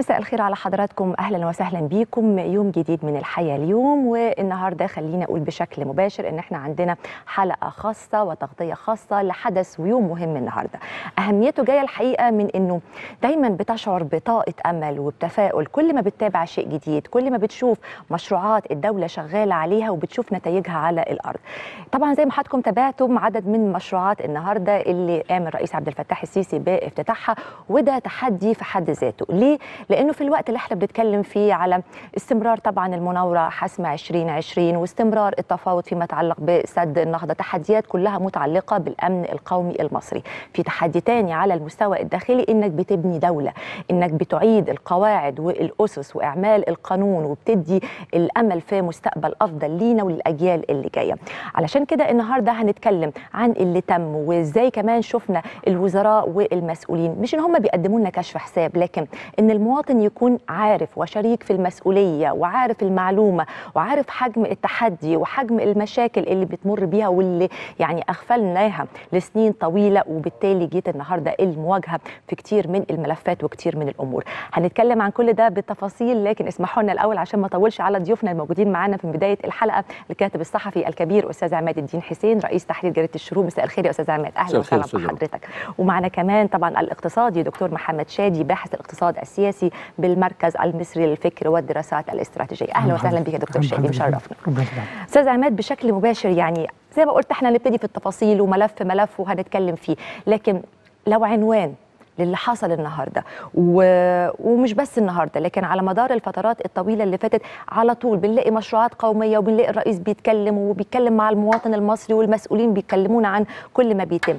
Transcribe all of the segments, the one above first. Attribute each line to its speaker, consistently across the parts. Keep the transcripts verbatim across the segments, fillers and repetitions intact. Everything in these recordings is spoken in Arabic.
Speaker 1: مساء الخير على حضراتكم، أهلا وسهلا بيكم. يوم جديد من الحياة اليوم، والنهاردة خلينا أقول بشكل مباشر إن احنا عندنا حلقة خاصة وتغطية خاصة لحدث ويوم مهم النهاردة. أهميته جاية الحقيقة من إنه دايما بتشعر بطاقة أمل وبتفاؤل كل ما بتتابع شيء جديد، كل ما بتشوف مشروعات الدولة شغالة عليها وبتشوف نتائجها على الأرض. طبعا زي ما حضراتكم تابعتم عدد من مشروعات النهاردة اللي قام الرئيس عبد الفتاح السيسي بافتتاحها، وده تحدي في حد ذاته. ليه؟ لأنه في الوقت اللي احنا بنتكلم فيه على استمرار طبعا المناورة حسم عشرين عشرين واستمرار التفاوض فيما يتعلق بسد النهضة، تحديات كلها متعلقة بالأمن القومي المصري. في تحدي تاني على المستوى الداخلي، إنك بتبني دولة، إنك بتعيد القواعد والأسس وإعمال القانون وبتدي الأمل في مستقبل أفضل لينا وللأجيال اللي جاية. علشان كده النهاردة هنتكلم عن اللي تم وإزاي كمان شفنا الوزراء والمسؤولين مش إن هم بيقدموا لنا كشف حساب، لكن إن المواطن يكون عارف وشريك في المسؤولية وعارف المعلومة وعارف حجم التحدي وحجم المشاكل اللي بتمر بيها واللي يعني أغفلناها لسنين طويلة، وبالتالي جيت النهاردة المواجهة في كتير من الملفات وكتير من الأمور. هنتكلم عن كل ده بالتفاصيل، لكن اسمحوا لنا الأول عشان ما أطولش على ضيوفنا الموجودين معانا في بداية الحلقة، الكاتب الصحفي الكبير أستاذ عماد الدين حسين، رئيس تحرير جريدة الشروق. مساء الخير يا أستاذ عماد، أهلا وسهلا بحضرتك. ومعنا كمان طبعا الاقتصادي دكتور محمد شادي، باحث الاقتصاد السياسي بالمركز المصري للفكر والدراسات الاستراتيجية. اهلا وسهلا بك يا دكتور شادي، مشرفنا. استاذ عماد، بشكل مباشر يعني زي ما قلت احنا هنبتدي في التفاصيل وملف ملف وهنتكلم فيه، لكن لو عنوان للي حصل النهارده و... ومش بس النهارده، لكن على مدار الفترات الطويله اللي فاتت على طول بنلاقي مشروعات قوميه وبنلاقي الرئيس بيتكلم وبيتكلم مع المواطن المصري والمسؤولين بيتكلمونا عن كل ما بيتم.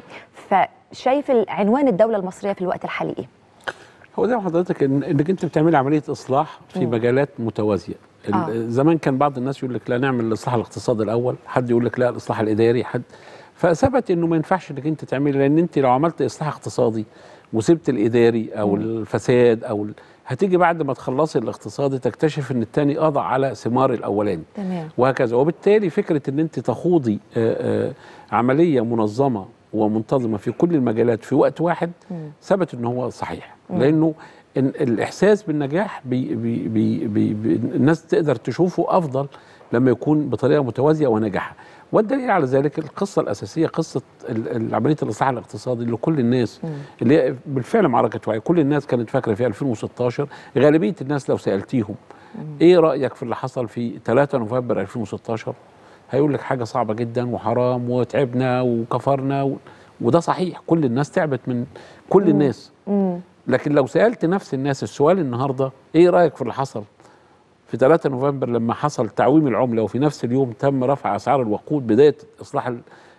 Speaker 1: فشايف عنوان الدوله المصريه في الوقت الحالي ايه؟
Speaker 2: هو زي ما حضرتك إن انك انت بتعملي عمليه اصلاح في م. مجالات متوازيه. آه. زمان كان بعض الناس يقول لك لا نعمل الاصلاح الاقتصادي الاول، حد يقول لك لا الاصلاح الاداري، حد فثبت انه ما ينفعش انك انت تعملي، لان انت لو عملت اصلاح اقتصادي وسبت الاداري او م. الفساد او ال... هتيجي بعد ما تخلصي الاقتصادي تكتشف ان الثاني قضى على ثمار الاولاني. تمام. وهكذا. وبالتالي فكره ان انت تخوضي آآ آآ عمليه منظمه ومنتظمه في كل المجالات في وقت واحد ثبت ان هو صحيح، م. لانه إن الاحساس بالنجاح بي بي بي بي بي الناس تقدر تشوفه افضل لما يكون بطريقه متوازيه وناجحه. والدليل على ذلك القصه الاساسيه، قصه عمليه الاصلاح الاقتصادي اللي كل الناس م. اللي هي بالفعل معركه وعي، كل الناس كانت فاكره في ألفين وستاشر، غالبيه الناس لو سالتيهم م. ايه رايك في اللي حصل في ثلاثة نوفمبر ألفين وستاشر هيقول لك حاجه صعبه جدا وحرام وتعبنا وكفرنا و... وده صحيح، كل الناس تعبت من كل الناس. مم. لكن لو سألت نفس الناس السؤال النهارده ايه رأيك في اللي حصل في ثلاثة نوفمبر لما حصل تعويم العملة وفي نفس اليوم تم رفع أسعار الوقود، بداية إصلاح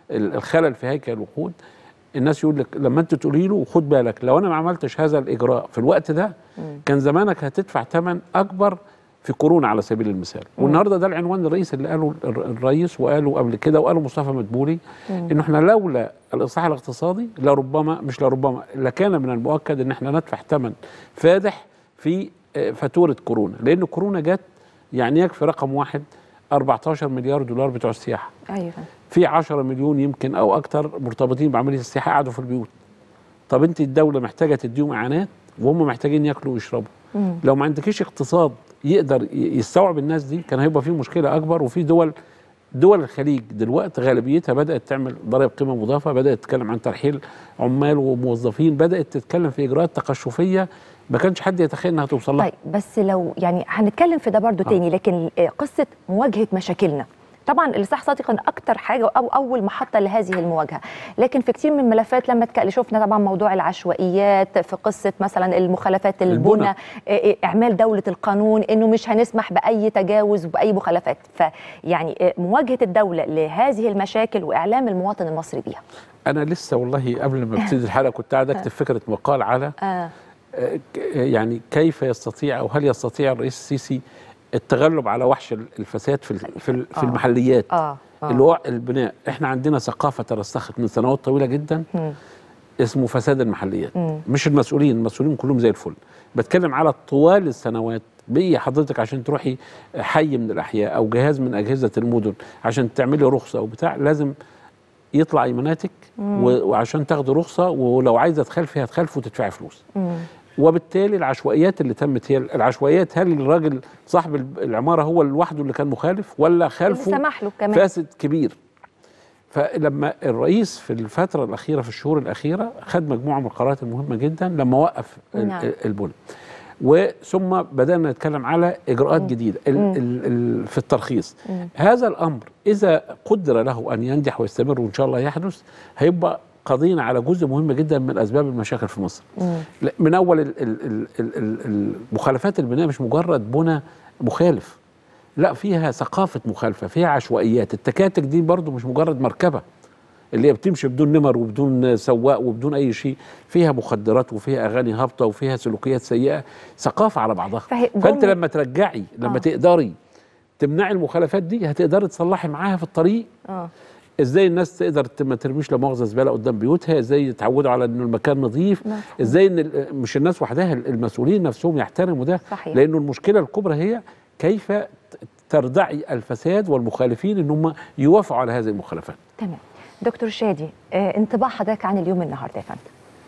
Speaker 2: الخلل في هيكل الوقود، الناس يقول لك لما انت تقولي له خد بالك لو انا ما عملتش هذا الإجراء في الوقت ده مم. كان زمانك هتدفع ثمن أكبر في كورونا على سبيل المثال. مم. والنهارده ده العنوان الرئيسي اللي قاله الرئيس وقاله قبل كده وقاله مصطفى مدبولي، انه احنا لولا الاصلاح الاقتصادي لربما مش لربما لكان من المؤكد ان احنا ندفع ثمن فادح في فاتوره كورونا، لان كورونا جت يعني يكفي رقم واحد أربعتاشر مليار دولار بتوع السياحه. ايوه. في عشرة مليون يمكن او اكثر مرتبطين بعمليه السياحه قعدوا في البيوت. طب انت الدوله محتاجه تديهم اعانات وهم محتاجين ياكلوا ويشربوا. مم. لو ما عندكيش اقتصاد يقدر يستوعب الناس دي كان هيبقى فيه مشكله اكبر. وفي دول دول الخليج دلوقتي غالبيتها بدات تعمل ضرائب قيمه مضافه، بدات تتكلم عن ترحيل عمال وموظفين، بدات تتكلم في اجراءات تقشفيه ما كانش حد يتخيل انها توصل لها.
Speaker 1: طيب بس لو يعني هنتكلم في ده برضو آه. تاني، لكن قصه مواجهه مشاكلنا طبعا الاصلاح الاقتصادي كان اكتر حاجه او اول محطه لهذه المواجهه، لكن في كتير من الملفات لما شفنا طبعا موضوع العشوائيات، في قصه مثلا المخالفات البنى، اعمال دوله القانون، انه مش هنسمح باي تجاوز وباي مخالفات. فيعني مواجهه الدوله لهذه المشاكل واعلام المواطن المصري بيها.
Speaker 2: انا لسه والله قبل ما ابتدي الحلقه كنت قاعد اكتب فكره مقال على آه. يعني كيف يستطيع او هل يستطيع الرئيس السيسي التغلب على وحش الفساد في في في المحليات. آه. آه. اللي هو البناء. احنا عندنا ثقافه ترسخت من سنوات طويله جدا م. اسمه فساد المحليات. م. مش المسؤولين، المسؤولين كلهم زي الفل، بتكلم على طوال السنوات. بقي حضرتك عشان تروحي حي من الاحياء او جهاز من اجهزه المدن عشان تعملي رخصه او بتاع لازم يطلع ايماناتك وعشان تاخدي رخصه، ولو عايزه تخالفي هتخالفي وتدفعي فلوس. مم. وبالتالي العشوائيات اللي تمت هي العشوائيات. هل الراجل صاحب العماره هو لوحده اللي كان مخالف ولا خالفه
Speaker 1: اللي سمح له كمان
Speaker 2: فاسد كبير؟ فلما الرئيس في الفتره الاخيره في الشهور الاخيره خد مجموعه من القرارات المهمه جدا لما وقف نعم. البنى، وثم بدأنا نتكلم على إجراءات مم. جديدة ال ال ال في الترخيص. مم. هذا الأمر إذا قدر له أن ينجح ويستمر وإن شاء الله يحدث، هيبقى قضينا على جزء مهم جدا من أسباب المشاكل في مصر. مم. من أول ال ال ال ال المخالفات البناء مش مجرد بنى مخالف، لا فيها ثقافة مخالفة، فيها عشوائيات. التكاتك دي برضو مش مجرد مركبة اللي هي بتمشي بدون نمر وبدون سواق وبدون اي شيء، فيها مخدرات وفيها اغاني هابطه وفيها سلوكيات سيئه، ثقافه على بعضها. فانت لما ترجعي لما آه. تقدري تمنعي المخالفات دي، هتقدري تصلحي معاها في الطريق. آه. ازاي الناس تقدر ما ترميش لا مؤاخذه زباله قدام بيوتها، ازاي يتعودوا على انه المكان نظيف، نعم. ازاي ان مش الناس وحدها، المسؤولين نفسهم يحترموا ده. صحيح. لانه المشكله الكبرى هي كيف تردعي الفساد والمخالفين ان هم يوافقوا على هذه المخالفات.
Speaker 1: تمام. دكتور شادي، آه، انطباع حضرتك عن اليوم النهارده يا فندم؟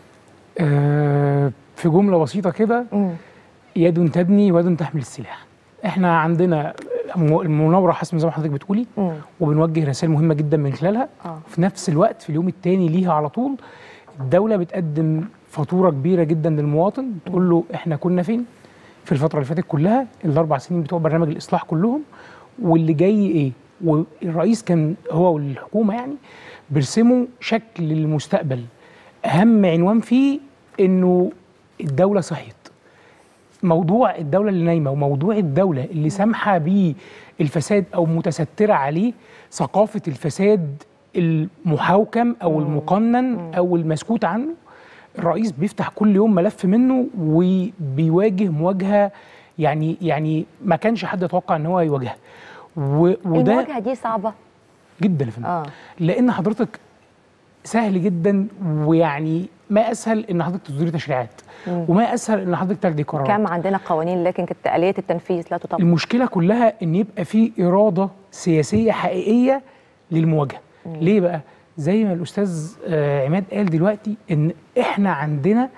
Speaker 3: آه، في جمله بسيطه كده، يد تبني ويد تحمل السلاح. احنا عندنا المناوره حسم زي ما حضرتك بتقولي، مم. وبنوجه رسائل مهمه جدا من خلالها. آه. في نفس الوقت في اليوم الثاني ليها على طول الدوله بتقدم فاتوره كبيره جدا للمواطن، تقول له احنا كنا فين في الفتره اللي فاتت كلها، الاربع سنين بتوع برنامج الاصلاح كلهم، واللي جاي ايه. والرئيس كان هو والحكومه يعني بيرسموا شكل للمستقبل. اهم عنوان فيه انه الدوله صحيت. موضوع الدوله اللي نايمه وموضوع الدوله اللي سامحه بيه الفساد او متستره عليه، ثقافه الفساد المحوكم او المقنن او المسكوت عنه، الرئيس بيفتح كل يوم ملف منه وبيواجه مواجهه يعني يعني ما كانش حد يتوقع ان هو يواجهها. وده
Speaker 1: المواجهه دي صعبه
Speaker 3: جدا يا فندم. آه. لان حضرتك سهل جدا، ويعني ما اسهل ان حضرتك تصدري تشريعات، مم. وما اسهل ان حضرتك تاخدي قرارات.
Speaker 1: كم عندنا قوانين لكن كانت آلية التنفيذ لا تطبق.
Speaker 3: المشكله كلها ان يبقى في اراده سياسيه حقيقيه للمواجهه. مم. ليه بقى؟ زي ما الاستاذ آه عماد قال دلوقتي، ان احنا عندنا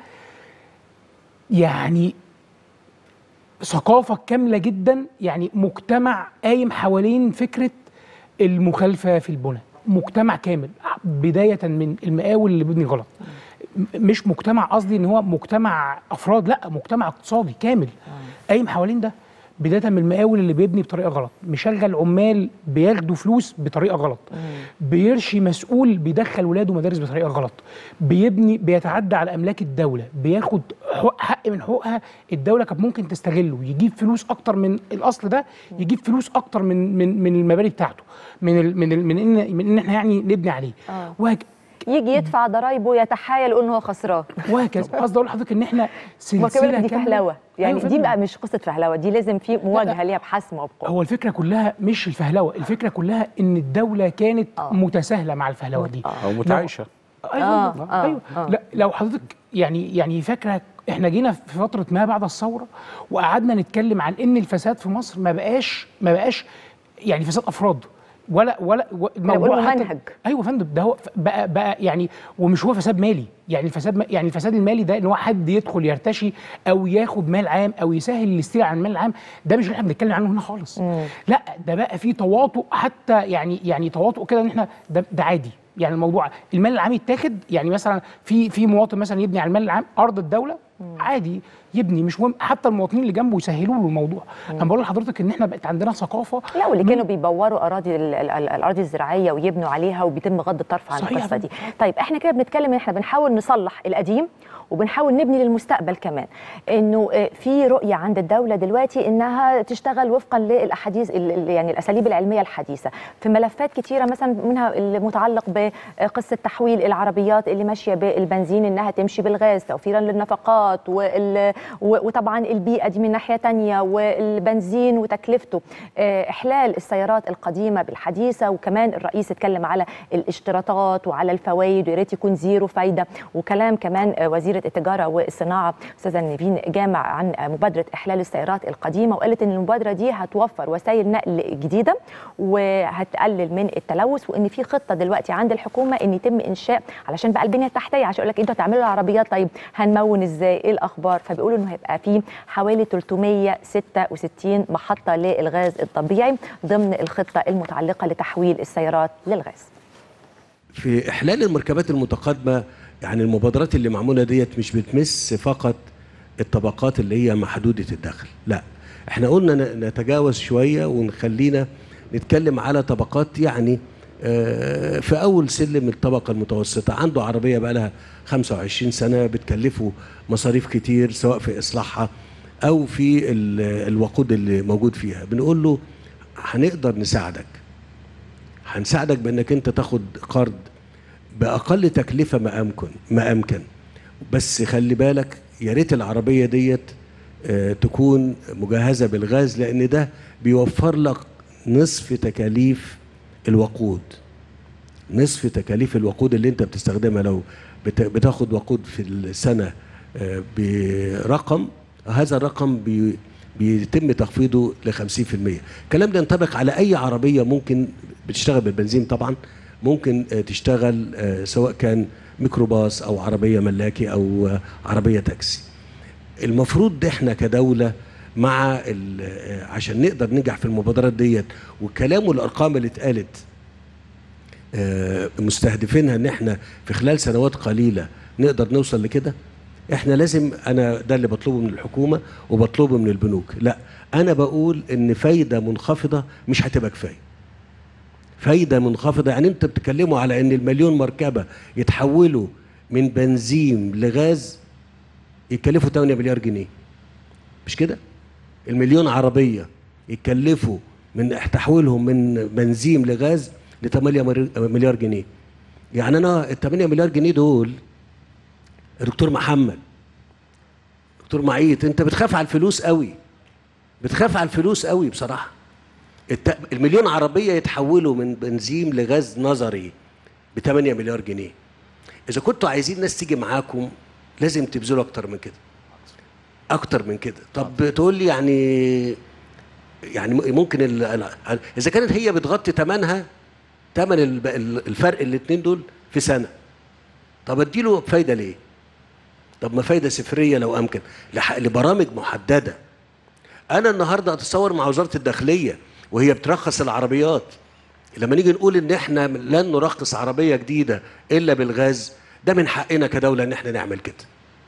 Speaker 3: يعني ثقافه كامله جدا، يعني مجتمع قايم حوالين فكره المخالفه في البنى، مجتمع كامل بدايه من المقاول اللي بيبني غلط. مش مجتمع، قصدي ان هو مجتمع افراد، لا مجتمع اقتصادي كامل قايم حوالين ده، بدايه من المقاول اللي بيبني بطريقه غلط، مشغل عمال بياخدوا فلوس بطريقه غلط، بيرشي مسؤول بيدخل ولاده مدارس بطريقه غلط، بيبني بيتعدى على املاك الدوله، بياخد حق من حقوقها الدوله كانت ممكن تستغله، يجيب فلوس اكتر من الاصل ده، يجيب فلوس اكتر من من من المباني بتاعته، من ال من ال من ان من ان احنا يعني نبني عليه.
Speaker 1: آه. وهك يجي يدفع ضرايبه ويتحايل انه هو خسران
Speaker 3: وهكذا. قصدي اقول لحضرتك ان احنا سلسله
Speaker 1: دي فهلوه، يعني أيوة دي بقى مش قصه فهلوه، دي لازم في مواجهه ليها بحسم وبقوه.
Speaker 3: هو الفكره كلها مش الفهلوه، الفكره كلها ان الدوله كانت آه. متساهله مع الفهلوه دي
Speaker 2: آه. او متعايشه.
Speaker 3: ايوه آه. آه. ايوه آه. لا لو حضرتك يعني يعني فاكره احنا جينا في فتره ما بعد الثوره وقعدنا نتكلم عن ان الفساد في مصر ما بقاش ما بقاش يعني فساد افراد ولا ولا
Speaker 1: الموضوع منهج.
Speaker 3: ايوه يا فندم، ده هو بقى بقى يعني، ومش هو فساد مالي، يعني الفساد يعني الفساد المالي ده ان هو حد يدخل يرتشي او ياخد مال عام او يسهل الاستيلاء على المال العام، ده مش اللي احنا بنتكلم عنه هنا خالص. مم. لا ده بقى في تواطؤ، حتى يعني يعني تواطؤ كده ان احنا ده, ده عادي، يعني الموضوع المال العام يتاخد، يعني مثلا في في مواطن مثلا يبني على المال العام ارض الدوله، مم. عادي يبني، مش مهم، حتى المواطنين اللي جنبه يسهلوا له الموضوع. انا بقول لحضرتك ان احنا بقت عندنا ثقافه.
Speaker 1: لا واللي كانوا بيبوروا اراضي الاراضي الزراعيه ويبنوا عليها وبيتم غض الطرف عن القصه دي. طيب احنا كده بنتكلم ان احنا بنحاول نصلح القديم وبنحاول نبني للمستقبل كمان، انه في رؤيه عند الدوله دلوقتي انها تشتغل وفقا للاحاديث يعني الاساليب العلميه الحديثه في ملفات كتيره، مثلا منها المتعلق بقصه تحويل العربيات اللي ماشيه بالبنزين انها تمشي بالغاز توفيرا للنفقات وال وطبعا البيئة دي من ناحية تانية، والبنزين وتكلفته، إحلال السيارات القديمة بالحديثة، وكمان الرئيس اتكلم على الاشتراطات وعلى الفوائد ويا ريت يكون زيرو فايدة، وكلام كمان وزيرة التجارة والصناعة أستاذة نيفين جامع عن مبادرة إحلال السيارات القديمة، وقالت إن المبادرة دي هتوفر وسائل نقل جديدة وهتقلل من التلوث، وإن في خطة دلوقتي عند الحكومة إن يتم إنشاء علشان بقى البنية التحتية، عشان يقول لك أنتوا هتعملوا العربيات، طيب هنمون إزاي؟ إيه الأخبار؟ فبيقولوا إنه هيبقى في حوالي ثلاثمائة وستة وستين محطة للغاز الطبيعي ضمن الخطة المتعلقة لتحويل السيارات للغاز.
Speaker 4: في إحلال المركبات المتقدمة، يعني المبادرات اللي معمولة ديت مش بتمس فقط الطبقات اللي هي محدودة الدخل، لا، احنا قلنا نتجاوز شوية ونخلينا نتكلم على طبقات، يعني في أول سلم الطبقة المتوسطة عنده عربية بقى لها خمسة وعشرين سنة بتكلفه مصاريف كتير سواء في إصلاحها أو في الوقود اللي موجود فيها، بنقول له هنقدر نساعدك هنساعدك بأنك أنت تاخد قرض بأقل تكلفة ما أمكن ما أمكن بس خلي بالك يا ريت العربية ديت تكون مجهزة بالغاز، لأن ده بيوفر لك نصف تكاليف الوقود نصف تكاليف الوقود اللي انت بتستخدمها. لو بتاخد وقود في السنة برقم، هذا الرقم بي بيتم تخفيضه ل خمسين في المية. الكلام ده ينطبق على أي عربية ممكن بتشتغل بالبنزين، طبعا ممكن تشتغل سواء كان ميكروباص أو عربية ملاكي أو عربية تاكسي. المفروض احنا كدولة مع عشان نقدر ننجح في المبادرات ديت، والكلام والارقام اللي اتقالت مستهدفينها ان احنا في خلال سنوات قليله نقدر نوصل لكده، احنا لازم، انا ده اللي بطلبه من الحكومه وبطلبه من البنوك، لا انا بقول ان فايده منخفضه مش هتبقى كفايه. فايده منخفضه يعني انت بتتكلموا على ان المليون مركبه يتحولوا من بنزين لغاز يتكلفوا ثمانية مليار جنيه، مش كده؟ المليون عربية يتكلفوا من تحويلهم من بنزين لغاز ل ثمانية مليار جنيه. يعني أنا ال ثمانية مليار جنيه دول دكتور محمد دكتور معيط، أنت بتخاف على الفلوس قوي، بتخاف على الفلوس قوي بصراحة. المليون عربية يتحولوا من بنزين لغاز نظري ب ثمانية مليار جنيه. إذا كنتوا عايزين الناس تيجي معاكم لازم تبذلوا أكتر من كده. اكتر من كده. طب تقول لي يعني يعني ممكن اذا كانت هي بتغطي ثمنها ثمن الفرق الاثنين دول في سنه، طب اديله فايده ليه؟ طب ما فايده صفريه لو امكن لبرامج محدده. انا النهارده اتصور مع وزاره الداخليه وهي بترخص العربيات، لما نيجي نقول ان احنا لن نرخص عربيه جديده الا بالغاز، ده من حقنا كدوله ان احنا نعمل كده.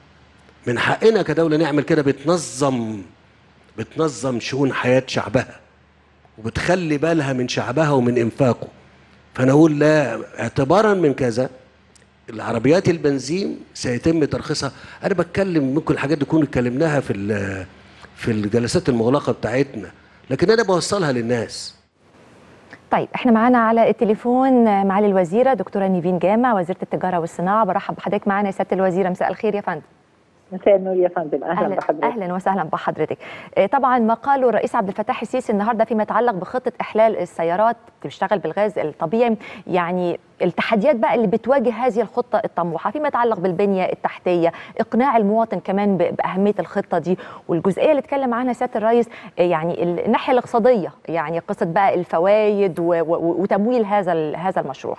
Speaker 4: من حقنا كدولة نعمل كده، بتنظم بتنظم شؤون حياة شعبها وبتخلي بالها من شعبها ومن إنفاقه. فأنا أقول لا، اعتبارا من كذا العربيات البنزين سيتم ترخيصها. أنا بتكلم ممكن الحاجات دي نكون اتكلمناها في في الجلسات المغلقة بتاعتنا، لكن أنا بوصلها للناس.
Speaker 1: طيب احنا معانا على التليفون معالي الوزيرة دكتورة نيفين جامع وزيرة التجارة والصناعة. برحب بحضرتك معانا يا سيادة الوزيرة. مساء الخير يا فندم.
Speaker 5: مساء النور يا فندم. اهلا, أهلا بحضرتك.
Speaker 1: اهلا وسهلا بحضرتك. طبعا ما قاله الرئيس عبد الفتاح السيسي النهارده فيما يتعلق بخطه احلال السيارات اللي بتشتغل بالغاز الطبيعي، يعني التحديات بقى اللي بتواجه هذه الخطه الطموحه فيما يتعلق بالبنيه التحتيه، اقناع المواطن كمان باهميه الخطه دي، والجزئيه اللي اتكلم عنها سياده الرئيس يعني الناحيه الاقتصاديه، يعني قصه بقى الفوائد وتمويل هذا هذا المشروع.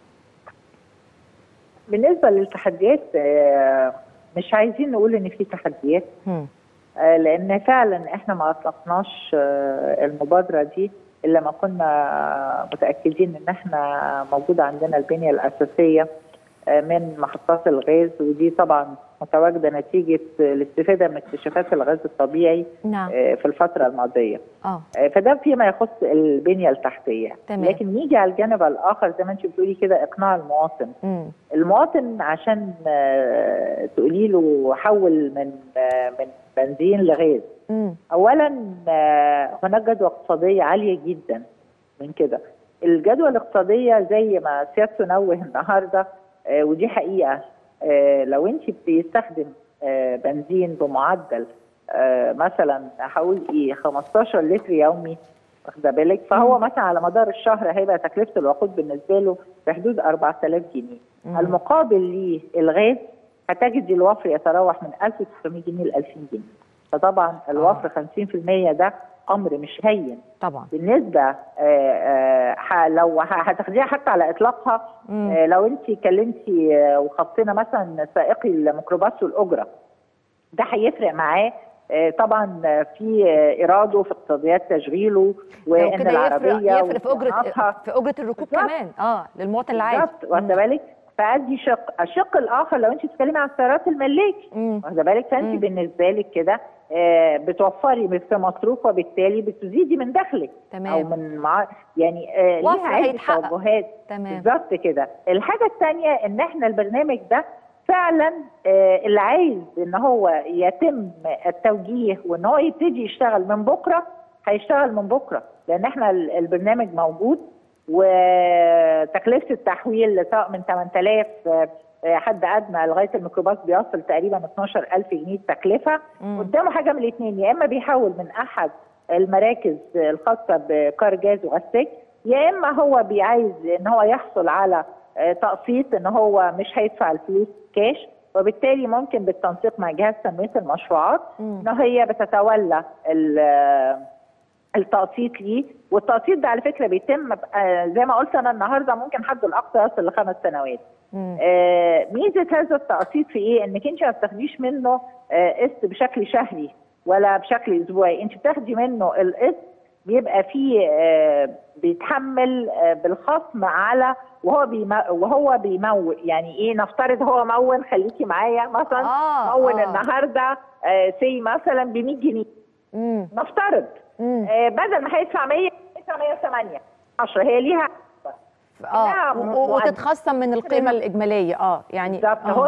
Speaker 5: بالنسبه للتحديات مش عايزين نقول ان في تحديات، آه لان فعلا احنا ما اطلقناش آه المبادره دي الا ما كنا متاكدين ان احنا موجود عندنا البنيه الاساسيه آه من محطات الغاز، ودي طبعا متواجده نتيجه الاستفاده من اكتشافات الغاز الطبيعي
Speaker 1: نعم.
Speaker 5: آه في الفتره الماضيه.
Speaker 1: اه
Speaker 5: آه فده فيما يخص البنيه التحتيه.
Speaker 1: تمام.
Speaker 5: لكن نيجي على الجانب الاخر زي ما انت بتقولي كده، اقناع المواطن. م. المواطن عشان آه تقولي له حول من آه من بنزين لغاز، م. اولا آه هناك جدوى اقتصاديه عاليه جدا من كده. الجدوى الاقتصاديه زي ما سيادته نوه النهارده، آه ودي حقيقه، آه لو انت بتستخدم آه بنزين بمعدل آه مثلا هقول ايه خمستاشر لتر يومي، واخده بالك؟ فهو مثلا على مدار الشهر هيبقى تكلفه الوقود بالنسبه له في حدود أربعة آلاف جنيه. مم. المقابل للغاز هتجدي الوفر يتراوح من ألف وتسعمية جنيه ل ألفين جنيه. فطبعا الوفر آه. خمسين في المية ده امر مش هين
Speaker 1: طبعا.
Speaker 5: بالنسبه آآ آآ لو هتاخديها حتى على اطلاقها، لو انت كلمتي وخصينا مثلا سائقي الميكروباص والاجره، ده هيفرق معاه طبعا في ايراده، في اقتصاديات تشغيله، وان العربيه
Speaker 1: يفرق في اجره في اجره الركوب كمان اه للمواطن العادي.
Speaker 5: بالظبط، واخده بالك؟ فادي شق، الشق الاخر لو انت بتتكلمي عن السيارات الملاكي، واخده بالك؟ فانت بالنسبه لك كده آه بتوفري في مصروف، وبالتالي بتزيدي من دخلك.
Speaker 1: تمام.
Speaker 5: او من مع يعني آه ليها عده توجهات. بالظبط كده. الحاجه الثانيه ان احنا البرنامج ده فعلا آه اللي عايز ان هو يتم التوجيه وان هو يبتدي يشتغل من بكره هيشتغل من بكره، لان احنا البرنامج موجود، وتكلفه التحويل سواء من ثمانية آلاف حد ادنى لغايه الميكروباص بيصل تقريبا اتناشر ألف جنيه التكلفه. قدامه حاجه من الاثنين، يا اما بيحول من احد المراكز الخاصه بكار جاز وغساك، يا اما هو بيعايز ان هو يحصل على تقسيط، ان هو مش هيدفع الفلوس كاش، وبالتالي ممكن بالتنسيق مع جهاز تنميه المشروعات ان هي بتتولى التقسيط ليه. والتقسيط ده على فكره بيتم زي ما قلت انا النهارده ممكن حده الاقصى يصل لخمس سنوات. آه ميزه هذا التقسيط في ايه؟ انك انت ما بتاخديش منه آه قسط بشكل شهري ولا بشكل اسبوعي، انت بتاخدي منه القسط بيبقى فيه آه بيتحمل آه بالخصم على وهو بيمو وهو بيمول. يعني ايه؟ نفترض هو مون، خليكي معايا مثلا آه مون آه. النهارده آه سي مثلا ب مية جنيه، مم. نفترض آه بدل ما هيدفع مية هيدفع مية وتمانية عشرة، هي ليها
Speaker 1: اه وتتخصم من القيمه الاجماليه. اه يعني
Speaker 5: بالظبط. هو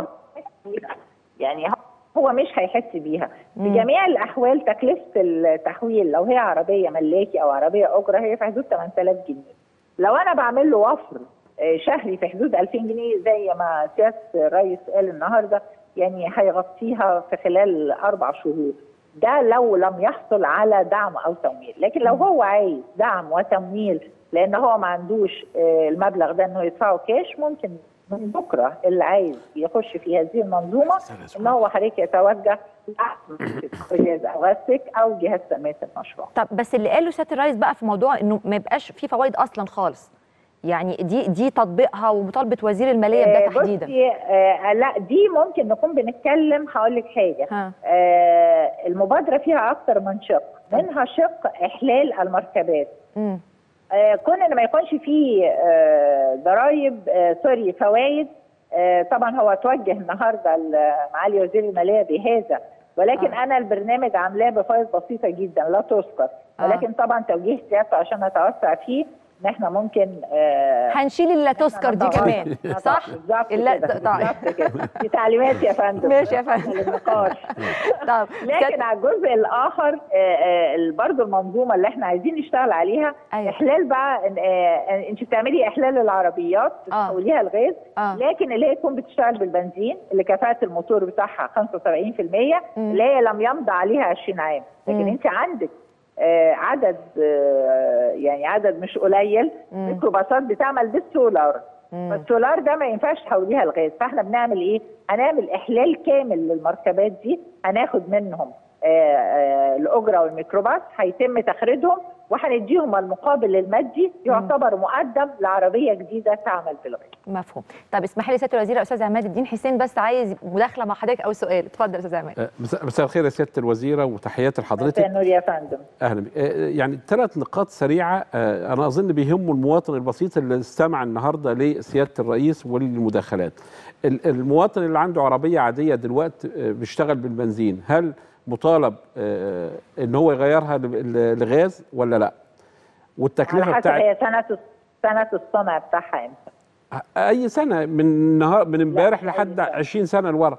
Speaker 5: يعني هو مش هيحس بيها. في جميع الاحوال تكلفه التحويل لو هي عربيه ملاكي او عربيه اجره هي في حدود ثمانية آلاف جنيه. لو انا بعمل له وفر شهري في حدود ألفين جنيه زي ما سياده الرئيس قال النهارده، يعني هيغطيها في خلال اربع شهور. ده لو لم يحصل على دعم او تمويل. لكن لو هو عايز دعم وتمويل لان هو ما عندوش المبلغ ده انه يدفعه كاش، ممكن من بكره اللي عايز يخش في هذه المنظومه ان هو حضرتك يتوجه جهاز اواسك او جهاز تنميه المشروع.
Speaker 1: طب بس اللي قاله سياده الرئيس بقى في موضوع انه ما يبقاش في فوائد اصلا خالص، يعني دي دي تطبيقها ومطالبه وزير الماليه بده تحديدا.
Speaker 5: بصي آه لا دي ممكن نكون بنتكلم، هقول لك حاجه. آه المبادره فيها اكثر من شق، منها شق احلال المركبات. امم آه كون ان ما يكونش فيه آه ضرائب آه سوري فوائد. آه طبعا هو توجه النهارده معالي وزير الماليه بهذا، ولكن آه. انا البرنامج عاملاه بفوائد بسيطه جدا لا تذكر، ولكن آه. طبعا توجيه سيادته عشان نتوسع فيه ان احنا ممكن آه
Speaker 1: هنشيل اللي لا تذكر دي كمان، صح؟
Speaker 5: بالظبط كده بالظبط كده. دي تعليمات يا فندم.
Speaker 1: ماشي يا فندم.
Speaker 5: للنقاش. طب لكن على الجزء الاخر برضه المنظومه اللي احنا عايزين نشتغل عليها أيوة. احلال بقى آه انت بتعملي احلال العربيات تحوليها الغاز، آه. لكن اللي هي تكون بتشتغل بالبنزين اللي كفاءه الموتور بتاعها خمسة وسبعين في المية اللي هي لم يمضى عليها عشرين عام، لكن مم. انت عندك آه عدد آه يعني عدد مش قليل ميكروباصات بتعمل بالسولار، فالسولار ده ما ينفعش تحوليها الغاز. فاحنا بنعمل ايه؟ هنعمل احلال كامل للمركبات دي، هناخد منهم آه آه الاجره والميكروباص، هيتم تخريجهم وهنديهم المقابل المادي يعتبر مقدم لعربيه جديده تعمل بالغاز.
Speaker 1: مفهوم. طب اسمحي لي سياده الوزير استاذ عماد الدين حسين بس عايز مداخله مع حضرتك او سؤال، اتفضل استاذ عماد.
Speaker 2: مساء الخير يا سياده الوزيره وتحياتي لحضرتك.
Speaker 5: مساء النور يا فندم.
Speaker 2: اهلا بك. يعني ثلاث نقاط سريعه انا اظن بيهموا المواطن البسيط اللي استمع النهارده لسياده الرئيس والمداخلات. المواطن اللي عنده عربيه عاديه دلوقتي بيشتغل بالبنزين، هل مطالب ان هو يغيرها لغاز ولا لا؟ والتكلفه بتاعت
Speaker 5: هي سنه سنه الصنع بتاعها امتى؟
Speaker 2: اي سنه من نهار من امبارح لحد عشرين سنه لورا.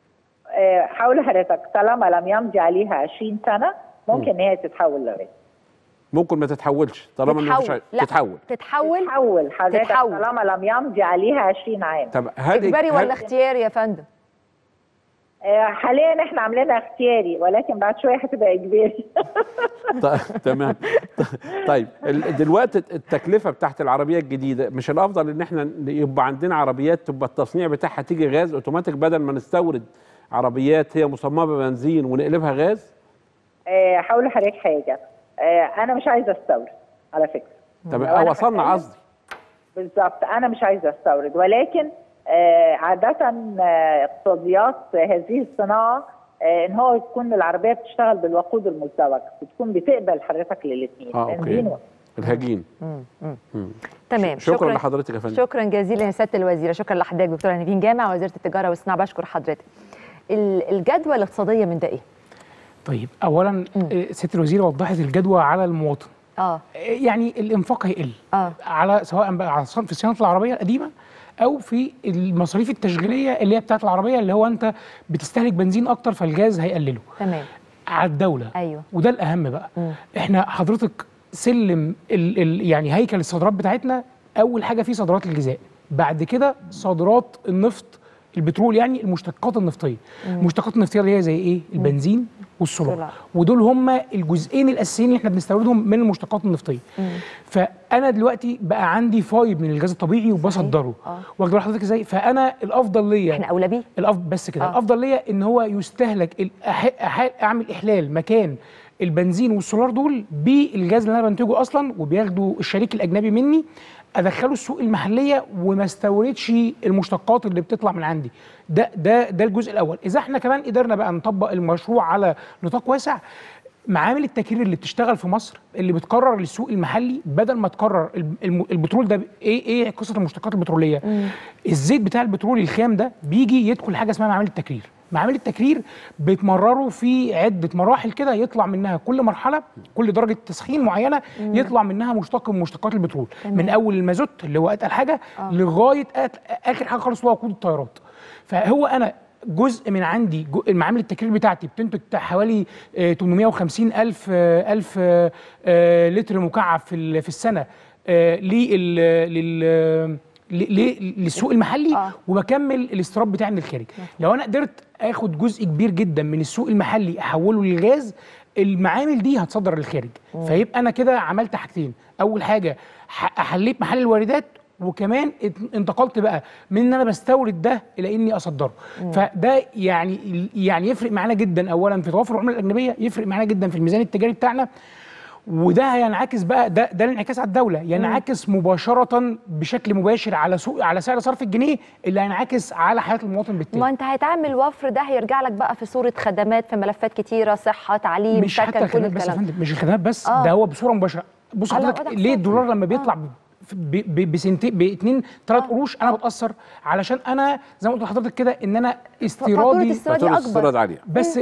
Speaker 5: حاول حضرتك طالما لم يمضي عليها عشرين سنه ممكن ان هي تتحول لغاز.
Speaker 2: ممكن ما تتحولش طالما ما فيش
Speaker 1: تتحول تتحول
Speaker 5: تتحول حضرتك طالما لم يمضي عليها عشرين عام.
Speaker 2: طب هل
Speaker 1: اجباري ولا اختياري يا فندم؟
Speaker 5: حاليا احنا عاملينها اختياري، ولكن بعد شويه هتبقى اجباري.
Speaker 2: تمام. طيب دلوقتي التكلفه بتاعت العربيه الجديده، مش الافضل ان احنا يبقى عندنا عربيات تبقى التصنيع بتاعها تيجي غاز اوتوماتيك بدل ما نستورد عربيات هي مصممه بنزين ونقلبها غاز؟
Speaker 5: هقول لحضرتك حاجه، انا مش عايزه استورد على فكره.
Speaker 2: طب او اصنع قصدي.
Speaker 5: بالظبط، انا مش عايزه استورد، ولكن آه عادة آه اقتصاديات آه هذه الصناعة آه ان هو تكون العربية بتشتغل بالوقود المزدوج، بتكون بتقبل حضرتك للاثنين.
Speaker 2: اه اوكي. الهجين.
Speaker 1: تمام.
Speaker 2: شكرا, شكرا لحضرتك يا فندم.
Speaker 1: شكرا جزيلا يا سياده الوزيره، شكرا لحضرتك دكتوره نيفين جامع وزيره التجاره والصناعه، بشكر حضرتك. الجدوى الاقتصاديه من ده ايه؟
Speaker 3: طيب اولا سياده الوزيره وضحت الجدوى على المواطن.
Speaker 1: اه
Speaker 3: يعني الانفاق هيقل
Speaker 1: اه
Speaker 3: على سواء بقى في صيانه العربيه القديمه او في المصاريف التشغيليه اللي هي بتاعت العربيه، اللي هو انت بتستهلك بنزين اكتر فالجاز هيقلله.
Speaker 1: تمام.
Speaker 3: على الدوله.
Speaker 1: ايوه.
Speaker 3: وده الاهم بقى.
Speaker 1: مم.
Speaker 3: احنا حضرتك سلم ال ال يعني هيكل الصادرات بتاعتنا، اول حاجه فيه صادرات الغذاء، بعد كده صادرات النفط البترول، يعني المشتقات النفطيه. المشتقات النفطيه اللي هي زي ايه؟ البنزين والسولار، ودول هم الجزئين الاساسيين اللي احنا بنستوردهم من المشتقات النفطيه. مم. فانا دلوقتي بقى عندي فايض من الغاز الطبيعي وبصدره. اه واخد حضرتك ازاي؟ فانا الافضل ليا
Speaker 1: احنا اولى بيه
Speaker 3: الافضل بس كده. آه. الافضل ليا ان هو يستهلك أح... أح... اعمل احلال مكان البنزين والسولار دول بالغاز اللي انا بنتجه اصلا وبياخدوا الشريك الاجنبي مني، ادخله السوق المحليه وما استوردش المشتقات اللي بتطلع من عندي. ده ده ده الجزء الاول. اذا احنا كمان قدرنا بقى نطبق المشروع على نطاق واسع، معامل التكرير اللي بتشتغل في مصر اللي بتقرر للسوق المحلي بدل ما تقرر البترول ده ايه ايه قصه المشتقات البتروليه. مم. الزيت بتاع البترول الخام ده بيجي يدخل حاجه اسمها معامل التكرير. معامل التكرير بتمرره في عده مراحل كده، يطلع منها كل مرحله كل درجه تسخين معينه مم. يطلع منها مشتق من مشتقات البترول. تمام. من اول المازوت اللي هو اتقل حاجه آه. لغايه اخر حاجه خالص اللي هو وقود الطيارات. فهو انا جزء من عندي معامل التكرير بتاعتي بتنتج حوالي ثمانمائة وخمسين ألف ألف لتر مكعب في في السنه لل لل للسوق المحلي. آه. وبكمل الاستيراد بتاعي من الخارج. لو انا قدرت اخد جزء كبير جدا من السوق المحلي احوله للغاز، المعامل دي هتصدر للخارج. مم. فيبقى انا كده عملت حاجتين، اول حاجه حليت محل الواردات، وكمان انتقلت بقى من ان انا بستورد ده الى اني اصدره. مم. فده يعني يعني يفرق معانا جدا، اولا في توافر العمله الاجنبيه، يفرق معانا جدا في الميزان التجاري بتاعنا، وده هينعكس بقى ده ده الانعكاس على الدوله، ينعكس مباشره بشكل مباشر على سوق على سعر صرف الجنيه اللي هينعكس على حياه المواطن بالتالي.
Speaker 1: ما انت هتعمل وفر، ده هيرجع لك بقى في صوره خدمات في ملفات كتيره، صحه، تعليم،
Speaker 3: مش
Speaker 1: سكن،
Speaker 3: حتى
Speaker 1: كل
Speaker 3: الكلام بس يا
Speaker 1: الكلام.
Speaker 3: فندم، مش الخدمات بس. آه. ده هو بصوره مباشره. بص حضرتك ليه الدولار لما بيطلع آه. بسنتين باثنين ثلاث قروش انا بتاثر، علشان انا زي ما قلت لحضرتك كده ان انا استيرادي
Speaker 2: فاتوره استيراد عاليه،
Speaker 3: بس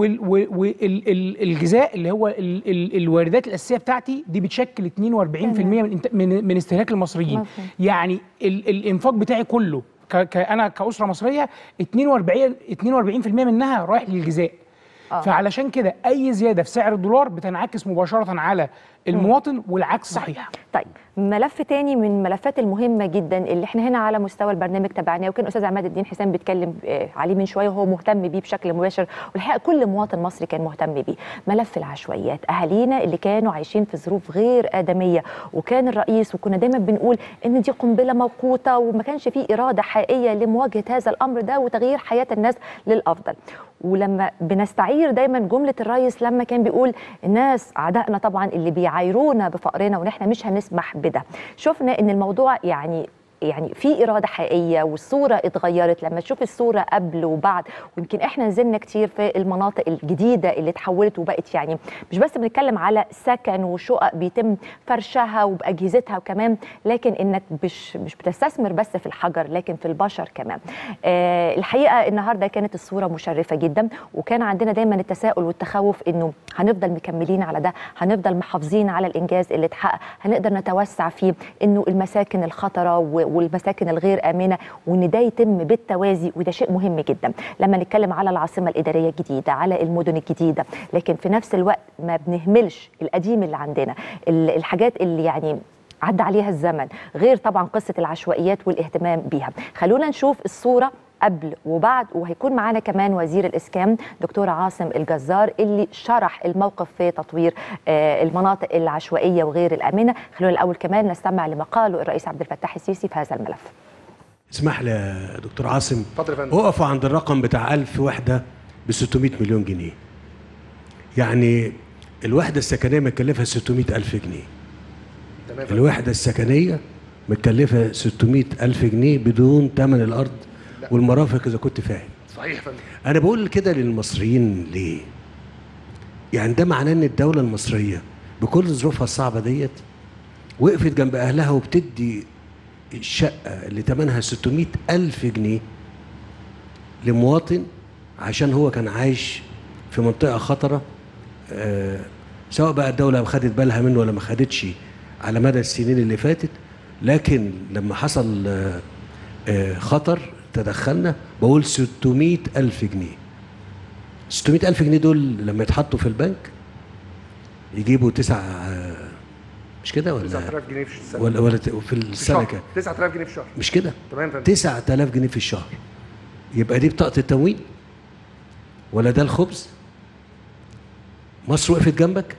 Speaker 3: والغذاء اللي هو ال ال الواردات الاساسيه بتاعتي دي بتشكل اثنين وأربعين بالمئة من من, من استهلاك المصريين. مفهوم. يعني ال الانفاق بتاعي كله انا كاسره مصريه اثنين وأربعين بالمئة منها رايح للغذاء. آه. فعلشان كده اي زياده في سعر الدولار بتنعكس مباشره على المواطن والعكس صحيح.
Speaker 1: طيب ملف تاني من الملفات المهمه جدا اللي احنا هنا على مستوى البرنامج تبعناه، وكان استاذ عماد الدين حسين بيتكلم عليه من شويه وهو مهتم بيه بشكل مباشر، والحقيقه كل مواطن مصري كان مهتم بيه، ملف العشوائيات. اهالينا اللي كانوا عايشين في ظروف غير ادميه، وكان الرئيس وكنا دايما بنقول ان دي قنبله موقوته وما كانش فيه اراده حقيقيه لمواجهه هذا الامر ده وتغيير حياه الناس للافضل. ولما بنستعير دايما جمله الرئيس لما كان بيقول الناس اعدائنا طبعا اللي بيعايرونا بفقرنا ونحن مش هنسمح بده، شفنا ان الموضوع يعني يعني في اراده حقيقيه والصوره اتغيرت. لما تشوف الصوره قبل وبعد، ويمكن احنا نزلنا كتير في المناطق الجديده اللي اتحولت وبقت، يعني مش بس بنتكلم على سكن وشقق بيتم فرشها وباجهزتها وكمان، لكن انك مش مش بتستثمر بس في الحجر لكن في البشر كمان. آه الحقيقه النهارده كانت الصوره مشرفه جدا، وكان عندنا دايما التساؤل والتخوف انه هنفضل مكملين على ده، هنفضل محافظين على الانجاز اللي اتحقق، هنقدر نتوسع فيه، انه المساكن الخطره والمساكن الغير آمنة وإن ده يتم بالتوازي، وده شيء مهم جدا لما نتكلم على العاصمة الإدارية الجديدة، على المدن الجديدة، لكن في نفس الوقت ما بنهملش القديم اللي عندنا، الحاجات اللي يعني عدى عليها الزمن، غير طبعا قصة العشوائيات والاهتمام بيها. خلونا نشوف الصورة قبل وبعد. وهيكون معانا كمان وزير الإسكان دكتور عاصم الجزار اللي شرح الموقف في تطوير المناطق العشوائية وغير الآمنة. خلونا الأول كمان نستمع لما قاله الرئيس عبد الفتاح السيسي في هذا الملف.
Speaker 4: اسمح لي يا دكتور عاصم،
Speaker 6: اتفضل يا فندم.
Speaker 4: وقفوا عند الرقم بتاع ألف وحدة ب ستمائة مليون جنيه. يعني الوحدة السكنية متكلفة ستمائة ألف جنيه. تمام. الوحدة السكنية متكلفة ستمائة ألف جنيه بدون ثمن الأرض لا. والمرافق إذا كنت فاهم.
Speaker 6: صحيح يا فندم.
Speaker 4: أنا بقول كده للمصريين ليه؟ يعني ده معناه إن الدولة المصرية بكل ظروفها الصعبة ديت وقفت جنب أهلها وبتدي الشقة اللي ثمنها ستمائة ألف جنيه لمواطن عشان هو كان عايش في منطقة خطرة، آه سواء بقى الدولة خدت بالها منه ولا ما خدتش على مدى السنين اللي فاتت، لكن لما حصل آه آه خطر تدخلنا. بقول ستمائة ألف جنيه. ستمائة ألف جنيه دول لما يتحطوا في البنك يجيبوا تسع آه مش كده ولا
Speaker 6: تسعة آلاف جنيه في السنة
Speaker 4: ولا, ولا في السنة كام؟
Speaker 6: تسعة آلاف جنيه في الشهر.
Speaker 4: مش كده؟
Speaker 6: تمام فندم.
Speaker 4: تسعة آلاف جنيه في الشهر. يبقى دي بطاقة التموين ولا ده الخبز؟ مصر وقفت جنبك؟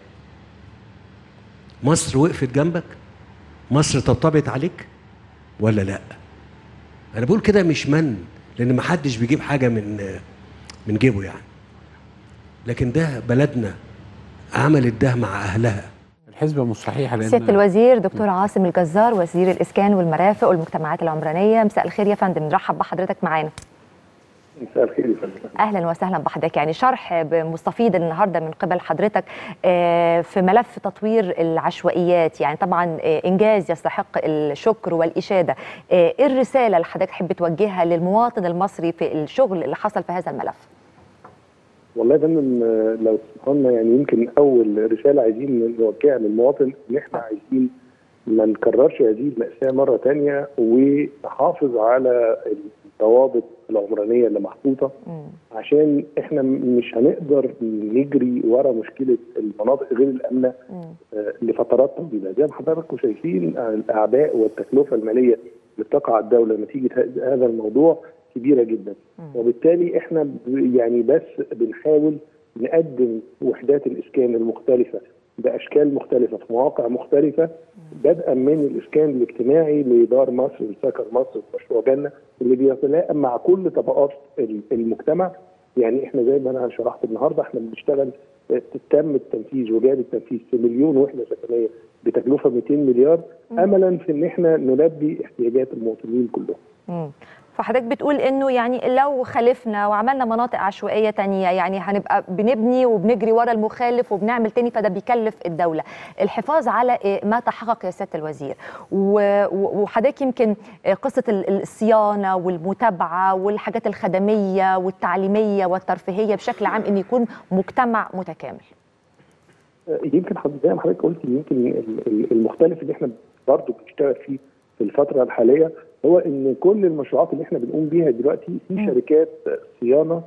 Speaker 4: مصر وقفت جنبك؟ مصر طبطبت عليك ولا لا؟ أنا بقول كده مش من، لأن ما حدش بيجيب حاجة من من جيبه يعني. لكن ده بلدنا عملت ده مع أهلها.
Speaker 2: الحسبة مش صحيحة. لأن
Speaker 1: سيادة الوزير دكتور عاصم الجزار وزير الإسكان والمرافق والمجتمعات العمرانية، مساء الخير يا فندم، نرحب بحضرتك معانا.
Speaker 7: مساء الخير يا فندم.
Speaker 1: اهلا وسهلا بحضرتك. يعني شرح مستفيض النهارده من قبل حضرتك في ملف تطوير العشوائيات، يعني طبعا انجاز يستحق الشكر والاشاده. ايه الرساله اللي حضرتك تحب توجهها للمواطن المصري في الشغل اللي حصل في هذا الملف؟
Speaker 7: والله يا فندم لو تسمحوا يعني يمكن اول رساله عايزين نوجهها للمواطن ان احنا عايزين ما نكررش هذه المأساة مرة تانية ونحافظ على الضوابط العمرانية اللي محطوطة، عشان احنا مش هنقدر نجري ورا مشكلة المناطق غير الآمنة لفترات طويلة. زي ما حضراتكم شايفين الأعباء والتكلفة المالية اللي بتقع على الدولة نتيجة هذا الموضوع كبيرة جدا، وبالتالي احنا يعني بس بنحاول نقدم وحدات الإسكان المختلفة بأشكال مختلفة في مواقع مختلفة، بدءا من الإسكان الاجتماعي لدار مصر لسكن مصر ومشروع جنة اللي بيتلائم مع كل طبقات المجتمع. يعني احنا زي ما انا شرحت النهارده احنا بنشتغل تم التنفيذ وجاري التنفيذ في مليون وحدة سكنية بتكلفة مئتين مليار املا في ان احنا نلبي احتياجات المواطنين كلهم.
Speaker 1: مم. فحضرتك بتقول انه يعني لو خالفنا وعملنا مناطق عشوائيه تانية يعني هنبقى بنبني وبنجري ورا المخالف وبنعمل تاني، فده بيكلف الدوله. الحفاظ على ما تحقق يا سياده الوزير، وحضرتك يمكن قصه الصيانه والمتابعه والحاجات الخدميه والتعليميه والترفيهيه بشكل عام ان يكون مجتمع متكامل.
Speaker 7: يمكن زي ما حضرتك قلت يمكن المختلف اللي احنا برضه بنشتغل فيه في الفتره الحاليه هو ان كل المشروعات اللي احنا بنقوم بيها دلوقتي في شركات صيانه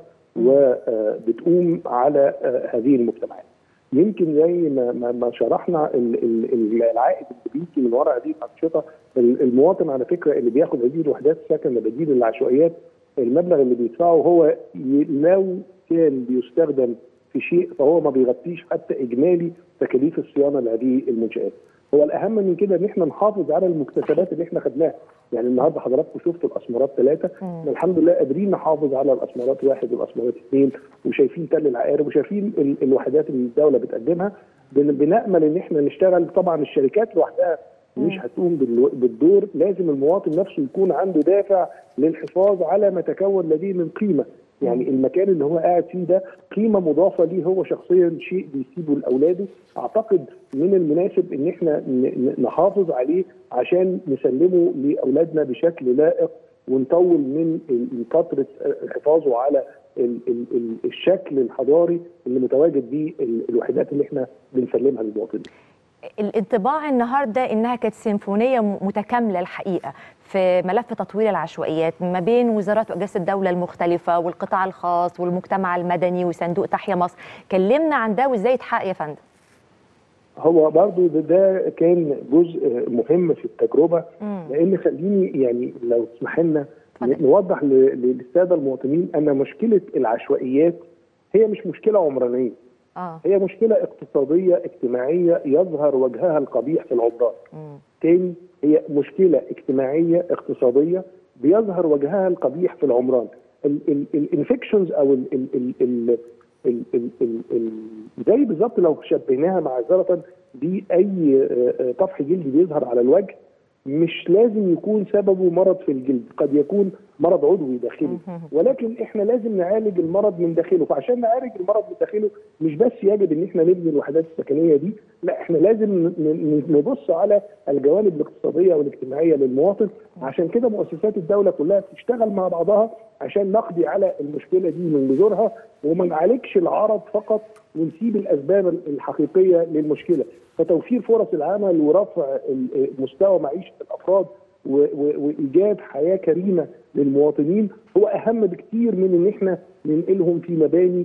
Speaker 7: وبتقوم على هذه المجتمعات. يمكن زي ما ما شرحنا العائد اللي بيجي من وراء هذه الانشطه، المواطن على فكره اللي بياخد هذه الوحدات السكن بديل العشوائيات المبلغ اللي بيدفعه هو لو كان بيستخدم في شيء فهو ما بيغطيش حتى اجمالي تكاليف الصيانه لهذه المنشآت. هو الاهم من كده ان احنا نحافظ على المكتسبات اللي احنا خدناها. يعني النهارده حضراتكم شفتوا الاسمرات ثلاثه، الحمد لله قادرين نحافظ على الاسمرات واحد والاسمرات اثنين، وشايفين تل العقارب وشايفين ال الوحدات اللي الدوله بتقدمها. بنامل ان احنا نشتغل. طبعا الشركات لوحدها مش هتقوم بالدور، لازم المواطن نفسه يكون عنده دافع للحفاظ على ما تكون لديه من قيمه. يعني المكان اللي هو قاعد فيه ده قيمه مضافه ليه هو شخصيا، شيء بيسيبه لاولاده. اعتقد من المناسب ان احنا نحافظ عليه عشان نسلمه لاولادنا بشكل لائق ونطول من فتره حفاظه على الشكل الحضاري اللي متواجد بيه الوحدات اللي احنا بنسلمها للمواطنين.
Speaker 1: الانطباع النهارده انها كانت سيمفونيه متكامله الحقيقه في ملف تطوير العشوائيات ما بين وزارات واجهزه الدوله المختلفه والقطاع الخاص والمجتمع المدني وصندوق تحيا مصر. كلمنا عن ده وازاي اتحقق يا فندم.
Speaker 7: هو برضو ده, ده كان جزء مهم في التجربه، لان خليني يعني لو تسمح لنا نوضح للساده المواطنين ان مشكله العشوائيات هي مش مشكله عمرانيه. آه. هي مشكله اقتصاديه اجتماعيه يظهر وجهها القبيح في العمران. تاني، هي مشكله اجتماعيه اقتصاديه بيظهر وجهها القبيح في العمران. الانفكشنز او ال ال ال ال ال ال ال ال زي بالظبط لو شبهناها معذره باي طفح جلدي بيظهر على الوجه، مش لازم يكون سببه مرض في الجلد، قد يكون مرض عضوي داخلي، ولكن احنا لازم نعالج المرض من داخله. فعشان نعالج المرض من داخله مش بس يجب ان احنا نبني الوحدات السكنيه دي، لا احنا لازم نبص على الجوانب الاقتصاديه والاجتماعيه للمواطن. عشان كده مؤسسات الدوله كلها بتشتغل مع بعضها عشان نقضي على المشكله دي من جذورها، وما نعالجش العرض فقط ونسيب الاسباب الحقيقيه للمشكله. فتوفير فرص العمل ورفع مستوى معيشه الافراد وايجاد حياه كريمه للمواطنين هو اهم بكتير من ان احنا ننقلهم في مباني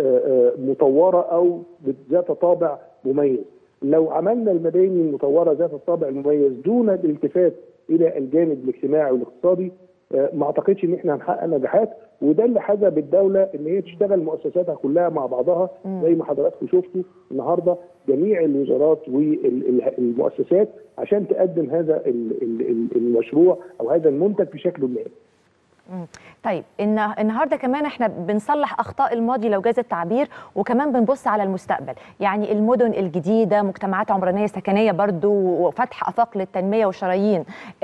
Speaker 7: مطوره او ذات طابع مميز. لو عملنا المباني المطوره ذات الطابع المميز دون الالتفات الى الجانب الاجتماعي والاقتصادي، ما اعتقدش ان احنا هنحقق نجاحات. وده اللي حذب الدوله ان هي تشتغل مؤسساتها كلها مع بعضها زي ما حضراتكم شفتوا النهارده جميع الوزارات والمؤسسات عشان تقدم هذا المشروع او هذا المنتج في شكله النهائي.
Speaker 1: طيب النهارده كمان احنا بنصلح اخطاء الماضي لو جاز التعبير، وكمان بنبص على المستقبل، يعني المدن الجديده، مجتمعات عمرانيه سكنيه برضو، وفتح افاق للتنميه والشرايين،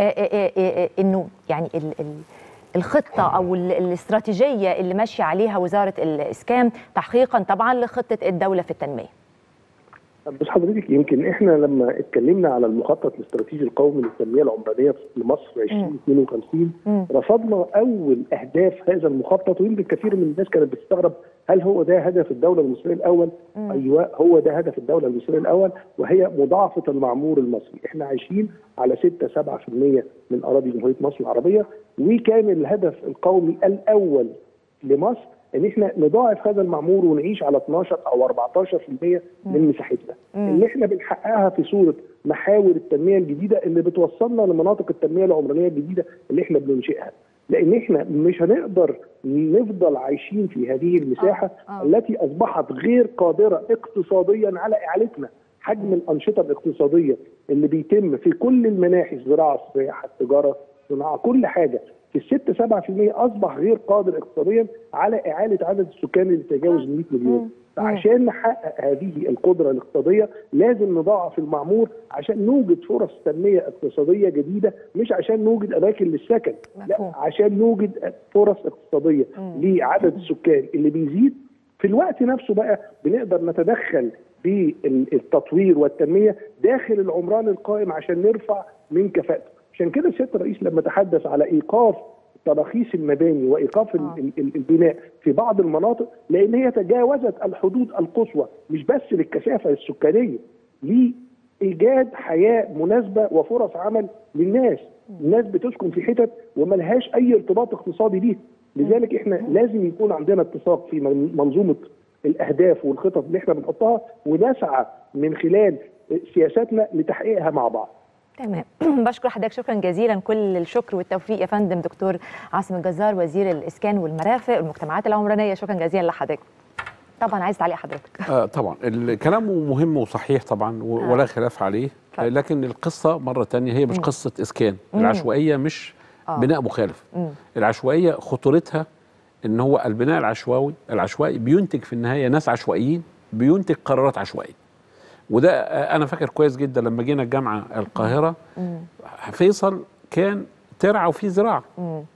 Speaker 1: انه يعني ال ال الخطه او الاستراتيجيه اللي ماشيه عليها وزاره الاسكان تحقيقا طبعا لخطه الدوله في التنميه.
Speaker 7: بس حضرتك يمكن احنا لما اتكلمنا على المخطط الاستراتيجي القومي للتنميه العمرانيه لمصر عشرين اثنين وخمسين رصدنا اول اهداف هذا المخطط، ويمكن كثير من الناس كانت بتستغرب هل هو ده هدف الدوله المصريه الاول؟ مم. ايوه هو ده هدف الدوله المصريه الاول، وهي مضاعفه المعمور المصري. احنا عايشين على ستة سبعة بالمئة من اراضي جمهوريه مصر العربيه، وكان الهدف القومي الاول لمصر ان احنا نضاعف هذا المعمور ونعيش على اثناشر او أربعتاشر بالمئة من مساحتنا اللي احنا بنحققها في صوره محاور التنميه الجديده اللي بتوصلنا لمناطق التنميه العمرانيه الجديده اللي احنا بننشئها. لان احنا مش هنقدر نفضل عايشين في هذه المساحه آه. آه. التي اصبحت غير قادره اقتصاديا على اعالتنا. حجم الانشطه الاقتصاديه اللي بيتم في كل المناحي، الزراعه، السياحه، التجاره، الصناعه، كل حاجه في الستة سبعة بالمئة اصبح غير قادر اقتصاديا على اعاله عدد السكان اللي تجاوز مئة مليون. فعشان نحقق هذه القدره الاقتصاديه لازم نضاعف المعمور عشان نوجد فرص تنميه اقتصاديه جديده، مش عشان نوجد اماكن للسكن، لا عشان نوجد فرص اقتصاديه لعدد السكان اللي بيزيد. في الوقت نفسه بقى بنقدر نتدخل بالتطوير والتنميه داخل العمران القائم عشان نرفع من كفاءته. عشان كده سياده الرئيس لما تحدث على ايقاف تراخيص المباني وايقاف آه. البناء في بعض المناطق، لان هي تجاوزت الحدود القصوى مش بس للكثافه السكانيه، لايجاد حياه مناسبه وفرص عمل للناس. الناس بتسكن في حتت وملهاش اي ارتباط اقتصادي بيها، لذلك احنا لازم يكون عندنا اتساق في منظومه الاهداف والخطط اللي احنا بنحطها، ونسعى من خلال سياساتنا لتحقيقها مع بعض.
Speaker 1: تمام. بشكر حضرتك شكرا جزيلا، كل الشكر والتوفيق يا فندم دكتور عاصم الجزار وزير الاسكان والمرافق والمجتمعات العمرانيه. شكرا جزيلا لحضرتك. طبعا عايز تعليق حضرتك.
Speaker 2: آه طبعا الكلام مهم وصحيح طبعا ولا آه. خلاف عليه، آه. لكن القصه مره ثانيه هي مش مم. قصه اسكان. مم. العشوائيه مش آه. بناء مخالف. مم. العشوائيه خطورتها ان هو البناء العشوائي العشوائي بينتج في النهايه ناس عشوائيين، بينتج قرارات عشوائيه. وده انا فاكر كويس جدا لما جينا الجامعه القاهره مم. فيصل كان ترعى وفيه زراعه،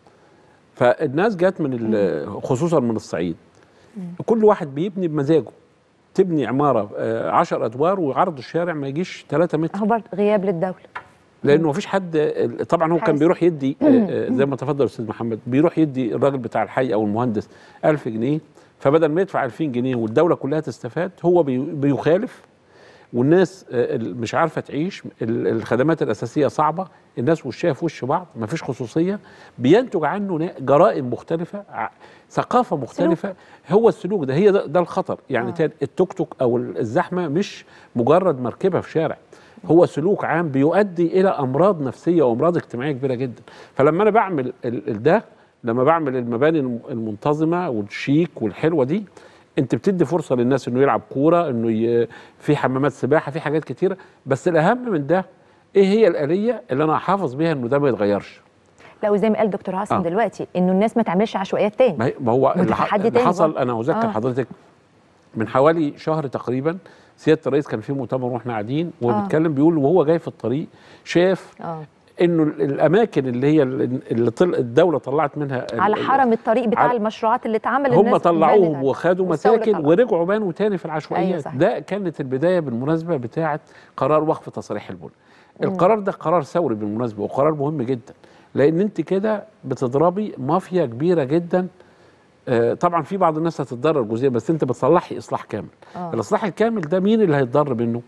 Speaker 2: فالناس جت من خصوصا من الصعيد، مم. كل واحد بيبني بمزاجه. تبني عماره عشر ادوار وعرض الشارع ما يجيش ثلاثة متر،
Speaker 1: هو برضه غياب للدوله،
Speaker 2: لانه مفيش حد. طبعا هو حاسم. كان بيروح يدي زي ما تفضل الاستاذ محمد، بيروح يدي الراجل بتاع الحي او المهندس ألف جنيه، فبدل ما يدفع ألفين جنيه والدوله كلها تستفاد هو بيخالف، والناس مش عارفه تعيش، الخدمات الاساسيه صعبه، الناس وشها في وش بعض، مفيش خصوصيه، بينتج عنه جرائم مختلفه، ثقافه مختلفه. سلوك. هو السلوك ده هي ده, ده الخطر. يعني آه. التوك توك او الزحمه مش مجرد مركبه في شارع، هو سلوك عام بيؤدي الى امراض نفسيه وامراض اجتماعيه كبيره جدا. فلما انا بعمل ده لما بعمل المباني المنتظمه والشيك والحلوه دي، انت بتدي فرصه للناس انه يلعب كوره، انه ي... في حمامات سباحه، في حاجات كتيره. بس الاهم من ده ايه هي الاليه اللي انا احافظ بيها انه ده ما يتغيرش.
Speaker 1: لا وزي ما قال دكتور عاصم آه. دلوقتي انه الناس ما تعملش عشوائيات تاني.
Speaker 2: ما هو اللي, ح... اللي حصل انا اذكر آه. حضرتك من حوالي شهر تقريبا سياده الرئيس كان في مؤتمر واحنا قاعدين وهو بيتكلم، بيقول وهو جاي في الطريق شاف آه. انه الاماكن اللي هي اللي طل... الدوله طلعت منها
Speaker 1: على حرم الطريق بتاع على المشروعات اللي اتعملت،
Speaker 2: هم طلعوهم وخدوا مساكن ورجعوا بانوا تاني في العشوائيات. أيوة ده كانت البدايه بالمناسبه بتاعه قرار وقف تصريح البنى. القرار ده قرار ثوري بالمناسبه وقرار مهم جدا، لان انت كده بتضربي مافيا كبيره جدا. آه طبعا في بعض الناس هتتضرر جزئيا، بس انت بتصلحي اصلاح كامل. آه. الاصلاح الكامل ده مين اللي هيتضرر منه؟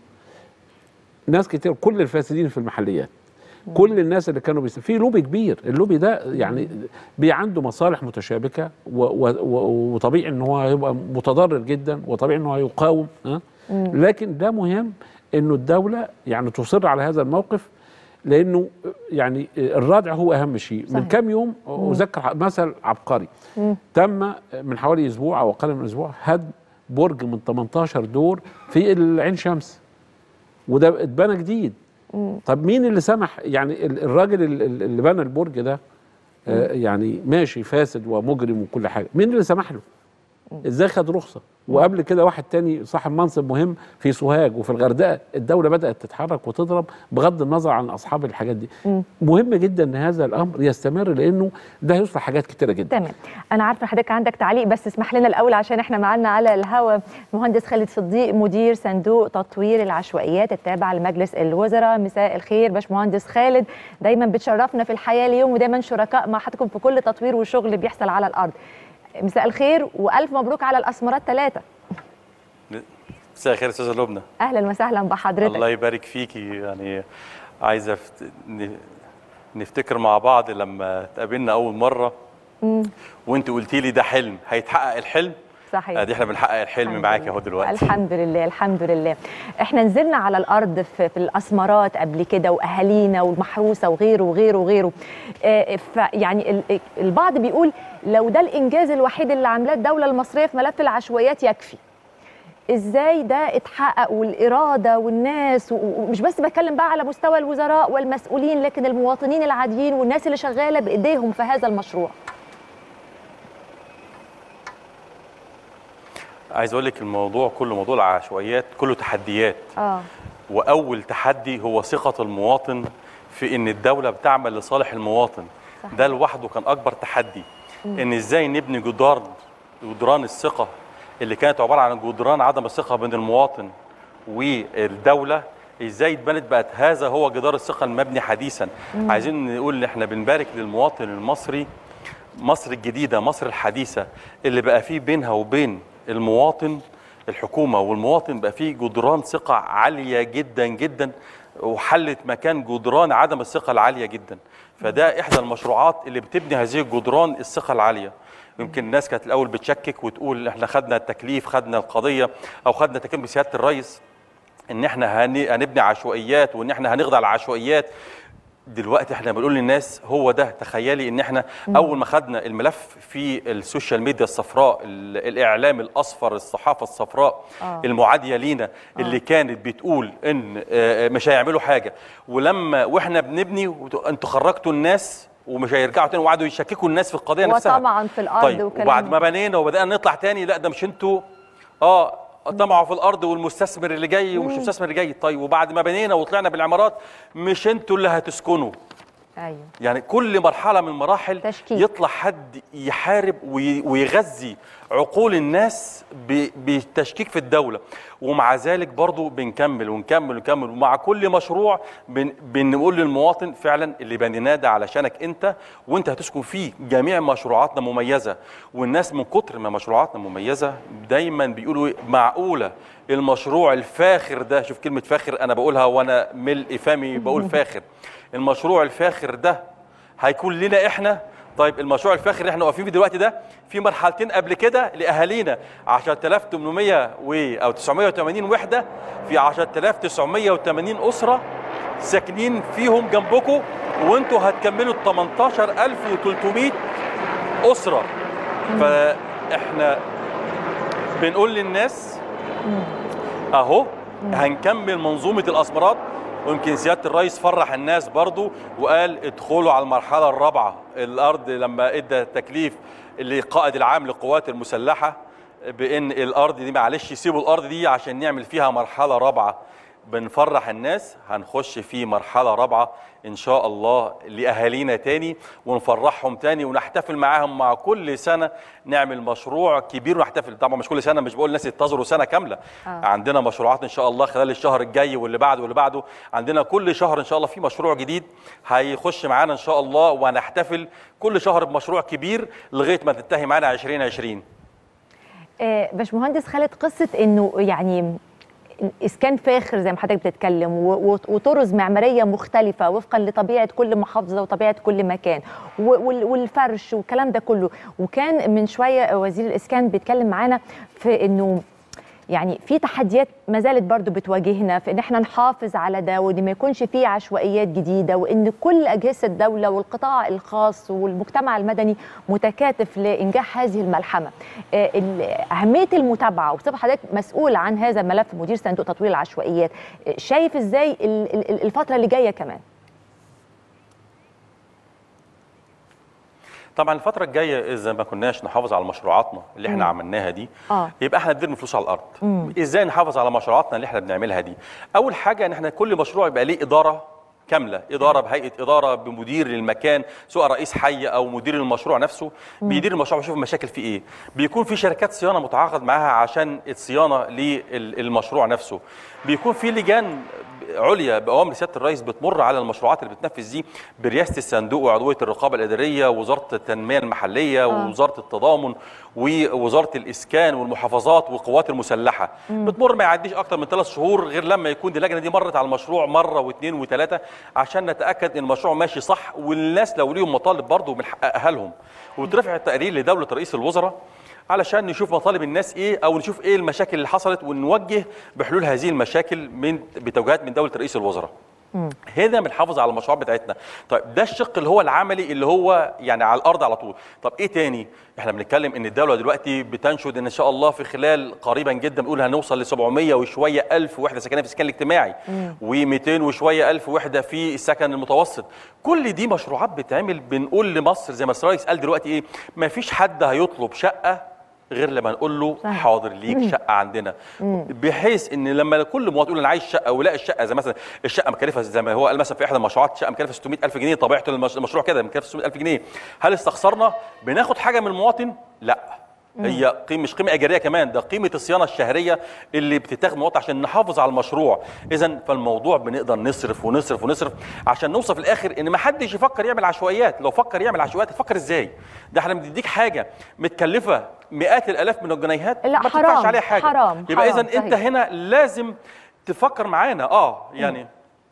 Speaker 2: ناس كتير، كل الفاسدين في المحليات، كل الناس اللي كانوا بيس... في لوبي كبير. اللوبي ده يعني بي عنده مصالح متشابكه و... و... وطبيعي ان هو هيبقى متضرر جدا، وطبيعي ان هو هيقاوم. ها؟ لكن ده مهم انه الدوله يعني تصر على هذا الموقف، لانه يعني الردع هو اهم شيء. من كام يوم اذكر مثل عبقري مم. تم من حوالي اسبوع او اقل من اسبوع هدم برج من ثمانية عشر دور في العين شمس، وده اتبنى جديد. مم. طب مين اللي سمح؟ يعني الراجل اللي بنى البرج ده آه يعني ماشي فاسد ومجرم وكل حاجه، مين اللي سمح له؟ ازاي خد رخصه؟ وقبل كده واحد تاني صاحب منصب مهم في سوهاج وفي الغردقه، الدوله بدات تتحرك وتضرب بغض النظر عن اصحاب الحاجات دي. م. مهم جدا ان هذا الامر يستمر، لانه ده هيصلح حاجات كتيره جدا.
Speaker 1: تمام. انا عارفه حضرتك عندك تعليق، بس اسمح لنا الاول عشان احنا معانا على الهوا مهندس خالد صديق مدير صندوق تطوير العشوائيات التابع لمجلس الوزراء. مساء الخير باشمهندس خالد، دايما بتشرفنا في الحياه اليوم ودايما شركاء مع حضرتك في كل تطوير وشغل بيحصل على الارض. مساء الخير والف مبروك على الاسمرات ثلاثه.
Speaker 8: مساء الخير استاذه لبنى.
Speaker 1: اهلا وسهلا بحضرتك.
Speaker 8: الله يبارك فيكي. يعني عايزه فت... نفتكر مع بعض لما اتقابلنا اول مره مم. وانت قلتي لي ده حلم هيتحقق الحلم.
Speaker 1: صحيح.
Speaker 8: ادي احنا بنحقق الحلم معاكي اهو دلوقتي.
Speaker 1: الحمد لله الحمد لله. احنا نزلنا على الارض في, في الاسمرات قبل كده واهالينا والمحروسه وغيره وغيره وغيره. اه فيعني البعض بيقول لو ده الانجاز الوحيد اللي عاملاه الدوله المصريه في ملف العشوائيات يكفي. ازاي ده اتحقق والاراده والناس، ومش بس بتكلم بقى على مستوى الوزراء والمسؤولين، لكن المواطنين العاديين والناس اللي شغاله بايديهم في هذا المشروع.
Speaker 8: عايز اقول لك الموضوع كله موضوع العشوائيات كله تحديات. اه واول تحدي هو ثقه المواطن في ان الدوله بتعمل لصالح المواطن. صحيح. ده لوحده كان اكبر تحدي. مم. ان ازاي نبني جدار جدران الثقه اللي كانت عباره عن جدران عدم الثقه بين المواطن والدوله، ازاي اتبنت بقت هذا هو جدار الثقه المبني حديثا. مم. عايزين نقول ان احنا بنبارك للمواطن المصري، مصر الجديده، مصر الحديثه اللي بقى فيه بينها وبين المواطن الحكومه والمواطن بقى فيه جدران ثقه عاليه جدا جدا، وحلت مكان جدران عدم الثقه العاليه جدا. فده احدى المشروعات اللي بتبني هذه الجدران الثقه العاليه. يمكن الناس كانت الاول بتشكك وتقول احنا خدنا التكليف، خدنا القضيه، او خدنا تكليف بسياده الرئيس ان احنا هنبني عشوائيات وان احنا هنخضع العشوائيات. دلوقتي احنا بنقول للناس هو ده. تخيلي ان احنا اول ما خدنا الملف في السوشيال ميديا الصفراء، الاعلام الاصفر، الصحافه الصفراء آه. المعاديه لينا آه. اللي كانت بتقول ان مش هيعملوا حاجه، ولما واحنا بنبني انتوا خرجتوا الناس ومش هيرجعوا تاني، وقعدوا يشككوا الناس في القضيه نفسها.
Speaker 1: وطمعا في الارض.
Speaker 8: طيب وبعد ما بنينا وبدانا نطلع تاني، لا ده مش انتوا اه طمعوا في الارض والمستثمر اللي جاي ومش المستثمر اللي جاي. طيب وبعد ما بنينا وطلعنا بالعمارات مش انتوا اللي هتسكنوا. ايوه. يعني كل مرحله من المراحل تشكيك. يطلع حد يحارب ويغذي عقول الناس بتشكيك في الدوله، ومع ذلك برضو بنكمل ونكمل ونكمل. ومع كل مشروع بن بنقول للمواطن فعلا اللي بنيناه ده علشانك انت وانت هتسكن فيه. جميع مشروعاتنا مميزه، والناس من كتر ما مشروعاتنا مميزه دايما بيقولوا معقوله المشروع الفاخر ده، شوف كلمه فاخر انا بقولها وانا ملء فمي بقول فاخر، المشروع الفاخر ده هيكون لنا احنا. طيب المشروع الفاخر اللي احنا واقفين فيه دلوقتي ده في مرحلتين قبل كده لاهالينا، عشرة آلاف وثمانمائة او تسعمائة وثمانين وحده في عشرة آلاف وتسعمائة وثمانين اسره ساكنين فيهم جنبكم، وانتوا هتكملوا ال ثمانية عشر ألف وثلاثمائة اسره. فاحنا بنقول للناس اهو هنكمل منظومه الاسمرات. ويمكن سياده الرئيس فرح الناس برضو وقال ادخلوا على المرحله الرابعه. الارض لما ادى تكليف لقائد العام للقوات المسلحه بان الارض دي معلش يسيبوا الارض دي عشان نعمل فيها مرحله رابعه. بنفرح الناس، هنخش في مرحله رابعه ان شاء الله لاهالينا تاني ونفرحهم تاني ونحتفل معاهم. مع كل سنه نعمل مشروع كبير ونحتفل. طبعا مش كل سنه، مش بقول الناس ينتظروا سنه كامله. آه. عندنا مشروعات ان شاء الله خلال الشهر الجاي واللي بعده واللي بعده. عندنا كل شهر ان شاء الله في مشروع جديد هيخش معانا ان شاء الله، وهنحتفل كل شهر بمشروع كبير لغايه ما تنتهي معانا عشرين عشرين.
Speaker 1: آه باشمهندس خالد، قصه انه يعني اسكان فاخر زي ما حضرتك بتتكلم وطرز معماريه مختلفه وفقا لطبيعه كل محافظه وطبيعه كل مكان والفرش والكلام ده كله. وكان من شويه وزير الاسكان بيتكلم معانا في انه يعني في تحديات ما زالت برضو بتواجهنا في ان احنا نحافظ على ده، وان ما يكونش فيه عشوائيات جديده، وان كل اجهزه الدوله والقطاع الخاص والمجتمع المدني متكاتف لانجاح هذه الملحمه. اهميه المتابعه، وبصفه حضرتك مسؤول عن هذا الملف مدير صندوق تطوير العشوائيات، شايف ازاي الفتره اللي جايه كمان؟
Speaker 8: طبعا الفترة الجاية إذا ما كناش نحافظ على مشروعاتنا اللي احنا مم. عملناها دي، آه. يبقى احنا بنرمي فلوس على الأرض. مم. إزاي نحافظ على مشروعاتنا اللي احنا بنعملها دي؟ أول حاجة إن احنا كل مشروع يبقى ليه إدارة كاملة، إدارة بهيئة إدارة بمدير للمكان، سواء رئيس حي أو مدير المشروع نفسه بيدير المشروع ويشوف المشاكل فيه إيه. بيكون في شركات صيانة متعاقد معاها عشان الصيانة للمشروع نفسه. بيكون في لجان عليا بأوامر سيادة الرئيس بتمر على المشروعات اللي بتنفذ دي برئاسة الصندوق وعضوية الرقابة الإدارية ووزارة التنمية المحلية آه. ووزارة التضامن ووزارة الإسكان والمحافظات والقوات المسلحة. مم. بتمر ما يعديش أكتر من ثلاث شهور غير لما يكون اللجنة دي مرت على المشروع مرة واثنين وثلاثة عشان نتأكد إن المشروع ماشي صح، والناس لو ليهم مطالب برضه بنحققها لهم. وترفع التقرير لدولة رئيس الوزراء علشان نشوف مطالب الناس ايه او نشوف ايه المشاكل اللي حصلت ونوجه بحلول هذه المشاكل من بتوجيهات من دوله رئيس الوزراء. هنا بنحافظ على المشروعات بتاعتنا. طيب ده الشق اللي هو العملي اللي هو يعني على الارض على طول. طب ايه تاني؟ احنا بنتكلم ان الدوله دلوقتي بتنشد ان ان شاء الله في خلال قريبا جدا بنقول هنوصل ل سبعمية وشويه الف وحده سكنيه في السكن الاجتماعي و200 وشويه الف وحده في السكن المتوسط. كل دي مشروعات بتعمل. بنقول لمصر زي ما الرئيس قال دلوقتي ايه؟ ما فيش حد هيطلب شقه غير لما نقول له صحيح. حاضر ليك شقه عندنا، بحيث ان لما كل مواطن يقول انا عايز شقه ويلاقي الشقه زي مثلا الشقه مكلفه زي ما هو قال مثلا في احدى المشروعات شقه مكلفه ستمية الف جنيه، طبيعه المشروع كده مكلفه ستمية الف جنيه. هل استخسرنا بناخد حاجه من المواطن؟ لا، هي قيمة مش قيمة إيجارية كمان، ده قيمة الصيانة الشهرية اللي بتتاخد من المواطن عشان نحافظ على المشروع. إذا فالموضوع بنقدر نصرف ونصرف ونصرف عشان نوصل في الآخر إن ما حدش يفكر يعمل عشوائيات. لو فكر يعمل عشوائيات تفكر إزاي؟ ده إحنا بنديك حاجة متكلفة مئات الآلاف من الجنيهات
Speaker 1: لا،
Speaker 8: ما
Speaker 1: حرام
Speaker 8: تدفعش عليها حاجة.
Speaker 1: حرام
Speaker 8: يبقى إذا أنت هنا لازم تفكر معانا اه يعني.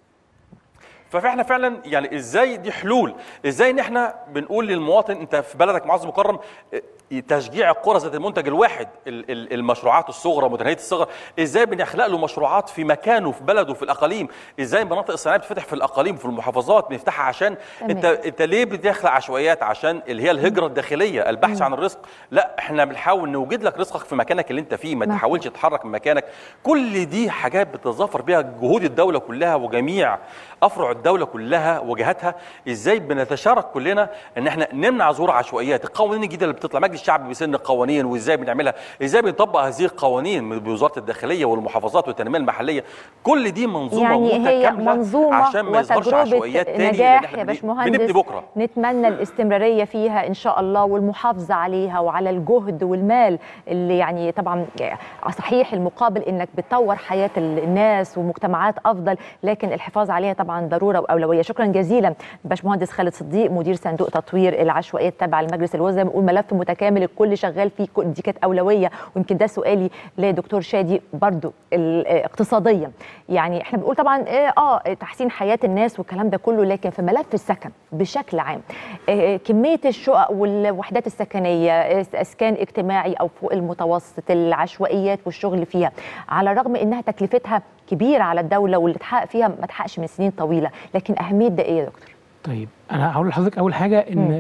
Speaker 8: فاحنا فعلا يعني ازاي دي حلول؟ ازاي ان احنا بنقول للمواطن انت في بلدك معز مكرم تشجيع القرى ذات المنتج الواحد، المشروعات الصغرى متناهيه الصغر، ازاي بنخلق له مشروعات في مكانه في بلده في الاقاليم، ازاي المناطق الصناعيه بتفتح في الاقاليم وفي المحافظات بنفتحها عشان أمين. انت انت ليه بتخلق عشوائيات؟ عشان اللي هي الهجره الداخليه، البحث أمين. عن الرزق. لا، احنا بنحاول نوجد لك رزقك في مكانك اللي انت فيه، ما تحاولش تتحرك من مكانك. كل دي حاجات بتتظافر بها جهود الدوله كلها وجميع افرع الدوله كلها وجهاتها. ازاي بنتشارك كلنا ان احنا نمنع ظهور عشوائيات؟ القوانين الجديده اللي بتطلع، مجلس الشعب بيسن القوانين وازاي بنعملها، ازاي بنطبق هذه القوانين بوزاره الداخليه والمحافظات والتنميه المحليه. كل دي منظومه
Speaker 1: يعني هي منظومه
Speaker 8: عشان ما يظهرش عشوائيات تاني.
Speaker 1: نجاح يا باشمهندس،
Speaker 8: بنبني بكره
Speaker 1: نتمنى الاستمراريه فيها ان شاء الله والمحافظه عليها وعلى الجهد والمال اللي يعني طبعا صحيح المقابل انك بتطور حياه الناس ومجتمعات افضل، لكن الحفاظ عليها طبعا ضروره واولويه. شكرا جزيلا باشمهندس خالد صديق مدير صندوق تطوير العشوائيات تبع المجلس الوزراء. بنقول ملف متكامل الكل شغال فيه، دي كانت اولويه، ويمكن ده سؤالي لدكتور شادي برضو اقتصاديا. يعني احنا بنقول طبعا اه تحسين حياه الناس والكلام ده كله، لكن في ملف السكن بشكل عام آه كميه الشقق والوحدات السكنيه، اسكان اجتماعي او فوق المتوسط، العشوائيات والشغل فيها، على الرغم انها تكلفتها كبيره على الدوله واللي اتحقق فيها ما اتحققش من سنين طويله، لكن اهميه ده ايه يا دكتور؟
Speaker 3: طيب انا هقول لحضرتك اول حاجه ان م.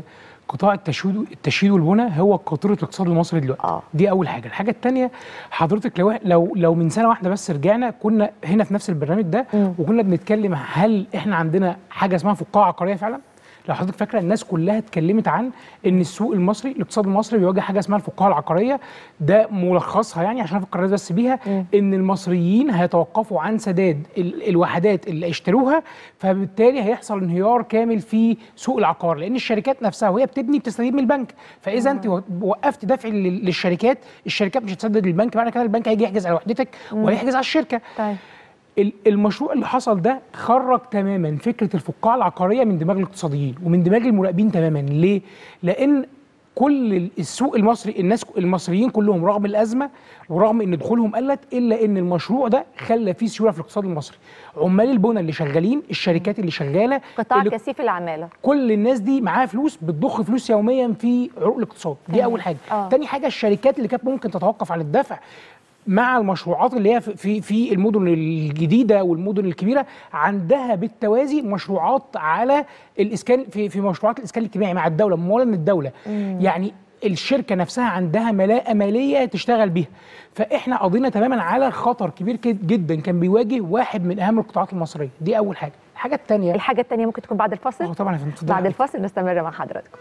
Speaker 3: قطاع التشييد التشييد والبناء هو قاطره الاقتصاد المصري دلوقتي.
Speaker 1: آه.
Speaker 3: دي اول حاجه. الحاجه الثانيه حضرتك لو لو لو من سنه واحده بس رجعنا كنا هنا في نفس البرنامج ده م. وكنا بنتكلم هل احنا عندنا حاجه اسمها فقاعه عقاريه فعلا؟ لو حضرتك فاكره الناس كلها اتكلمت عن ان السوق المصري الاقتصاد المصري بيواجه حاجه اسمها الفقاعه العقاريه. ده ملخصها يعني عشان افكر بس بيها م. ان المصريين هيتوقفوا عن سداد ال الوحدات اللي اشتروها، فبالتالي هيحصل انهيار كامل في سوق العقار، لان الشركات نفسها وهي بتبني بتستفيد من البنك. فاذا انت وقفت دفع للشركات، الشركات مش هتسدد للبنك، معنى كده البنك هيجي يحجز على وحدتك وهيحجز على الشركه. طيب. المشروع اللي حصل ده خرج تماما فكره الفقاعه العقاريه من دماغ الاقتصاديين ومن دماغ المراقبين تماما. ليه؟ لان كل السوق المصري الناس المصريين كلهم رغم الازمه ورغم ان دخولهم قلت الا ان المشروع ده خلى فيه سيوله في الاقتصاد المصري. عمال البنى اللي شغالين، الشركات اللي شغاله،
Speaker 1: قطاع كثيف العماله،
Speaker 3: كل الناس دي معاها فلوس بتضخ فلوس يوميا في عروق الاقتصاد. دي اول حاجه. آه. تاني حاجه الشركات اللي كانت ممكن تتوقف عن الدفع مع المشروعات اللي هي في في المدن الجديده والمدن الكبيره عندها بالتوازي مشروعات على الاسكان في في مشروعات الاسكان الاجتماعي مع الدوله، مموله من الدوله. مم. يعني الشركه نفسها عندها ملاءه ماليه تشتغل بيها. فاحنا قضينا تماما على خطر كبير جدا كان بيواجه واحد من اهم القطاعات المصريه. دي اول حاجه. الحاجه الثانيه
Speaker 1: الحاجه الثانيه ممكن تكون بعد الفاصل.
Speaker 3: اه طبعا يا فندم.
Speaker 1: بعد الفاصل نستمر مع حضراتكم.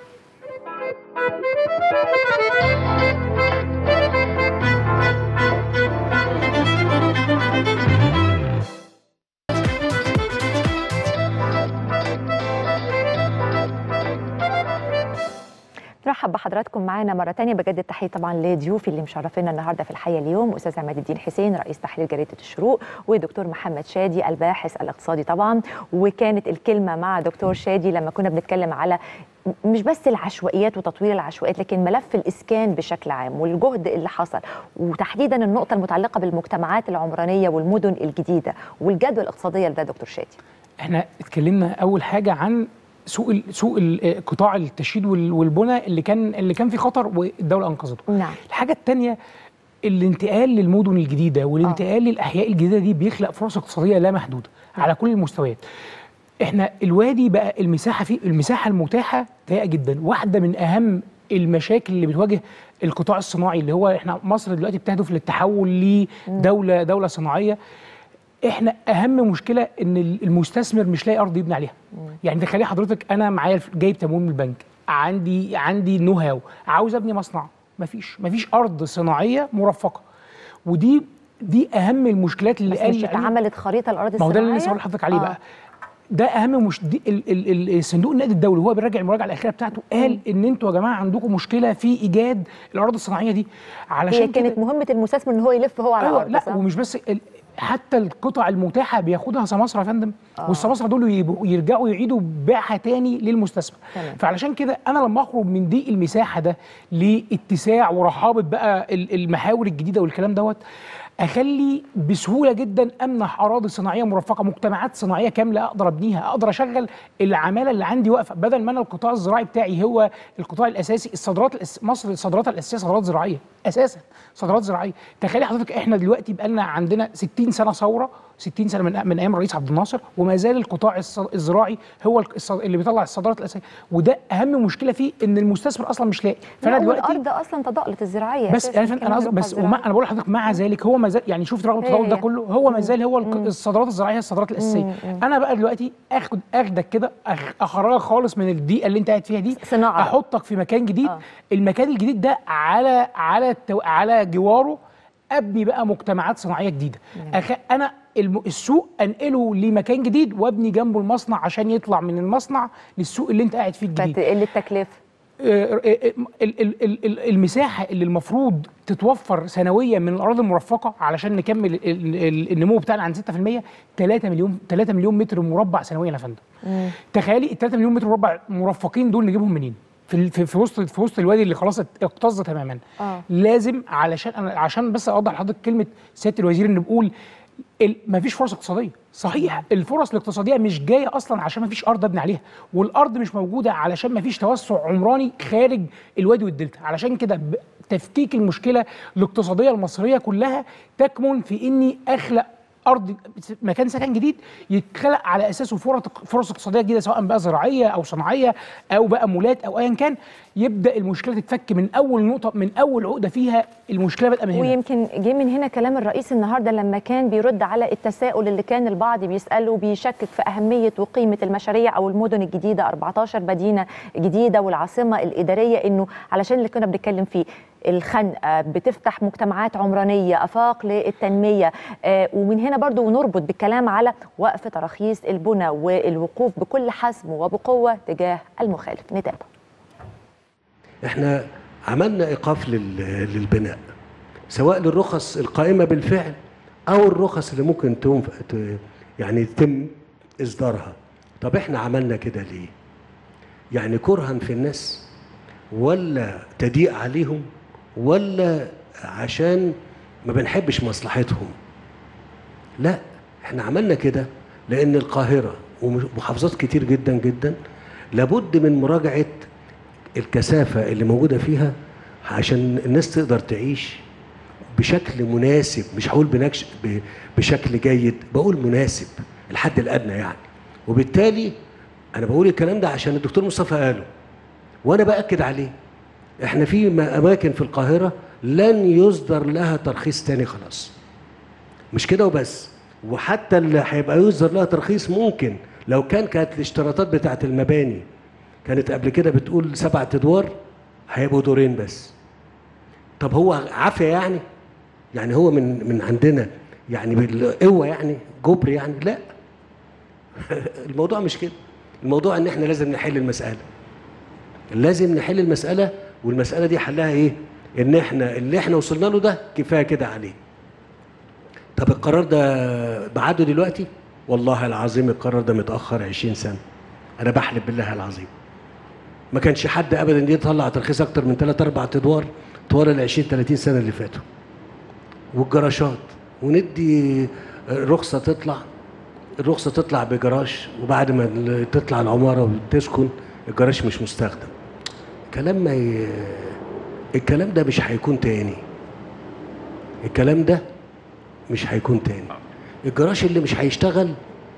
Speaker 1: نرحب بحضراتكم معانا مره ثانيه. بجد التحيه طبعا لضيوفي اللي مشرفينا النهارده في الحياه اليوم، استاذ عماد الدين حسين رئيس تحرير جريده الشروق، ودكتور محمد شادي الباحث الاقتصادي طبعا. وكانت الكلمه مع دكتور شادي لما كنا بنتكلم على مش بس العشوائيات وتطوير العشوائيات، لكن ملف الاسكان بشكل عام والجهد اللي حصل، وتحديدا النقطه المتعلقه بالمجتمعات العمرانيه والمدن الجديده والجدوى الاقتصاديه لده. دكتور شادي،
Speaker 3: احنا اتكلمنا اول حاجه عن سوق سوق قطاع التشييد والبناء اللي كان اللي كان في خطر والدوله انقذته.
Speaker 1: نعم.
Speaker 3: الحاجه الثانيه الانتقال للمدن الجديده والانتقال آه. للاحياء الجديده دي بيخلق فرص اقتصاديه لا محدوده آه. على كل المستويات. احنا الوادي بقى المساحه فيه المساحه المتاحه ضيقه جدا. واحده من اهم المشاكل اللي بتواجه القطاع الصناعي اللي هو احنا مصر دلوقتي بتهدف للتحول لدوله دوله صناعيه. احنا اهم مشكله ان المستثمر مش لاقي ارض يبني عليها. مم. يعني تخيلي حضرتك انا معايا جايب تمويل من البنك، عندي عندي نو هاو، عاوز ابني مصنع، مفيش مفيش ارض صناعيه مرفقه. ودي دي اهم المشكلات اللي
Speaker 1: قال مش اتعملت خريطه الارض الصناعيه.
Speaker 3: ما هو ده اللي لسه هقول لحضرتك عليه. آه. بقى ده اهم مش دي ال ال الصندوق النقد الدولي وهو بيراجع المراجعه الاخيره بتاعته قال مم. ان انتوا يا جماعه عندكم مشكله في ايجاد الاراضي الصناعيه دي. علشان
Speaker 1: هي كانت مهمه المستثمر ان هو يلف هو على
Speaker 3: أيوة
Speaker 1: الارض.
Speaker 3: لا صح؟ ومش بس حتى القطع المتاحه بياخدها سماسره يا فندم. آه. والسماسره دول يرجعوا يعيدوا بيعها تاني للمستثمر. تمام. فعلشان كده انا لما اخرج من ضيق المساحه ده لاتساع ورحابه بقى المحاور الجديده والكلام دوت، اخلي بسهوله جدا امنح اراضي صناعيه مرفقه، مجتمعات صناعيه كامله اقدر ابنيها، اقدر اشغل العماله اللي عندي واقفه، بدل ما انا القطاع الزراعي بتاعي هو القطاع الاساسي. الصادرات الأس... مصر صادراتها الاساسيه صادرات زراعيه اساسا، صادرات زراعيه. تخيلي حضرتك احنا دلوقتي بقى لنا عندنا ستين سنه ثوره، ستين سنه من من ايام الرئيس عبد الناصر، وما زال القطاع الزراعي هو اللي بيطلع الصادرات الاساسيه. وده اهم مشكله فيه ان المستثمر اصلا مش لاقي.
Speaker 1: فانا دلوقتي الارض اصلا تضاءلت الزراعيه
Speaker 3: بس يعني انا قصدي بس وما انا بقول لحضرتك مع ذلك هو ما زال يعني شفت رغم التطور ده كله هو ما زال هو مم. الصادرات الزراعيه هي الصادرات الاساسيه. مم. انا بقى دلوقتي اخد اخدك كده اخرجك خالص من الضيقه اللي انت قاعد فيها دي،
Speaker 1: صناعة.
Speaker 3: احطك في مكان جديد. آه. المكان الجديد ده على على التو... على جواره ابني بقى مجتمعات صناعيه جديده. أخ... انا السوق انقله لمكان جديد وابني جنبه المصنع عشان يطلع من المصنع للسوق اللي انت قاعد فيه الجديد.
Speaker 1: فتقل التكلفه.
Speaker 3: المساحه اللي المفروض تتوفر سنويا من الاراضي المرفقه علشان نكمل النمو بتاعنا عن ستة في المية ثلاثة مليون ثلاثة مليون متر مربع سنويا يا فندم. تخيلي ال ثلاثة مليون متر مربع مرفقين دول نجيبهم منين؟ في في في وسط في وسط الوادي اللي خلاص اكتظ تماما. آه. لازم علشان انا عشان بس اوضح لحضرتك كلمه سياده الوزير ان بقول مفيش فرص اقتصاديه. صحيح الفرص الاقتصاديه مش جايه اصلا عشان مفيش ارض ابني عليها، والارض مش موجوده علشان مفيش توسع عمراني خارج الوادي والدلتا. علشان كده تفكيك المشكله الاقتصاديه المصريه كلها تكمن في اني اخلق ارض مكان سكن جديد يتخلق على اساسه فرص فرص اقتصاديه جديده، سواء بقى زراعيه او صناعيه او بقى مولات او ايا كان. يبدا المشكله تتفك من اول نقطه، من اول عقده فيها المشكله بدأ من هنا.
Speaker 1: ويمكن جه من هنا كلام الرئيس النهارده لما كان بيرد على التساؤل اللي كان البعض بيساله وبيشكك في اهميه وقيمه المشاريع او المدن الجديده، أربعتاشر مدينه جديده والعاصمه الاداريه، انه علشان اللي كنا بنتكلم فيه الخنقه بتفتح مجتمعات عمرانيه، افاق للتنميه. آه ومن هنا برضو نربط بالكلام على وقف تراخيص البنى والوقوف بكل حسم وبقوه تجاه المخالف. نتابع.
Speaker 4: احنا عملنا ايقاف للبناء، سواء للرخص القائمه بالفعل او الرخص اللي ممكن تم يعني يتم اصدارها. طب احنا عملنا كده ليه؟ يعني كرها في الناس، ولا تضييق عليهم، ولا عشان ما بنحبش مصلحتهم؟ لا، احنا عملنا كده لان القاهره ومحافظات كتير جدا جدا لابد من مراجعه الكثافه اللي موجوده فيها عشان الناس تقدر تعيش بشكل مناسب. مش هقول بنكش بشكل جيد، بقول مناسب، الحد الادنى يعني. وبالتالي انا بقول الكلام ده عشان الدكتور مصطفى قاله وانا باكد عليه. احنا في اماكن في القاهره لن يصدر لها ترخيص تاني خلاص، مش كده وبس، وحتى اللي هيبقى يصدر لها ترخيص ممكن لو كان كانت الاشتراطات بتاعه المباني كانت قبل كده بتقول سبعة ادوار هيبقوا دورين بس. طب هو عافيه يعني؟ يعني هو من من عندنا يعني بالقوه يعني جبر يعني؟ لا. الموضوع مش كده. الموضوع ان احنا لازم نحل المساله. لازم نحل المساله، والمساله دي حلها ايه؟ ان احنا اللي احنا وصلنا له ده كفايه كده عليه. طب القرار ده بعده دلوقتي؟ والله العظيم القرار ده متاخر عشرين سنه. انا بحلف بالله العظيم. ما كانش حد ابدا يطلع ترخيص اكتر من ثلاث اربع ادوار طوال ال عشرين ثلاثين سنه اللي فاتوا. والجراشات وندي رخصه تطلع الرخصه تطلع بجراج، وبعد ما تطلع العماره وتسكن الجراج مش مستخدم. كلام ما ي... الكلام ده مش هيكون تاني. الكلام ده مش هيكون تاني. الجراج اللي مش هيشتغل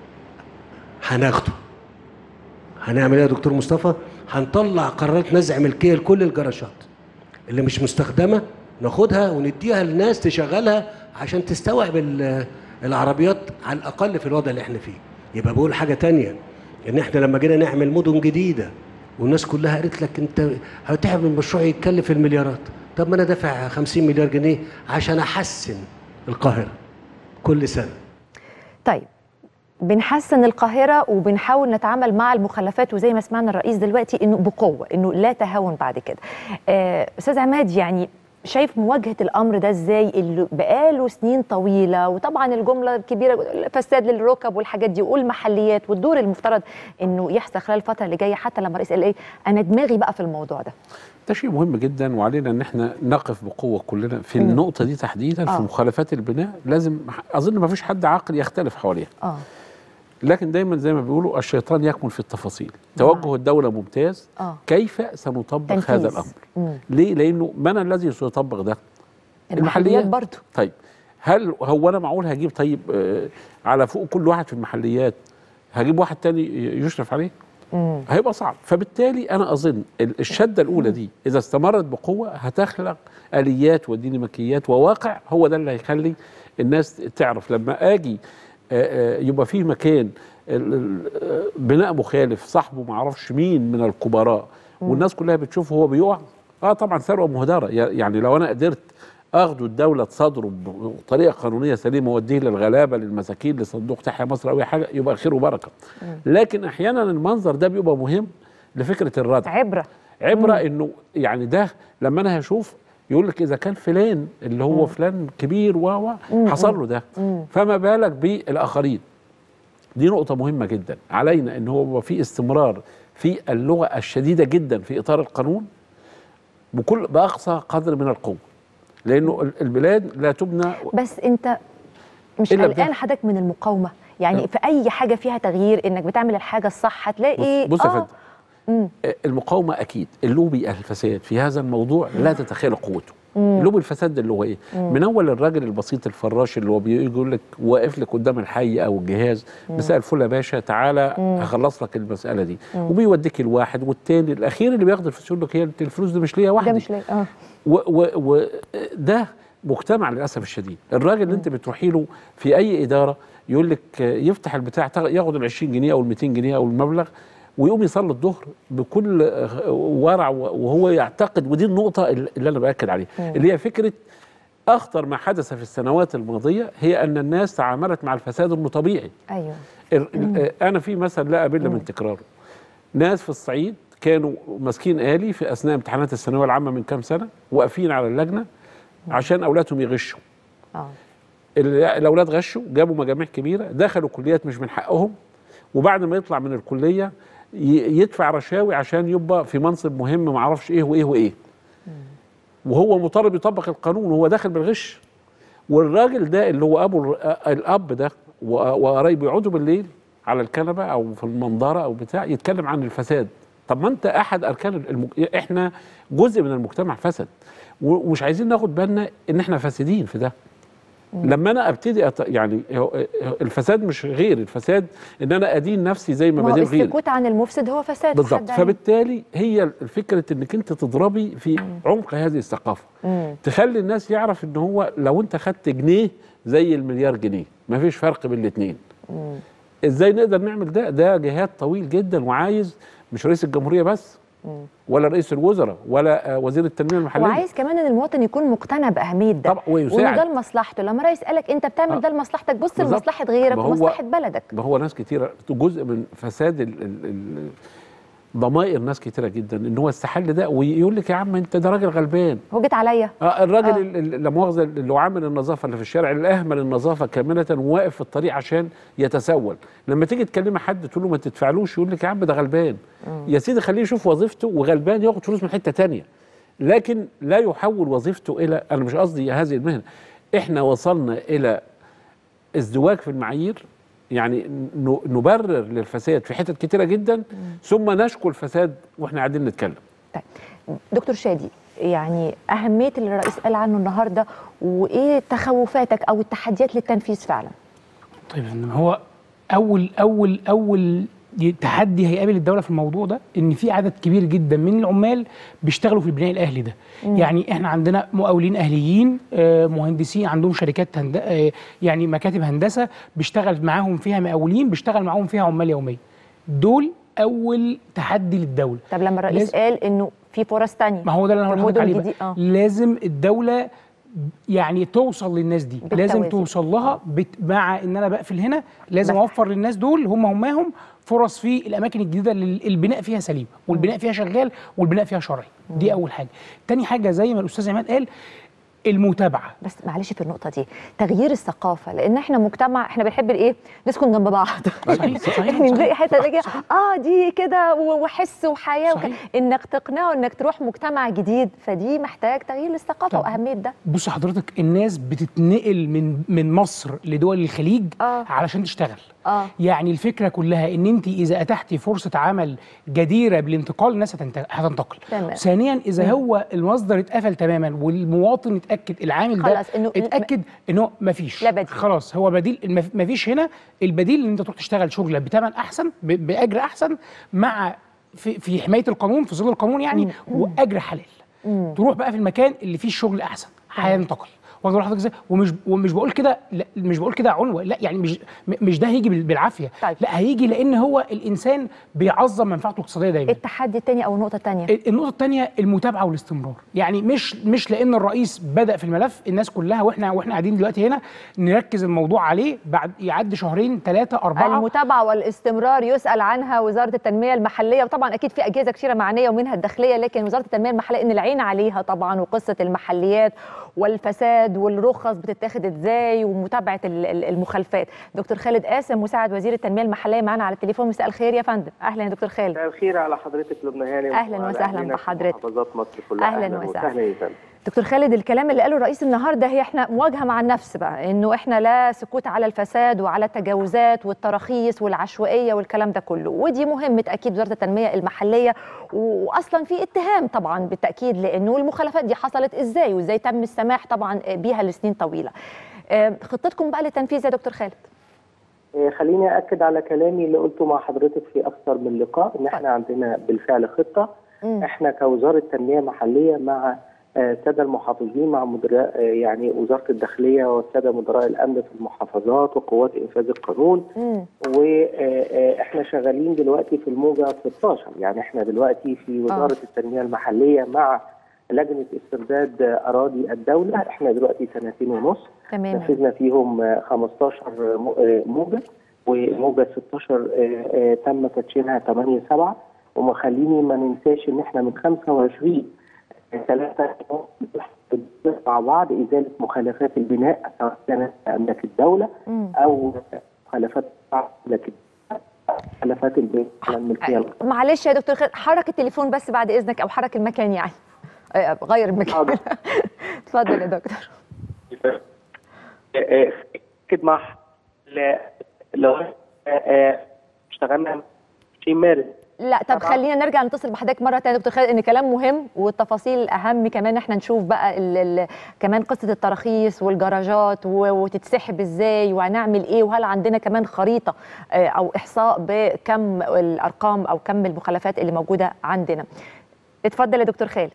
Speaker 4: هناخده. هنعمل ايه يا دكتور مصطفى؟ هنطلع قرارات نزع ملكيه لكل الجراشات اللي مش مستخدمه، ناخدها ونديها للناس تشغلها عشان تستوعب العربيات على الاقل في الوضع اللي احنا فيه. يبقى بقول حاجه تانية، ان احنا لما جينا نعمل مدن جديده والناس كلها قالت لك انت هتعمل مشروع يتكلف المليارات، طب ما انا دافع خمسين مليار جنيه عشان احسن القاهره كل سنه. طيب
Speaker 1: بنحسن القاهرة وبنحاول نتعامل مع المخلفات، وزي ما سمعنا الرئيس دلوقتي انه بقوة، انه لا تهاون بعد كده. آه استاذ عماد، يعني شايف مواجهة الامر ده ازاي اللي بقاله سنين طويلة؟ وطبعا الجملة الكبيرة فساد للركب والحاجات دي والمحليات، والدور المفترض انه يحصل خلال الفترة اللي جاية، حتى لما الرئيس قال ايه انا دماغي بقى في الموضوع ده.
Speaker 2: ده شيء مهم جدا، وعلينا ان احنا نقف بقوه كلنا في م. النقطه دي تحديدا. آه. في مخالفات البناء لازم، اظن ما فيش حد عاقل يختلف حواليها. اه لكن دايما زي ما بيقولوا الشيطان يكمن في التفاصيل. توجه الدوله ممتاز. آه. كيف سنطبق تنفيذ هذا الامر؟ مم. ليه؟ لانه من الذي سيطبق ده؟
Speaker 1: المحليات برضه.
Speaker 2: طيب هل هو انا معقول هجيب طيب آه على فوق كل واحد في المحليات هجيب واحد تاني يشرف عليه؟ مم. هيبقى صعب. فبالتالي انا اظن الشده الاولى دي اذا استمرت بقوه هتخلق اليات وديناميكيات وواقع، هو ده اللي هيخلي الناس تعرف لما اجي يبقى فيه مكان بناء مخالف صاحبه ما اعرفش مين من الكبراء والناس كلها بتشوفه هو بيقع. اه طبعا ثروه مهدره. يعني لو انا قدرت اخده الدوله تصادره بطريقه قانونيه سليمه واوديه للغلابه للمساكين لصندوق تحيا مصر او اي حاجه يبقى خير وبركه. لكن احيانا المنظر ده بيبقى مهم لفكره الردع.
Speaker 1: عبره
Speaker 2: عبره انه يعني ده لما انا هشوف يقول لك اذا كان فلان اللي هو مم. فلان كبير و حصل له ده، مم. فما بالك بالاخرين. دي نقطه مهمه جدا. علينا ان هو في استمرار في اللغه الشديده جدا في اطار القانون بكل باقصى قدر من القوه، لانه البلاد لا تبنى.
Speaker 1: بس انت مش قلقان حضرتك من المقاومه؟ يعني في اي حاجه فيها تغيير انك بتعمل الحاجه الصح هتلاقي
Speaker 2: بص يا فندم، المقاومه اكيد. اللوبي الفساد في هذا الموضوع لا تتخيل قوته. لوب الفساد ده اللي هو ايه؟ مم. من اول الراجل البسيط الفراش اللي هو بيجي يقول لك واقف لك قدام الحي او الجهاز، مساء الفل يا باشا تعالى هخلص لك المساله دي، مم. وبيوديك الواحد والتاني، الاخير اللي بياخد الفلوس يقول لك هي الفلوس دي مش ليا وحدي،
Speaker 1: ده مش ليا اه
Speaker 2: وده مجتمع للاسف الشديد. الراجل اللي انت بتروحي له في اي اداره يقول لك يفتح البتاع ياخد ال عشرين جنيه او ال مئتين جنيه او المبلغ ويقوم يصلي الظهر بكل ورع، وهو يعتقد، ودي النقطه اللي انا باكد عليها، اللي هي فكره اخطر ما حدث في السنوات الماضيه هي ان الناس تعاملت مع الفساد انه طبيعي.
Speaker 1: ايوه
Speaker 2: انا في مثل لا اقل من تكراره. ناس في الصعيد كانوا ماسكين آلي في اثناء امتحانات الثانويه العامه من كام سنه، واقفين على اللجنه عشان اولادهم يغشوا. اه الاولاد غشوا، جابوا مجاميع كبيره، دخلوا كليات مش من حقهم، وبعد ما يطلع من الكليه يدفع رشاوي عشان يبقى في منصب مهم ما اعرفش ايه وايه وايه. وهو مطالب يطبق القانون وهو داخل بالغش. والراجل ده اللي هو ابو الاب ده وقرايبه يقعدوا بالليل على الكنبه او في المنظره او بتاع يتكلم عن الفساد. طب ما انت احد اركان المج... احنا جزء من المجتمع فسد، ومش عايزين ناخد بالنا ان احنا فاسدين في ده. لما انا ابتدي أت... يعني الفساد مش غير الفساد ان انا ادين نفسي زي ما بدين غيري.
Speaker 1: السكوت عن المفسد هو فساد
Speaker 2: بالظبط. فبالتالي هي الفكره انك انت تضربي في مم. عمق هذه الثقافه، مم. تخلي الناس يعرف ان هو لو انت خدت جنيه زي المليار جنيه ما فيش فرق بين الاثنين. ازاي نقدر نعمل ده؟ ده جهاد طويل جدا، وعايز مش رئيس الجمهوريه بس مم. ولا رئيس الوزراء ولا وزير التنميه المحليه،
Speaker 1: وعايز كمان ان المواطن يكون مقتنع باهميه ده
Speaker 2: طبعا ويساعد،
Speaker 1: وده لمصلحته. لما رئيس قالك انت بتعمل آه. ده لمصلحتك، بص لمصلحه غيرك ومصلحه بلدك.
Speaker 2: ما هو ناس كتيره جزء من فساد ال ال ال ضمائر ناس كتيره جدا ان هو استحل ده، ويقول لك يا عم انت ده راجل غلبان،
Speaker 1: هو جيت عليا.
Speaker 2: اه الراجل آه. لا مؤاخذه اللي هو عامل النظافه اللي في الشارع، اللي اهمل النظافه كامله وواقف في الطريق عشان يتسول، لما تيجي تكلمي حد تقول له ما تدفعلوش يقول لك يا عم ده غلبان. مم. يا سيدي خليه يشوف وظيفته، وغلبان ياخد فلوس من حته ثانيه، لكن لا يحول وظيفته الى، انا مش قصدي هذه المهنه، احنا وصلنا الى ازدواج في المعايير، يعني نبرر للفساد في حتت كتيره جدا مم. ثم نشكو الفساد واحنا قاعدين نتكلم.
Speaker 1: طيب دكتور شادي، يعني اهميه اللي الرئيس قال عنه النهارده، وايه تخوفاتك او التحديات للتنفيذ فعلا؟
Speaker 3: طيب هو اول اول اول تحدي هيقابل الدوله في الموضوع ده ان في عدد كبير جدا من العمال بيشتغلوا في البناء الاهلي ده. مم. يعني احنا عندنا مقاولين اهليين، مهندسين عندهم شركات هند... يعني مكاتب هندسه بيشتغل معاهم فيها مقاولين، بيشتغل معاهم فيها عمال يوميه. دول اول تحدي للدوله.
Speaker 1: طب لما الرئيس لازم... قال انه في فرص ثانيه،
Speaker 3: ما هو ده اللي انا هقول عليه بقى. آه. لازم الدوله يعني توصل للناس دي بالتوازي. لازم توصل لها بت... مع ان انا بقفل هنا لازم بس. اوفر للناس دول هم هماهم فرص في الاماكن الجديده اللي البناء فيها سليم والبناء فيها شغال والبناء فيها شرعي. دي اول حاجه. تاني حاجه زي ما الاستاذ عماد قال، المتابعه.
Speaker 1: بس معلش في النقطه دي تغيير الثقافه، لان احنا مجتمع احنا بنحب الايه، نسكن جنب بعض. صحيح صحيح. يعني نلاقي حته كده اه دي كده وحس وحياه وك... انك تقنعه انك تروح مجتمع جديد، فدي محتاج تغيير للثقافه واهميه ده.
Speaker 3: بص حضرتك، الناس بتتنقل من من مصر لدول الخليج آه. علشان تشتغل. آه. يعني الفكره كلها ان انت اذا اتحتي فرصه عمل جديره بالانتقال الناس هتنتقل. ثانيا اذا مم. هو المصدر اتقفل تماما والمواطن اتاكد، العامل ده إنه اتاكد انه مفيش خلاص هو بديل، مفيش هنا البديل ان انت تروح تشتغل شغله بثمن احسن باجر احسن مع في, في حمايه القانون، في ظل القانون يعني، مم. واجر حلال. مم. تروح بقى في المكان اللي فيه الشغل احسن، هينتقل. واخد حضرتك ازاي؟ ومش ومش بقول كده، مش بقول كده عنوه، لا يعني مش مش ده هيجي بالعافيه. طيب. لا هيجي لان هو الانسان بيعظم منفعته الاقتصاديه دايما.
Speaker 1: التحدي الثاني او النقطه الثانيه،
Speaker 3: النقطه الثانيه المتابعه والاستمرار. يعني مش مش لان الرئيس بدا في الملف الناس كلها واحنا واحنا قاعدين دلوقتي هنا نركز الموضوع عليه، بعد يعدي شهرين ثلاثه اربعه.
Speaker 1: المتابعه والاستمرار يسال عنها وزاره التنميه المحليه، وطبعا اكيد في اجهزه كثيره معنيه ومنها الداخليه، لكن وزاره التنميه المحليه ان العين عليها طبعا، وقصه المحليات والفساد والرخص بتتاخد ازاي ومتابعه المخالفات. دكتور خالد قاسم مساعد وزير التنميه المحليه معانا على التليفون. مساء الخير يا فندم. اهلا يا دكتور خالد.
Speaker 9: مساء الخير على حضرتك لبنى هاني.
Speaker 1: اهلا وسهلا بحضرتك.
Speaker 9: محافظات مصر كلها.
Speaker 1: اهلا وسهلا. دكتور خالد، الكلام اللي قاله الرئيس النهارده هي احنا مواجهه مع النفس بقى، انه احنا لا سكوت على الفساد وعلى التجاوزات والتراخيص والعشوائيه والكلام ده كله، ودي مهمه اكيد وزاره التنميه المحليه، واصلا في اتهام طبعا بالتاكيد لانه المخالفات دي حصلت ازاي وازاي تم السماح طبعا بيها لسنين طويله. خطتكم بقى للتنفيذ يا دكتور خالد؟
Speaker 9: خليني أكد على كلامي اللي قلته مع حضرتك في أكثر من لقاء، إن إحنا عندنا بالفعل خطة. م. إحنا كوزارة تنمية محلية مع السادة المحافظين، مع مدراء يعني وزارة الداخلية والسادة مدراء الأمن في المحافظات وقوات إنفاذ القانون، وإحنا شغالين دلوقتي في الموجة ستاشر. يعني إحنا دلوقتي في وزارة أوه. التنمية المحلية مع لجنة استرداد أراضي الدولة، إحنا دلوقتي سنتين ونص تمام. نفذنا فيهم خمستاشر موجة، وموجة ستاشر تم تدشينها ثمانية سبعة، ومخليني ما ننساش إن إحنا من خمسة وعشرين ثلاثة مع بعض إزالة مخالفات البناء سواء كانت أملاك الدولة أو مخالفات لكن مخالفات البناء على الملكية.
Speaker 1: معلش يا دكتور خالد، حرك التليفون بس بعد إذنك، أو حرك المكان يعني غير المكان. اتفضل يا دكتور.
Speaker 9: أكد مع لو اشتغلنا في مارس.
Speaker 1: لا طب خلينا نرجع نتصل بحضرتك مره ثانيه دكتور خالد، ان كلام مهم والتفاصيل الاهم كمان احنا نشوف بقى ال ال كمان قصه التراخيص والجراجات وتتسحب ازاي وهنعمل ايه، وهل عندنا كمان خريطه او احصاء بكم الارقام او كم المخالفات اللي موجوده عندنا. اتفضل يا دكتور خالد.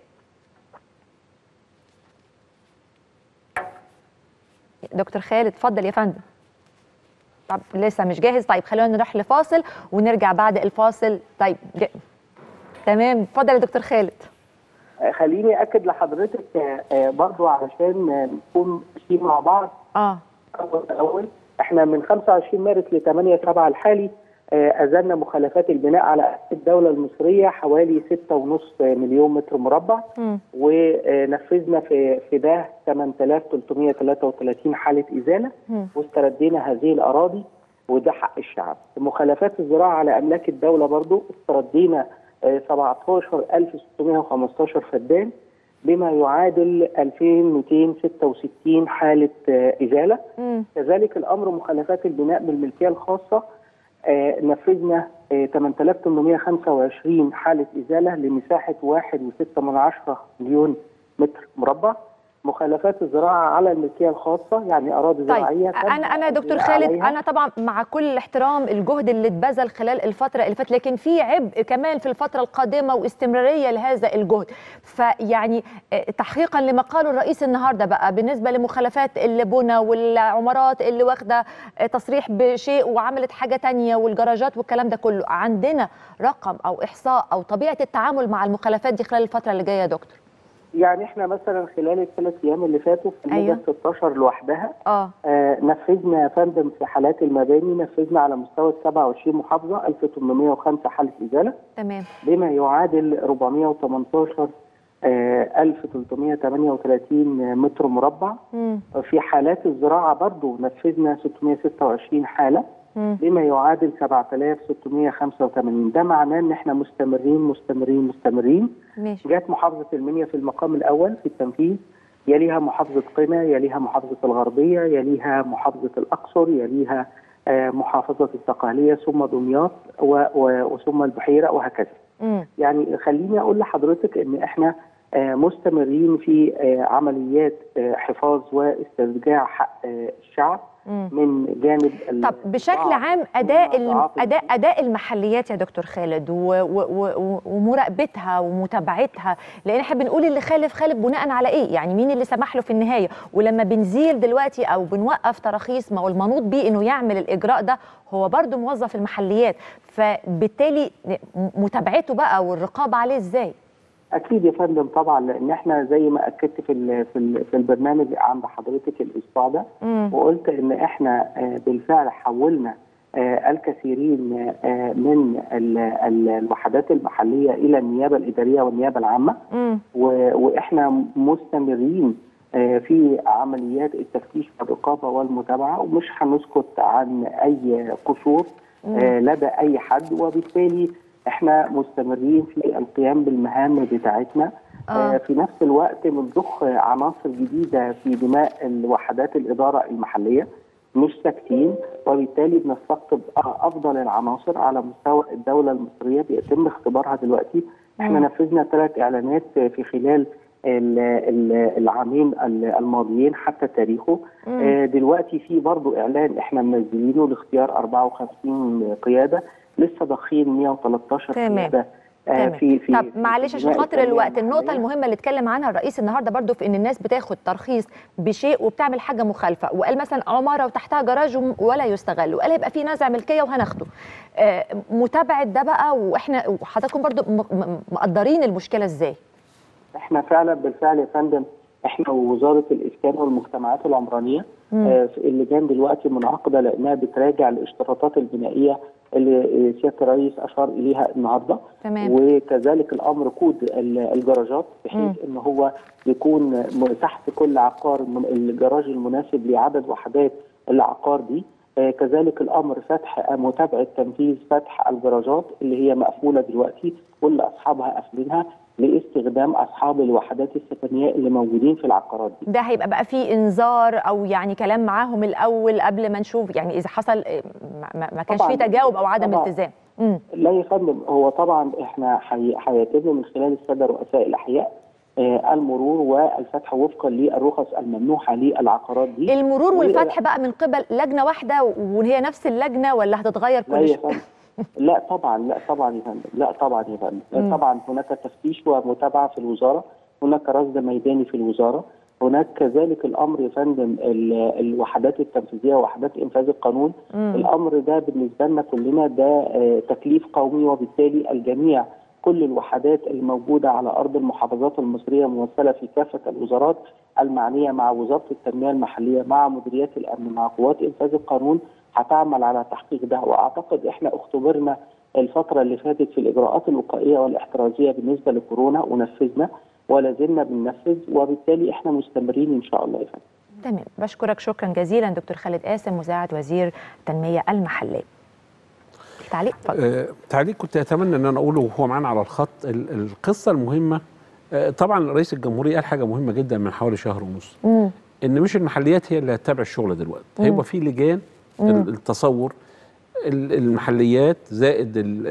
Speaker 1: دكتور خالد اتفضل يا فندم. طب لسه مش جاهز؟ طيب خلينا نروح لفاصل ونرجع بعد الفاصل. طيب ج... تمام، اتفضل يا دكتور خالد.
Speaker 9: خليني اكد لحضرتك برضو علشان نكون ماشيين مع بعض. اه اول اول احنا من خمسة وعشرين مارس ل ثمانية سبعة الحالي ازلنا مخالفات البناء على الدوله المصريه حوالي ستة ونص مليون متر مربع، م. ونفذنا في في ده ثمانية آلاف وثلاثمائة وثلاثة وثلاثين حاله ازاله، م. واستردينا هذه الاراضي وده حق الشعب. مخالفات الزراعه على املاك الدوله برضو استردينا سبعة عشر ألف وستمائة وخمسة عشر فدان بما يعادل ألفين ومئتين وستة وستين حاله ازاله. م. كذلك الامر مخالفات البناء بالملكيه الخاصه، آه نفذنا آه ثمانية آلاف وثمانمائة وخمسة وعشرين حالة إزالة لمساحة واحد فاصلة ستة من عشرة مليون متر مربع. مخالفات الزراعة على الملكية الخاصة يعني أراضي
Speaker 1: طيب
Speaker 9: زراعية.
Speaker 1: أنا أنا دكتور خالد عليها. أنا طبعا مع كل الاحترام الجهد اللي اتبذل خلال الفترة اللي فاتت، لكن في عبء كمان في الفترة القادمة واستمرارية لهذا الجهد. فيعني تحقيقا لما قاله الرئيس النهارده بقى بالنسبة لمخالفات البنى والعمارات اللي واخدة تصريح بشيء وعملت حاجة تانية والجراجات والكلام ده كله، عندنا رقم أو إحصاء أو طبيعة التعامل مع المخالفات دي خلال الفترة اللي جاية يا دكتور؟
Speaker 9: يعني احنا مثلا خلال الثلاث ايام اللي فاتوا في الموجة أيوة. ستاشر لوحدها اه, آه نفذنا يا فندم في حالات المباني، نفذنا على مستوى سبعة وعشرين محافظه ألف وثمانمائة وخمسة حاله ازاله تمام بما يعادل أربعمائة وثمانية عشر آه ألف وثلاثمائة وثمانية وثلاثين متر مربع. مم. في حالات الزراعه برضو نفذنا ستمائة وستة وعشرين حاله مم. بما يعادل سبعة آلاف وستمائة وخمسة وثمانين. ده معناه ان احنا مستمرين مستمرين مستمرين. ماشي. جات محافظه المنيا في المقام الاول في التنفيذ، يليها محافظه قنا، يليها محافظه الغربيه، يليها محافظه الاقصر، يليها آه محافظه الدقهليه، ثم دمياط وثم البحيره وهكذا. مم. يعني خليني اقول لحضرتك ان احنا آه مستمرين في آه عمليات آه حفاظ واسترجاع حق آه الشعب من جانب.
Speaker 1: طب بشكل عام اداء اداء اداء المحليات يا دكتور خالد ومراقبتها ومتابعتها، لان احنا بنقول اللي خالف خالف بناء على ايه؟ يعني مين اللي سمح له في النهايه؟ ولما بنزيل دلوقتي او بنوقف تراخيص، ما هو المنوط بيه انه يعمل الاجراء ده هو برضه موظف المحليات، فبالتالي متابعته بقى والرقابه عليه ازاي؟
Speaker 9: اكيد يا فندم طبعا، لان احنا زي ما اكدت في في في البرنامج عند حضرتك الاسبوع ده، وقلت ان احنا بالفعل حولنا الكثيرين من الوحدات المحليه الى النيابه الاداريه والنيابه العامه، واحنا مستمرين في عمليات التفتيش والرقابه والمتابعه، ومش هنسكت عن اي قصور لدى اي حد، وبالتالي احنا مستمرين في القيام بالمهام بتاعتنا آه. آه في نفس الوقت بنضخ عناصر جديده في بناء الوحدات الاداره المحليه، مش ساكتين، وبالتالي بنستقطب افضل العناصر على مستوى الدوله المصريه بيتم اختبارها دلوقتي. احنا م. نفذنا ثلاث اعلانات في خلال العامين الماضيين حتى تاريخه. م. دلوقتي في برضو اعلان احنا منزلينه لاختيار أربعة وخمسين قياده، لسه ضاخين مئة وثلاثة عشر قياده.
Speaker 1: آه في في طب معلش عشان خاطر الوقت، النقطة المهمة اللي اتكلم عنها الرئيس النهارده برضو في ان الناس بتاخد ترخيص بشيء وبتعمل حاجة مخالفة، وقال مثلا عمارة وتحتها جراج ولا يستغل، وقال هيبقى في نزع ملكية وهناخده. آه متابعة ده بقى، واحنا وحضراتكم برضو مقدرين المشكلة ازاي؟
Speaker 9: احنا فعلا بالفعل يا فندم، احنا ووزارة الاسكان والمجتمعات العمرانية آه اللجان دلوقتي منعقدة لانها بتراجع الاشتراطات البنائية اللي سياده الرئيس اشار اليها النهارده.
Speaker 1: تمام.
Speaker 9: وكذلك الامر كود الجراجات بحيث ان هو يكون تحت كل عقار الجراج المناسب لعدد وحدات العقار دي. آه كذلك الامر فتح متابعه تنفيذ فتح الجراجات اللي هي مقفوله دلوقتي واللي اصحابها قافلينها لاستخدام اصحاب الوحدات السكنيه اللي موجودين في العقارات دي.
Speaker 1: ده هيبقى بقى فيه انذار او يعني كلام معاهم الاول قبل ما نشوف، يعني اذا حصل ما, ما كانش فيه تجاوب او عدم التزام.
Speaker 9: مم. لا يا فندم، هو طبعا احنا هيتم من خلال الساده رؤساء الاحياء آه المرور والفتح وفقا للرخص الممنوحه للعقارات دي.
Speaker 1: المرور والفتح بقى من قبل لجنه واحده وهي نفس اللجنه ولا هتتغير كل شويه؟
Speaker 9: لا طبعا لا طبعا يا فندم، لا طبعا يا فندم، طبعا هناك تفتيش ومتابعه في الوزاره، هناك رصد ميداني في الوزاره، هناك كذلك الامر يا فندم الوحدات التنفيذيه ووحدات انفاذ القانون. مم. الامر ده بالنسبه لنا كلنا ده تكليف قومي، وبالتالي الجميع كل الوحدات الموجوده على ارض المحافظات المصريه ممثله في كافه الوزارات المعنيه مع وزاره التنميه المحليه مع مديريات الامن مع قوات انفاذ القانون هتعمل على تحقيق ده. واعتقد احنا اختبرنا الفتره اللي فاتت في الاجراءات الوقائيه والاحترازيه بالنسبه لكورونا ونفذنا ولا زلنا بننفذ، وبالتالي احنا مستمرين ان شاء الله يا فندم.
Speaker 1: تمام، بشكرك شكرا جزيلا دكتور خالد قاسم مساعد وزير التنميه المحليه. تعليق
Speaker 2: آه، تعليق كنت اتمنى ان انا اقوله وهو معانا على الخط. القصه المهمه آه، طبعا رئيس الجمهوريه قال حاجه مهمه جدا من حوالي شهر ونص، مم. ان مش المحليات هي اللي هتتابع الشغل دلوقتي، هيبقى في لجان مم. التصور المحليات زائد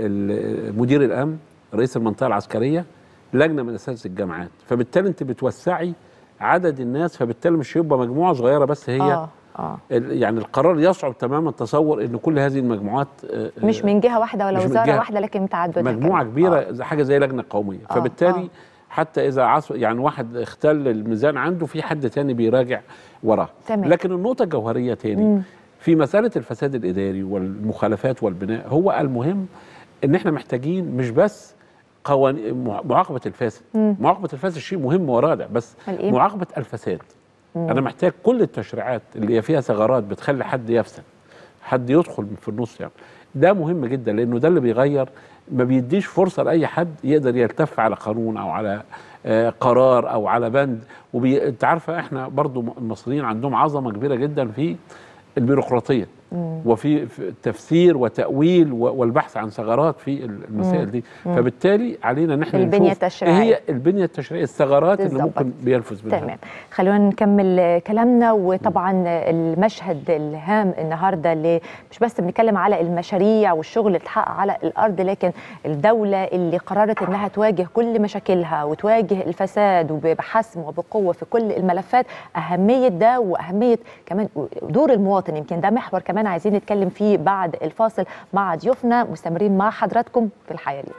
Speaker 2: مدير الامن رئيس المنطقه العسكريه لجنه من اساتذه الجامعات، فبالتالي انت بتوسعي عدد الناس، فبالتالي مش هيبقى مجموعه صغيره بس هي آه. آه. يعني القرار يصعب تماما تصور ان كل هذه المجموعات
Speaker 1: مش من جهه واحده ولا وزاره واحده لكن متعدده
Speaker 2: مجموعه كبيره آه. حاجه زي لجنه قوميه. آه. فبالتالي آه. حتى اذا عصر يعني واحد اختل الميزان عنده في حد تاني بيراجع وراه. لكن النقطه الجوهريه تاني مم. في مساله الفساد الاداري والمخالفات والبناء، هو المهم ان احنا محتاجين مش بس قوانين معاقبه الفاسد، مم. معاقبه الفاسد شيء مهم ورادع، بس معاقبه الفساد. مم. انا محتاج كل التشريعات اللي فيها ثغرات بتخلي حد يفسد، حد يدخل في النص، يعني ده مهم جدا، لانه ده اللي بيغير، ما بيديش فرصه لاي حد يقدر يلتف على قانون او على آه قرار او على بند. وانت عارفه احنا برضو المصريين عندهم عظمه كبيره جدا في البيروقراطيه مم. وفي تفسير وتأويل والبحث عن ثغرات في المسائل دي. مم. فبالتالي علينا ان احنا
Speaker 1: البنية التشريعية،
Speaker 2: هي البنية التشريعية، الثغرات اللي ممكن بينفذ منها.
Speaker 1: تمام، خلونا نكمل كلامنا. وطبعا مم. المشهد الهام النهارده اللي مش بس بنتكلم على المشاريع والشغل اللي اتحقق على الارض، لكن الدولة اللي قررت انها تواجه كل مشاكلها وتواجه الفساد وبحسم وبقوة في كل الملفات. اهمية ده واهمية كمان دور المواطن، يمكن ده محور كمان عايزين نتكلم فيه بعد الفاصل مع ضيوفنا. مستمرين مع حضراتكم في الحياة اليوم.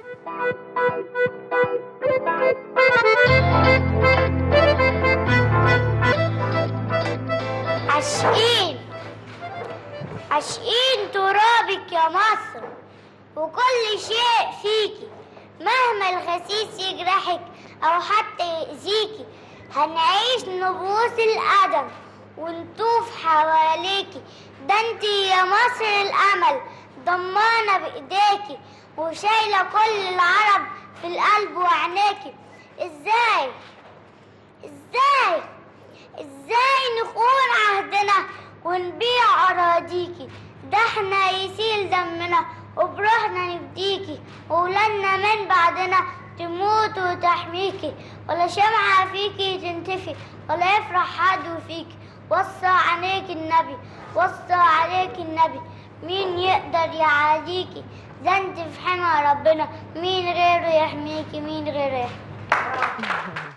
Speaker 10: عاشقين عاشقين ترابك يا مصر وكل شيء فيكي، مهما الخسيس يجرحك او حتى يأذيكي هنعيش نبوس القدم ونطوف حواليكي. ده انتي يا مصر الامل ضمانه بايديكي وشايله كل العرب في القلب وعينيكي. ازاي ازاي ازاي نخون عهدنا ونبيع اراضيكي؟ ده احنا يسيل دمنا وبروحنا نفديكي، وولادنا من بعدنا تموت وتحميكي، ولا شمعة فيكي تنتفي، ولا يفرح حد فيكي. وصى عليك النبي، وصى عليك النبي، مين يقدر يعاديكي؟ ده انت في حمى ربنا، مين غيره يحميكي؟ مين غيره يحميكي؟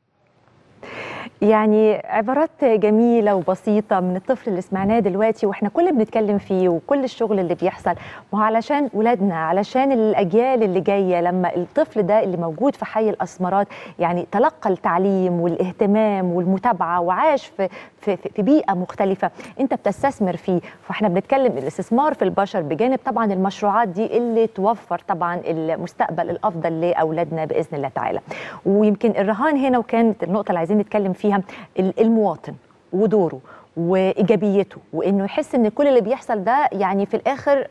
Speaker 1: يعني عبارات جميلة وبسيطة من الطفل اللي سمعناه دلوقتي، واحنا كل بنتكلم فيه وكل الشغل اللي بيحصل ما هو علشان ولادنا، علشان الأجيال اللي جاية. لما الطفل ده اللي موجود في حي الأسمرات يعني تلقى التعليم والاهتمام والمتابعة وعاش في في في بيئة مختلفة، انت بتستثمر فيه. فاحنا بنتكلم الاستثمار في البشر بجانب طبعا المشروعات دي اللي توفر طبعا المستقبل الأفضل لأولادنا بإذن الله تعالى. ويمكن الرهان هنا، وكانت النقطة اللي عايزين نتكلم فيها، المواطن ودوره وايجابيته، وانه يحس ان كل اللي بيحصل ده يعني في الاخر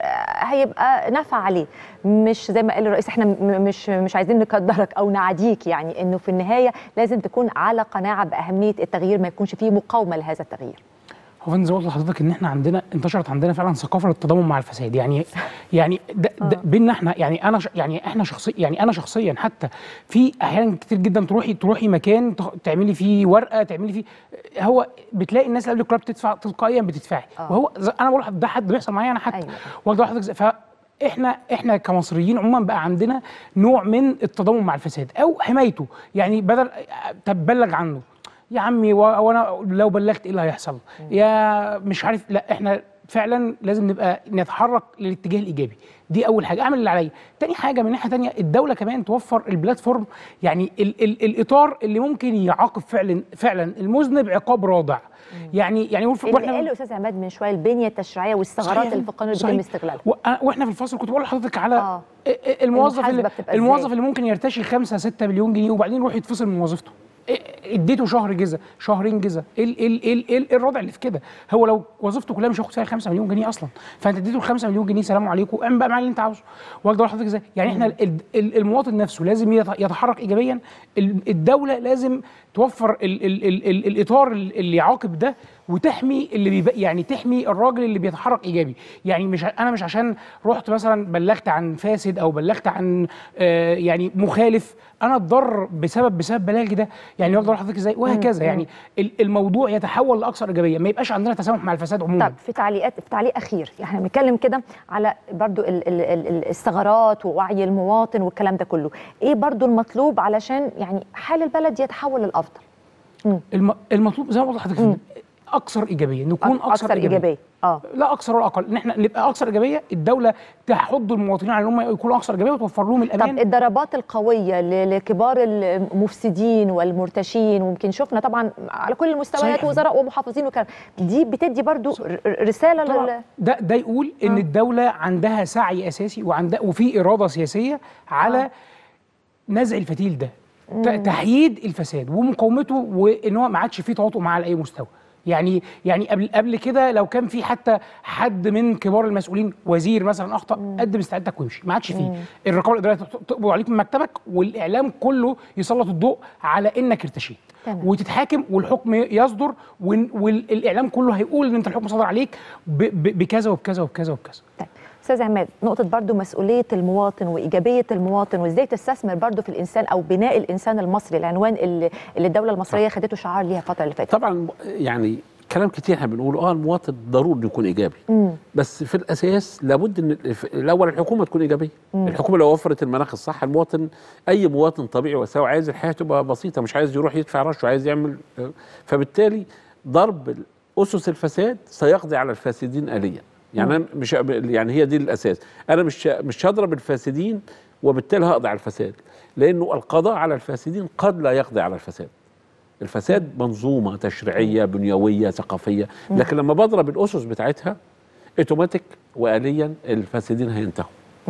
Speaker 1: هيبقى نفع عليه، مش زي ما قال الرئيس احنا مش مش عايزين نقدرك او نعاديك، يعني انه في النهايه لازم تكون على قناعه باهميه التغيير، ما يكونش فيه مقاومه لهذا التغيير.
Speaker 3: هو انا زي ما قلت لحضرتك ان احنا عندنا انتشرت عندنا فعلا ثقافه للتضامن مع الفساد، يعني يعني ده ده بينا احنا، يعني انا يعني احنا شخصيا، يعني انا شخصيا حتى في احيانا كتير جدا تروحي تروحي مكان تعملي فيه ورقه، تعملي فيه، هو بتلاقي الناس اللي قبل كلها بتدفع تلقائيا بتدفعي، وهو انا بقول ده حد بيحصل معايا انا حتى. أيوة. واخده حضرتك، ف احنا احنا كمصريين عموما بقى عندنا نوع من التضامن مع الفساد او حمايته، يعني بدل تبلغ عنه يا عمي وانا لو بلغت ايه اللي هيحصل؟ يا مش عارف، لا احنا فعلا لازم نبقى نتحرك للاتجاه الايجابي. دي اول حاجه، اعمل اللي عليا. تاني حاجه من ناحيه تانيه، الدوله كمان توفر البلاتفورم، يعني ال ال الاطار اللي ممكن يعاقب فعلا فعلا المذنب عقاب رادع. يعني يعني
Speaker 1: اللي قال الاستاذ عماد من شويه البنيه التشريعيه والثغرات اللي في القانون اللي بيتم استغلالها.
Speaker 3: واحنا في الفصل كنت بقول لحضرتك على آه. الموظف اللي الموظف اللي ممكن يرتشي خمسة ستة مليون جنيه وبعدين يروح يتفصل من وظيفته. اديته شهر جزا، شهرين جزا، ايه ايه ايه ايه الرادع اللي في كده؟ هو لو وظيفته كلها مش هياخد فيها خمسة مليون جنيه اصلا، فانت اديته ال خمسة مليون جنيه سلام عليكم، اعمل بقى معاه اللي انت عاوزه. واخد حضرتك ازاي؟ يعني احنا المواطن نفسه لازم يتحرك ايجابيا، الدوله لازم توفر ال ال ال ال الاطار اللي يعاقب ده وتحمي اللي بيبقى، يعني تحمي الراجل اللي بيتحرك ايجابي. يعني مش انا مش عشان رحت مثلا بلغت عن فاسد او بلغت عن آه يعني مخالف انا اتضر بسبب بسبب بلاغي ده، يعني واخد حضرتك ازاي؟ وهكذا. يعني الموضوع يتحول لاكثر ايجابيه، ما يبقاش عندنا تسامح مع الفساد عموما.
Speaker 1: طب في تعليقات، في تعليق اخير، احنا بنتكلم كده على برضو ال ال ال الثغرات ووعي المواطن والكلام ده كله، ايه برضو المطلوب علشان يعني حال البلد يتحول للافضل؟
Speaker 3: الم المطلوب زي ما قلت لحضرتك اكثر ايجابيه، نكون اكثر, أكثر ايجابيه, إيجابية. اه لا اكثر ولا اقل، ان احنا نبقى اكثر ايجابيه، الدوله تحض المواطنين على ان هم يكونوا اكثر ايجابيه وتوفر لهم الامان.
Speaker 1: طب الضربات القويه لكبار المفسدين والمرتشين، ويمكن شفنا طبعا على كل المستويات وزراء ومحافظين وكلام، دي بتدي برضو رساله لل
Speaker 3: ده ده يقول ان آه. الدوله عندها سعي اساسي وعندها وفي اراده سياسيه على آه. نزع الفتيل ده، مم. تحييد الفساد ومقاومته، وان هو ما عادش فيه تواطؤ معاه على اي مستوى. يعني يعني قبل قبل كده لو كان في حتى حد من كبار المسؤولين، وزير مثلا اخطا، قدم استعدادك وامشي، ما عادش فيه. الرقابه الاداريه تقبض عليك من مكتبك، والاعلام كله يسلط الضوء على انك ارتشيت وتتحاكم والحكم يصدر، والاعلام كله هيقول ان انت الحكم صدر عليك بكذا وبكذا وبكذا وبكذا.
Speaker 1: طيب استاذ عماد، نقطه برضو مسؤوليه المواطن وايجابيه المواطن، وازاي تستثمر برضو في الانسان او بناء الانسان المصري، العنوان اللي, اللي الدوله المصريه خدته شعار ليها الفتره اللي فاتت.
Speaker 2: طبعا يعني كلام كتير احنا بنقوله، اه المواطن ضروري يكون ايجابي، مم. بس في الاساس لابد ان الاول الحكومه تكون ايجابيه. مم. الحكومه لو وفرت المناخ الصح، المواطن اي مواطن طبيعي وسوي عايز الحياه تبقى بسيطه، مش عايز يروح يدفع رشوه، عايز يعمل، فبالتالي ضرب اسس الفساد سيقضي على الفاسدين آليا. يعني أنا مش يعني هي دي الاساس، انا مش مش هضرب الفاسدين وبالتالي هقضي على الفساد، لانه القضاء على الفاسدين قد لا يقضي على الفساد. الفساد منظومه تشريعيه بنيويه ثقافيه، لكن لما بضرب الاسس بتاعتها اوتوماتيك واليا الفاسدين هينتهوا.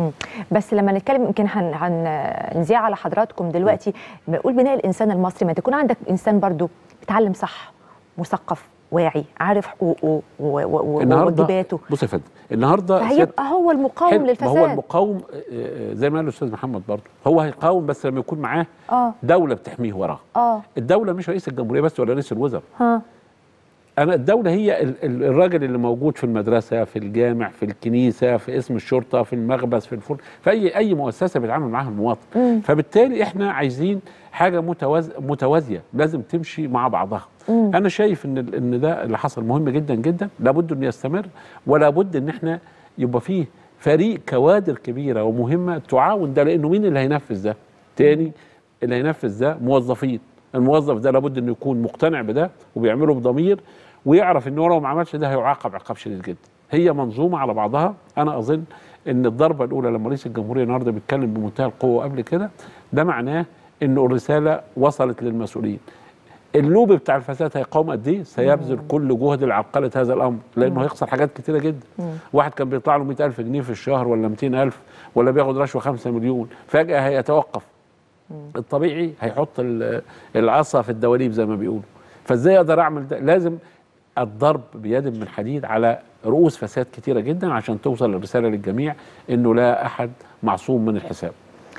Speaker 1: بس لما نتكلم يمكن هنذيع على حضراتكم دلوقتي بنقول بناء الانسان المصري، ما تكون عندك انسان برضو بيتعلم صح، مثقف، واعي، عارف حقوقه وواجباته.
Speaker 2: بص يا فندم، النهارده
Speaker 1: هيبقى هو المقاوم للفساد.
Speaker 2: ما هو المقاوم زي ما قال الاستاذ محمد برضه، هو هيقاوم بس لما يكون معاه آه. دوله بتحميه وراه. اه الدوله مش رئيس الجمهوريه بس ولا رئيس الوزراء. ها انا الدوله هي الراجل اللي موجود في المدرسه، في الجامع، في الكنيسه، في اسم الشرطه، في المخبز، في الفرن، في اي اي مؤسسه بيتعامل معاها المواطن. مم. فبالتالي احنا عايزين حاجه متواز... متوازيه، لازم تمشي مع بعضها. مم. انا شايف ان ان ده اللي حصل مهم جدا جدا، لابد انه يستمر، ولا بد ان احنا يبقى فيه فريق كوادر كبيره ومهمه تعاون ده، لانه مين اللي هينفذ ده؟ تاني اللي هينفذ ده موظفين. الموظف ده لابد انه يكون مقتنع بده وبيعمله بضمير، ويعرف انه لو ما عملش ده هيعاقب عقاب شديد جدا. هي منظومه على بعضها. انا اظن ان الضربه الاولى لما رئيس الجمهوريه النهارده بيتكلم بمنتهى القوه قبل كده، ده معناه انه الرساله وصلت للمسؤولين. اللوب بتاع الفساد هيقاوم قد ايه؟ سيبذل كل جهد لعقله هذا الامر، لانه هيخسر حاجات كتيره جدا. مم. واحد كان بيطلع له مئة ألف جنيه في الشهر ولا مئتين ألف ولا بياخد رشوه خمسة مليون، فجاه هيتوقف. الطبيعي هيحط العصا في الدواليب زي ما بيقولوا. فازاي اقدر اعمل ده؟ لازم الضرب بيد من حديد على رؤوس فساد كتيره جدا عشان توصل الرساله للجميع انه لا احد معصوم من الحساب.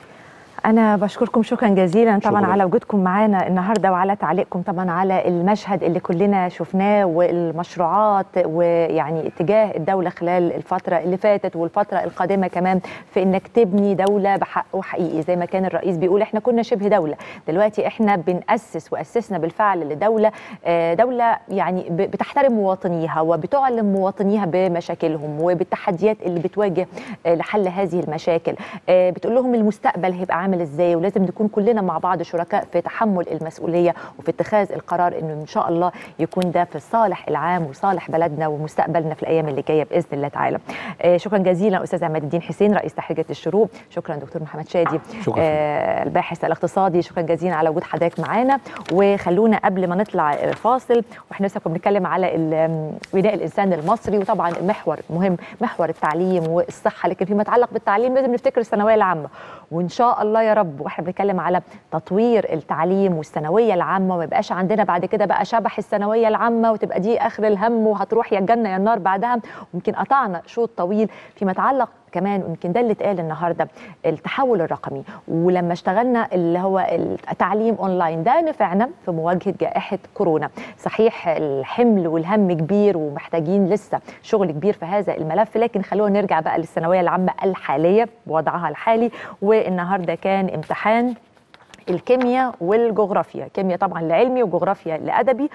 Speaker 1: أنا بشكركم شكرا جزيلا طبعا شكرا. على وجودكم معانا النهارده وعلى تعليقكم طبعا على المشهد اللي كلنا شفناه والمشروعات ويعني اتجاه الدولة خلال الفترة اللي فاتت والفترة القادمة كمان في إنك تبني دولة بحق وحقيقي زي ما كان الرئيس بيقول. احنا كنا شبه دولة، دلوقتي احنا بنأسس وأسسنا بالفعل لدولة دولة يعني بتحترم مواطنيها وبتعلم مواطنيها بمشاكلهم وبالتحديات اللي بتواجه لحل هذه المشاكل. بتقول لهم المستقبل هيبقى عامل ازاي، ولازم نكون كلنا مع بعض شركاء في تحمل المسؤوليه وفي اتخاذ القرار انه ان شاء الله يكون ده في الصالح العام وصالح بلدنا ومستقبلنا في الايام اللي جايه باذن الله تعالى. آه شكرا جزيلا استاذ عماد الدين حسين رئيس تحرير الشروق، شكرا دكتور محمد شادي آه الباحث الاقتصادي، شكرا جزيلا على وجود حضرتك معانا. وخلونا قبل ما نطلع فاصل واحنا لسه كنا بنتكلم على بناء الانسان المصري، وطبعا المحور مهم محور التعليم والصحه، لكن فيما يتعلق بالتعليم لازم نفتكر الثانويه العامه، وان شاء الله يا رب واحنا بنتكلم على تطوير التعليم والثانويه العامه ما يبقاش عندنا بعد كده بقى شبح الثانويه العامه وتبقى دي اخر الهم وهتروح يا الجنه يا النار بعدها. ويمكن قطعنا شوط طويل فيما يتعلق كمان، ويمكن ده اللي اتقال النهارده التحول الرقمي، ولما اشتغلنا اللي هو التعليم اونلاين ده نفعنا في مواجهه جائحه كورونا. صحيح الحمل والهم كبير ومحتاجين لسه شغل كبير في هذا الملف، لكن خلونا نرجع بقى للثانويه العامه الحاليه بوضعها الحالي. والنهارده كان امتحان الكيمياء والجغرافيا، كيمياء طبعا لعلمي وجغرافيا لادبي،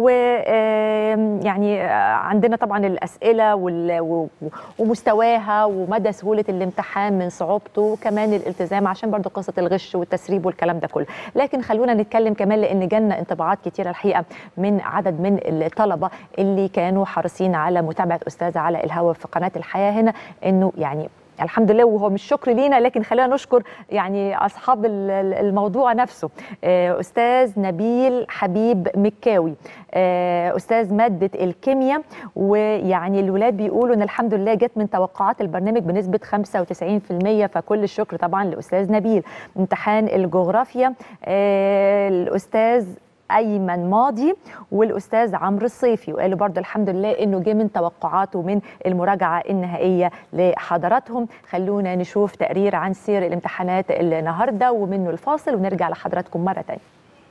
Speaker 1: ويعني عندنا طبعا الاسئله ومستواها ومدى سهوله الامتحان من صعوبته وكمان الالتزام عشان برضو قصه الغش والتسريب والكلام ده كله. لكن خلونا نتكلم كمان لان جالنا انطباعات كتيره الحقيقه من عدد من الطلبه اللي كانوا حريصين على متابعه استاذه على الهواء في قناه الحياه هنا، انه يعني الحمد لله وهو مش شكر لينا لكن خلينا نشكر يعني اصحاب الموضوع نفسه. استاذ نبيل حبيب مكاوي استاذ ماده الكيمياء، ويعني الولاد بيقولوا ان الحمد لله جت من توقعات البرنامج بنسبه خمسة وتسعين بالمية، فكل الشكر طبعا لاستاذ نبيل. امتحان الجغرافيا الاستاذ ايمن ماضي والاستاذ عمرو الصيفي، وقالوا برضه الحمد لله انه جه من توقعاته من المراجعه النهائيه لحضراتهم. خلونا نشوف تقرير عن سير الامتحانات النهارده ومنه الفاصل ونرجع لحضراتكم مره ثانيه.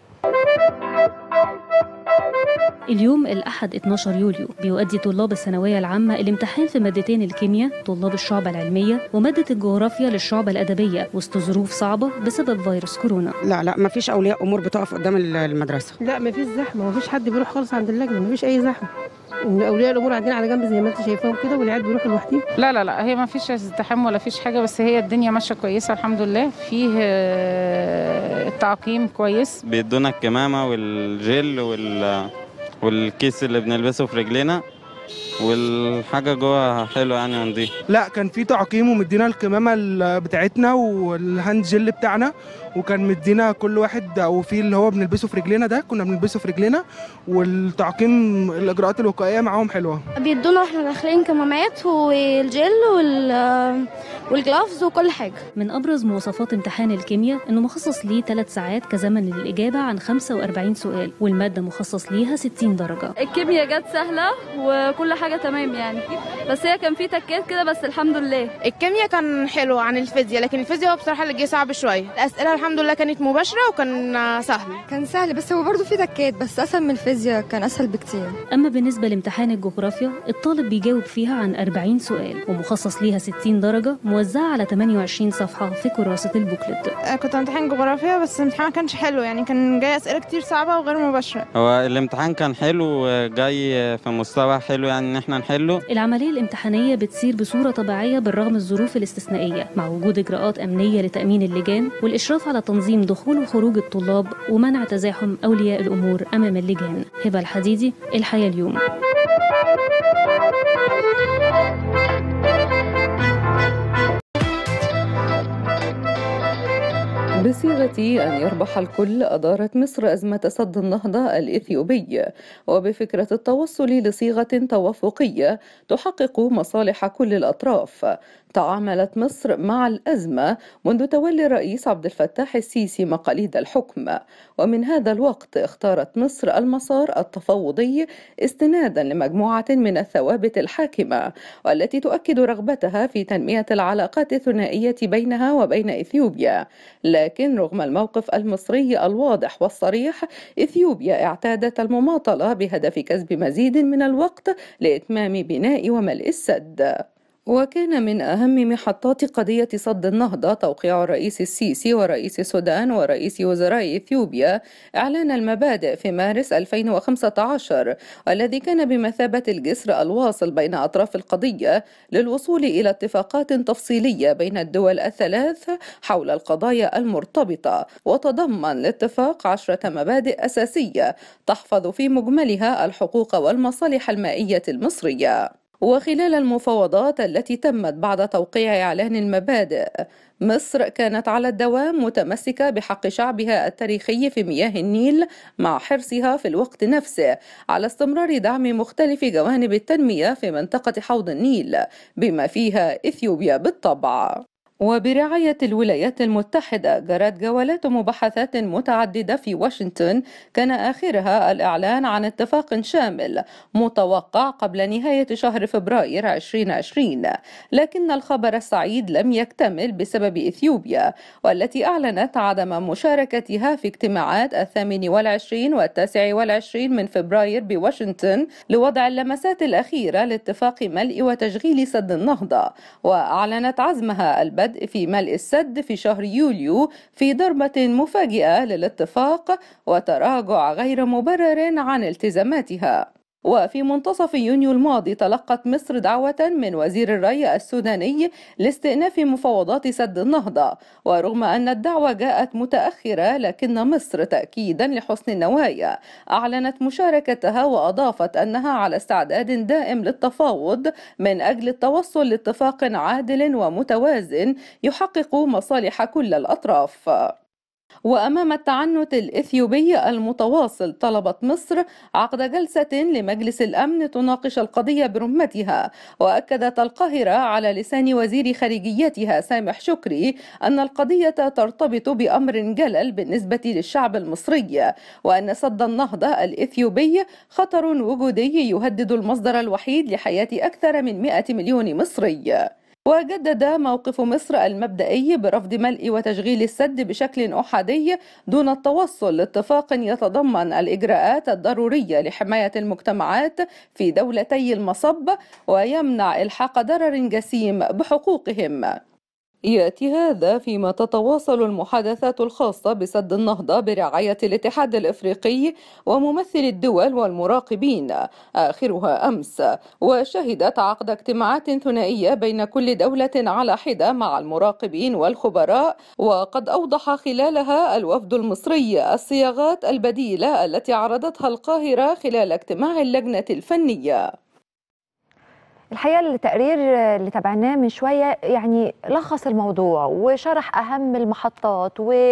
Speaker 11: اليوم الأحد اتناشر يوليو بيؤدي طلاب الثانوية العامة الامتحان في مادتين الكيمياء طلاب الشعبة العلمية ومادة الجغرافيا للشعبة الأدبية وسط ظروف صعبة بسبب فيروس كورونا.
Speaker 12: لا لا ما فيش أولياء أمور بتقف قدام المدرسة.
Speaker 13: لا ما فيش زحمة، ما فيش حد بيروح خالص عند اللجنة، ما فيش أي زحمة. اولياء الامور قاعدين على جنب زي ما انت شايفاهم كده والعيال بيروحوا لوحدهم.
Speaker 14: لا لا لا هي ما فيش ازدحام ولا فيش حاجه، بس هي الدنيا ماشيه كويسه الحمد لله. فيه التعقيم كويس،
Speaker 15: بيدونا الكمامه والجل وال والكيس اللي بنلبسه في رجلينا والحاجه جوه حلوه يعني ونضيف.
Speaker 16: لا كان في تعقيم ومدينا الكمامه بتاعتنا والهاند جل بتاعنا، وكان مدينا كل واحد او في اللي هو بنلبسه في رجلينا ده كنا بنلبسه في رجلينا، والتعقيم الاجراءات الوقائيه معاهم حلوه.
Speaker 17: بيدونا واحنا داخلين كمامات والجل وال والجلافز وكل حاجه.
Speaker 11: من ابرز مواصفات امتحان الكيمياء انه مخصص ليه ثلاث ساعات كزمن للاجابه عن خمسة وأربعين سؤال، والماده مخصص ليها ستين درجه.
Speaker 18: الكيمياء جت سهله
Speaker 17: كل حاجه تمام يعني، بس هي كان في تكات كده بس الحمد لله.
Speaker 18: الكيمياء كان حلو عن الفيزياء، لكن الفيزياء هو بصراحه اللي جه صعب شويه. الاسئله الحمد لله كانت مباشره وكان سهل.
Speaker 19: كان سهل بس هو برضه في تكات، بس اسهل من الفيزياء، كان اسهل بكتير.
Speaker 11: اما بالنسبه لامتحان الجغرافيا الطالب بيجاوب فيها عن أربعين سؤال ومخصص ليها ستين درجه موزعه على ثمانية وعشرين صفحه في كراسه البوكلت.
Speaker 18: كنت امتحان جغرافيا بس الامتحان ما كانش حلو، يعني كان جاي اسئله كتير صعبه وغير مباشره.
Speaker 15: هو الامتحان كان حلو وجاي في مستوى حلو يعني ان احنا نحله.
Speaker 11: العمليه الامتحانيه بتسير بصوره طبيعيه بالرغم الظروف الاستثنائيه، مع وجود اجراءات امنيه لتامين اللجان والاشراف على تنظيم دخول وخروج الطلاب ومنع تزاحم اولياء الامور امام اللجان. هبه الحديدي، الحياه اليوم.
Speaker 20: بصيغة أن يربح الكل أدارت مصر أزمة سد النهضة الإثيوبي، وبفكرة التوصل لصيغة توافقية تحقق مصالح كل الأطراف. تعاملت مصر مع الأزمة منذ تولي الرئيس عبد الفتاح السيسي مقاليد الحكم، ومن هذا الوقت اختارت مصر المسار التفاوضي استنادا لمجموعة من الثوابت الحاكمة والتي تؤكد رغبتها في تنمية العلاقات الثنائية بينها وبين إثيوبيا. لكن رغم الموقف المصري الواضح والصريح، إثيوبيا اعتادت المماطلة بهدف كسب مزيد من الوقت لإتمام بناء وملء السد. وكان من أهم محطات قضية سد النهضة توقيع الرئيس السيسي ورئيس السودان ورئيس وزراء إثيوبيا إعلان المبادئ في مارس ألفين وخمسة عشر، والذي كان بمثابة الجسر الواصل بين أطراف القضية للوصول إلى اتفاقات تفصيلية بين الدول الثلاث حول القضايا المرتبطة. وتضمن الاتفاق عشرة مبادئ أساسية تحفظ في مجملها الحقوق والمصالح المائية المصرية. وخلال المفاوضات التي تمت بعد توقيع إعلان المبادئ، مصر كانت على الدوام متمسكة بحق شعبها التاريخي في مياه النيل، مع حرصها في الوقت نفسه على استمرار دعم مختلف جوانب التنمية في منطقة حوض النيل بما فيها إثيوبيا بالطبع. وبرعاية الولايات المتحدة جرت جولات مباحثات متعددة في واشنطن، كان آخرها الإعلان عن اتفاق شامل متوقع قبل نهاية شهر فبراير ألفين وعشرين. لكن الخبر السعيد لم يكتمل بسبب إثيوبيا، والتي أعلنت عدم مشاركتها في اجتماعات الثامن والعشرين والتاسع والعشرين من فبراير بواشنطن لوضع اللمسات الأخيرة لاتفاق ملء وتشغيل سد النهضة. وأعلنت عزمها البدء في ملء السد في شهر يوليو في ضربة مفاجئة للاتفاق وتراجع غير مبرر عن التزاماتها. وفي منتصف يونيو الماضي تلقت مصر دعوة من وزير الري السوداني لاستئناف مفاوضات سد النهضة، ورغم أن الدعوة جاءت متأخرة لكن مصر تأكيدا لحسن النوايا أعلنت مشاركتها، وأضافت أنها على استعداد دائم للتفاوض من أجل التوصل لاتفاق عادل ومتوازن يحقق مصالح كل الأطراف. وأمام التعنت الإثيوبي المتواصل طلبت مصر عقد جلسة لمجلس الأمن تناقش القضية برمتها، وأكدت القاهرة على لسان وزير خارجيتها سامح شكري أن القضية ترتبط بأمر جلل بالنسبة للشعب المصري، وأن سد النهضة الإثيوبي خطر وجودي يهدد المصدر الوحيد لحياة أكثر من مئة مليون مصري. وجدد موقف مصر المبدئي برفض ملء وتشغيل السد بشكل أحادي دون التوصل لاتفاق يتضمن الإجراءات الضرورية لحماية المجتمعات في دولتي المصب ويمنع إلحاق ضرر جسيم بحقوقهم. يأتي هذا فيما تتواصل المحادثات الخاصة بسد النهضة برعاية الاتحاد الإفريقي وممثل الدول والمراقبين، آخرها أمس، وشهدت عقد اجتماعات ثنائية بين كل دولة على حدة مع المراقبين والخبراء. وقد أوضح خلالها الوفد المصري الصياغات البديلة التي عرضتها القاهرة خلال اجتماع اللجنة الفنية.
Speaker 1: الحقيقة التقرير اللي تابعناه من شوية يعني لخص الموضوع وشرح أهم المحطات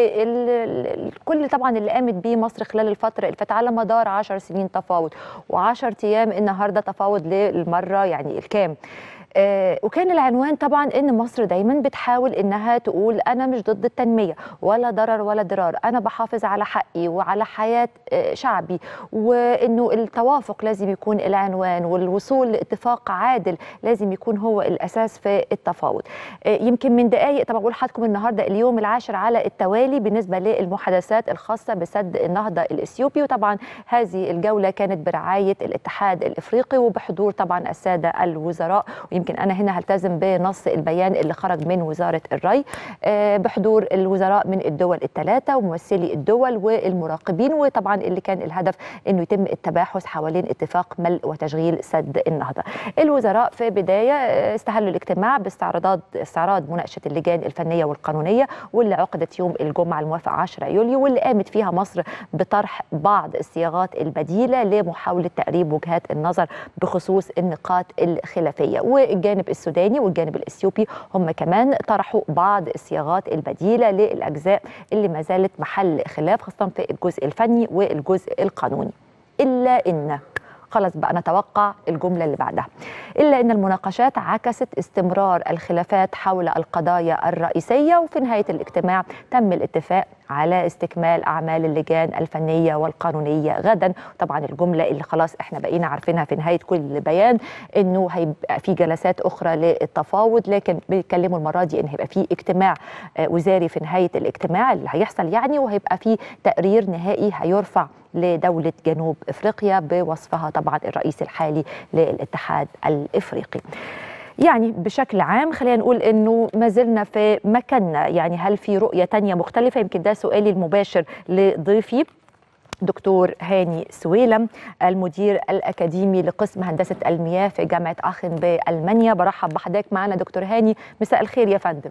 Speaker 1: وكل طبعا اللي قامت بيه مصر خلال الفترة اللي فاتت على مدار عشر سنين تفاوض وعشر أيام النهاردة تفاوض للمرة يعني الكام. آه وكان العنوان طبعا ان مصر دايما بتحاول انها تقول انا مش ضد التنميه ولا ضرر ولا ضرار، انا بحافظ على حقي وعلى حياه آه شعبي، وانه التوافق لازم يكون العنوان، والوصول لاتفاق عادل لازم يكون هو الاساس في التفاوض. آه يمكن من دقائق طبعا بقول لحضراتكم النهارده اليوم العاشر على التوالي بالنسبه للمحادثات الخاصه بسد النهضه الاثيوبي، وطبعا هذه الجوله كانت برعايه الاتحاد الافريقي وبحضور طبعا الساده الوزراء، ويمكن انا هنا هلتزم بنص البيان اللي خرج من وزاره الري بحضور الوزراء من الدول الثلاثه وممثلي الدول والمراقبين، وطبعا اللي كان الهدف انه يتم التباحث حوالين اتفاق ملء وتشغيل سد النهضه. الوزراء في بدايه استهلوا الاجتماع باستعراضات استعراض مناقشه اللجان الفنيه والقانونيه واللي عقدت يوم الجمعه الموافق عشرة يوليو، واللي قامت فيها مصر بطرح بعض الصياغات البديله لمحاوله تقريب وجهات النظر بخصوص النقاط الخلافيه. والجانب السوداني والجانب الاثيوبي هم كمان طرحوا بعض الصياغات البديله للاجزاء اللي ما زالت محل خلاف، خاصه في الجزء الفني والجزء القانوني. الا ان خلاص بقى نتوقع الجملة اللي بعدها، إلا أن المناقشات عكست استمرار الخلافات حول القضايا الرئيسية، وفي نهاية الاجتماع تم الاتفاق على استكمال أعمال اللجان الفنية والقانونية غدا. طبعا الجملة اللي خلاص احنا بقينا عارفينها في نهاية كل بيان أنه هيبقى في جلسات أخرى للتفاوض، لكن بيتكلموا المرة دي أن هيبقى في اجتماع وزاري في نهاية الاجتماع اللي هيحصل يعني، وهيبقى في تقرير نهائي هيرفع لدولة جنوب إفريقيا بوصفها طبعا الرئيس الحالي للاتحاد الإفريقي. يعني بشكل عام خلينا نقول انه ما زلنا في مكاننا، يعني هل في رؤية تانية مختلفة؟ يمكن ده سؤالي المباشر لضيفي دكتور هاني سويلم المدير الأكاديمي لقسم هندسة المياه في جامعة آخن بألمانيا. برحب بحضرتك معنا دكتور هاني، مساء الخير يا فندم.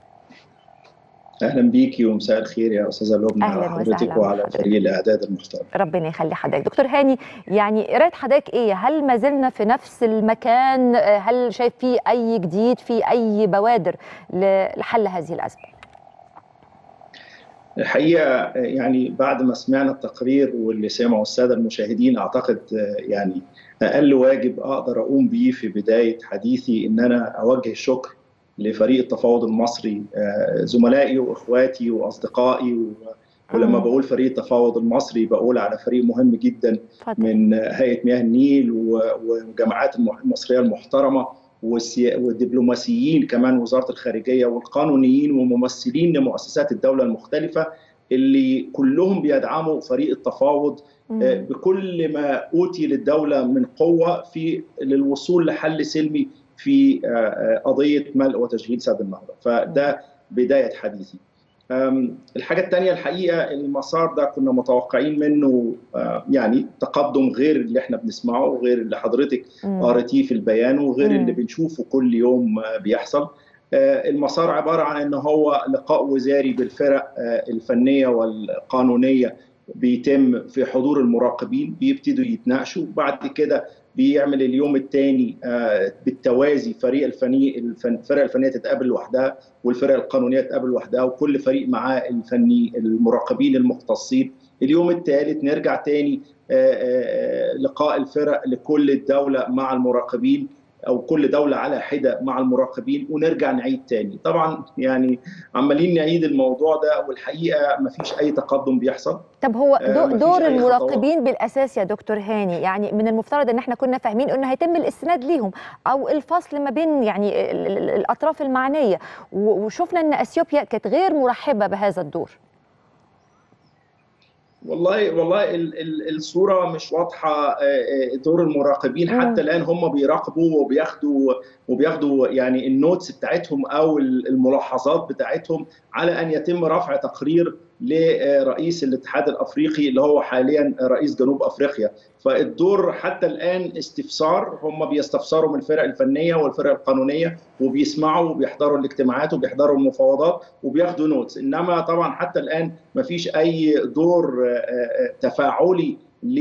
Speaker 21: اهلا بيكي ومساء الخير يا استاذه لبنى على حضرتك وعلى فريق الاعداد المحترم.
Speaker 1: ربنا يخلي حضرتك. دكتور هاني، يعني قرايه حضرتك ايه؟ هل ما زلنا في نفس المكان؟ هل شايف في اي جديد، في اي بوادر لحل هذه الازمه؟
Speaker 21: الحقيقه يعني بعد ما سمعنا التقرير واللي سمعوا الساده المشاهدين، اعتقد يعني اقل واجب اقدر اقوم بيه في بدايه حديثي ان انا اوجه الشكر لفريق التفاوض المصري، زملائي واخواتي واصدقائي، ولما بقول فريق التفاوض المصري بقول على فريق مهم جدا من هيئه مياه النيل والجامعات المصريه المحترمه والدبلوماسيين كمان، وزاره الخارجيه والقانونيين وممثلين لمؤسسات الدوله المختلفه اللي كلهم بيدعموا فريق التفاوض بكل ما اوتي للدوله من قوه في للوصول لحل سلمي في قضية ملء وتشغيل سد النهضة. فده بداية حديثي. الحاجة الثانية الحقيقة المسار ده كنا متوقعين منه يعني تقدم غير اللي احنا بنسمعه وغير اللي حضرتك قرأتيه في البيان وغير اللي بنشوفه كل يوم بيحصل. المسار عبارة عن ان هو لقاء وزاري بالفرق الفنية والقانونية بيتم في حضور المراقبين، بيبتدوا يتناقشوا، بعد كده بيعمل اليوم الثاني بالتوازي فريق الفني الفرق الفنيه تتقابل لوحدها والفرق القانونيه تتقابل لوحدها، وكل فريق معاه الفني المراقبين المختصين. اليوم الثالث نرجع ثاني لقاء الفرق لكل الدوله مع المراقبين او كل دوله على حده مع المراقبين، ونرجع نعيد تاني. طبعا يعني عمالين نعيد الموضوع ده والحقيقه ما فيش اي تقدم بيحصل.
Speaker 1: طب هو دو دور المراقبين بالاساس يا دكتور هاني، يعني من المفترض ان احنا كنا فاهمين انه هيتم الاستناد ليهم او الفصل ما بين يعني الاطراف المعنيه، وشفنا ان اثيوبيا كانت غير مرحبه بهذا الدور.
Speaker 21: والله والله الصوره مش واضحه. دور المراقبين حتى الان هم بيراقبوا وبياخدوا وبياخدوا يعني النوتس بتاعتهم او الملاحظات بتاعتهم على ان يتم رفع تقرير لرئيس الاتحاد الافريقي اللي هو حاليا رئيس جنوب افريقيا. فالدور حتى الان استفسار، هم بيستفسروا من الفرق الفنيه والفرق القانونيه وبيسمعوا وبيحضروا الاجتماعات وبيحضروا المفاوضات وبياخدوا نوتس، انما طبعا حتى الان ما فيش اي دور تفاعلي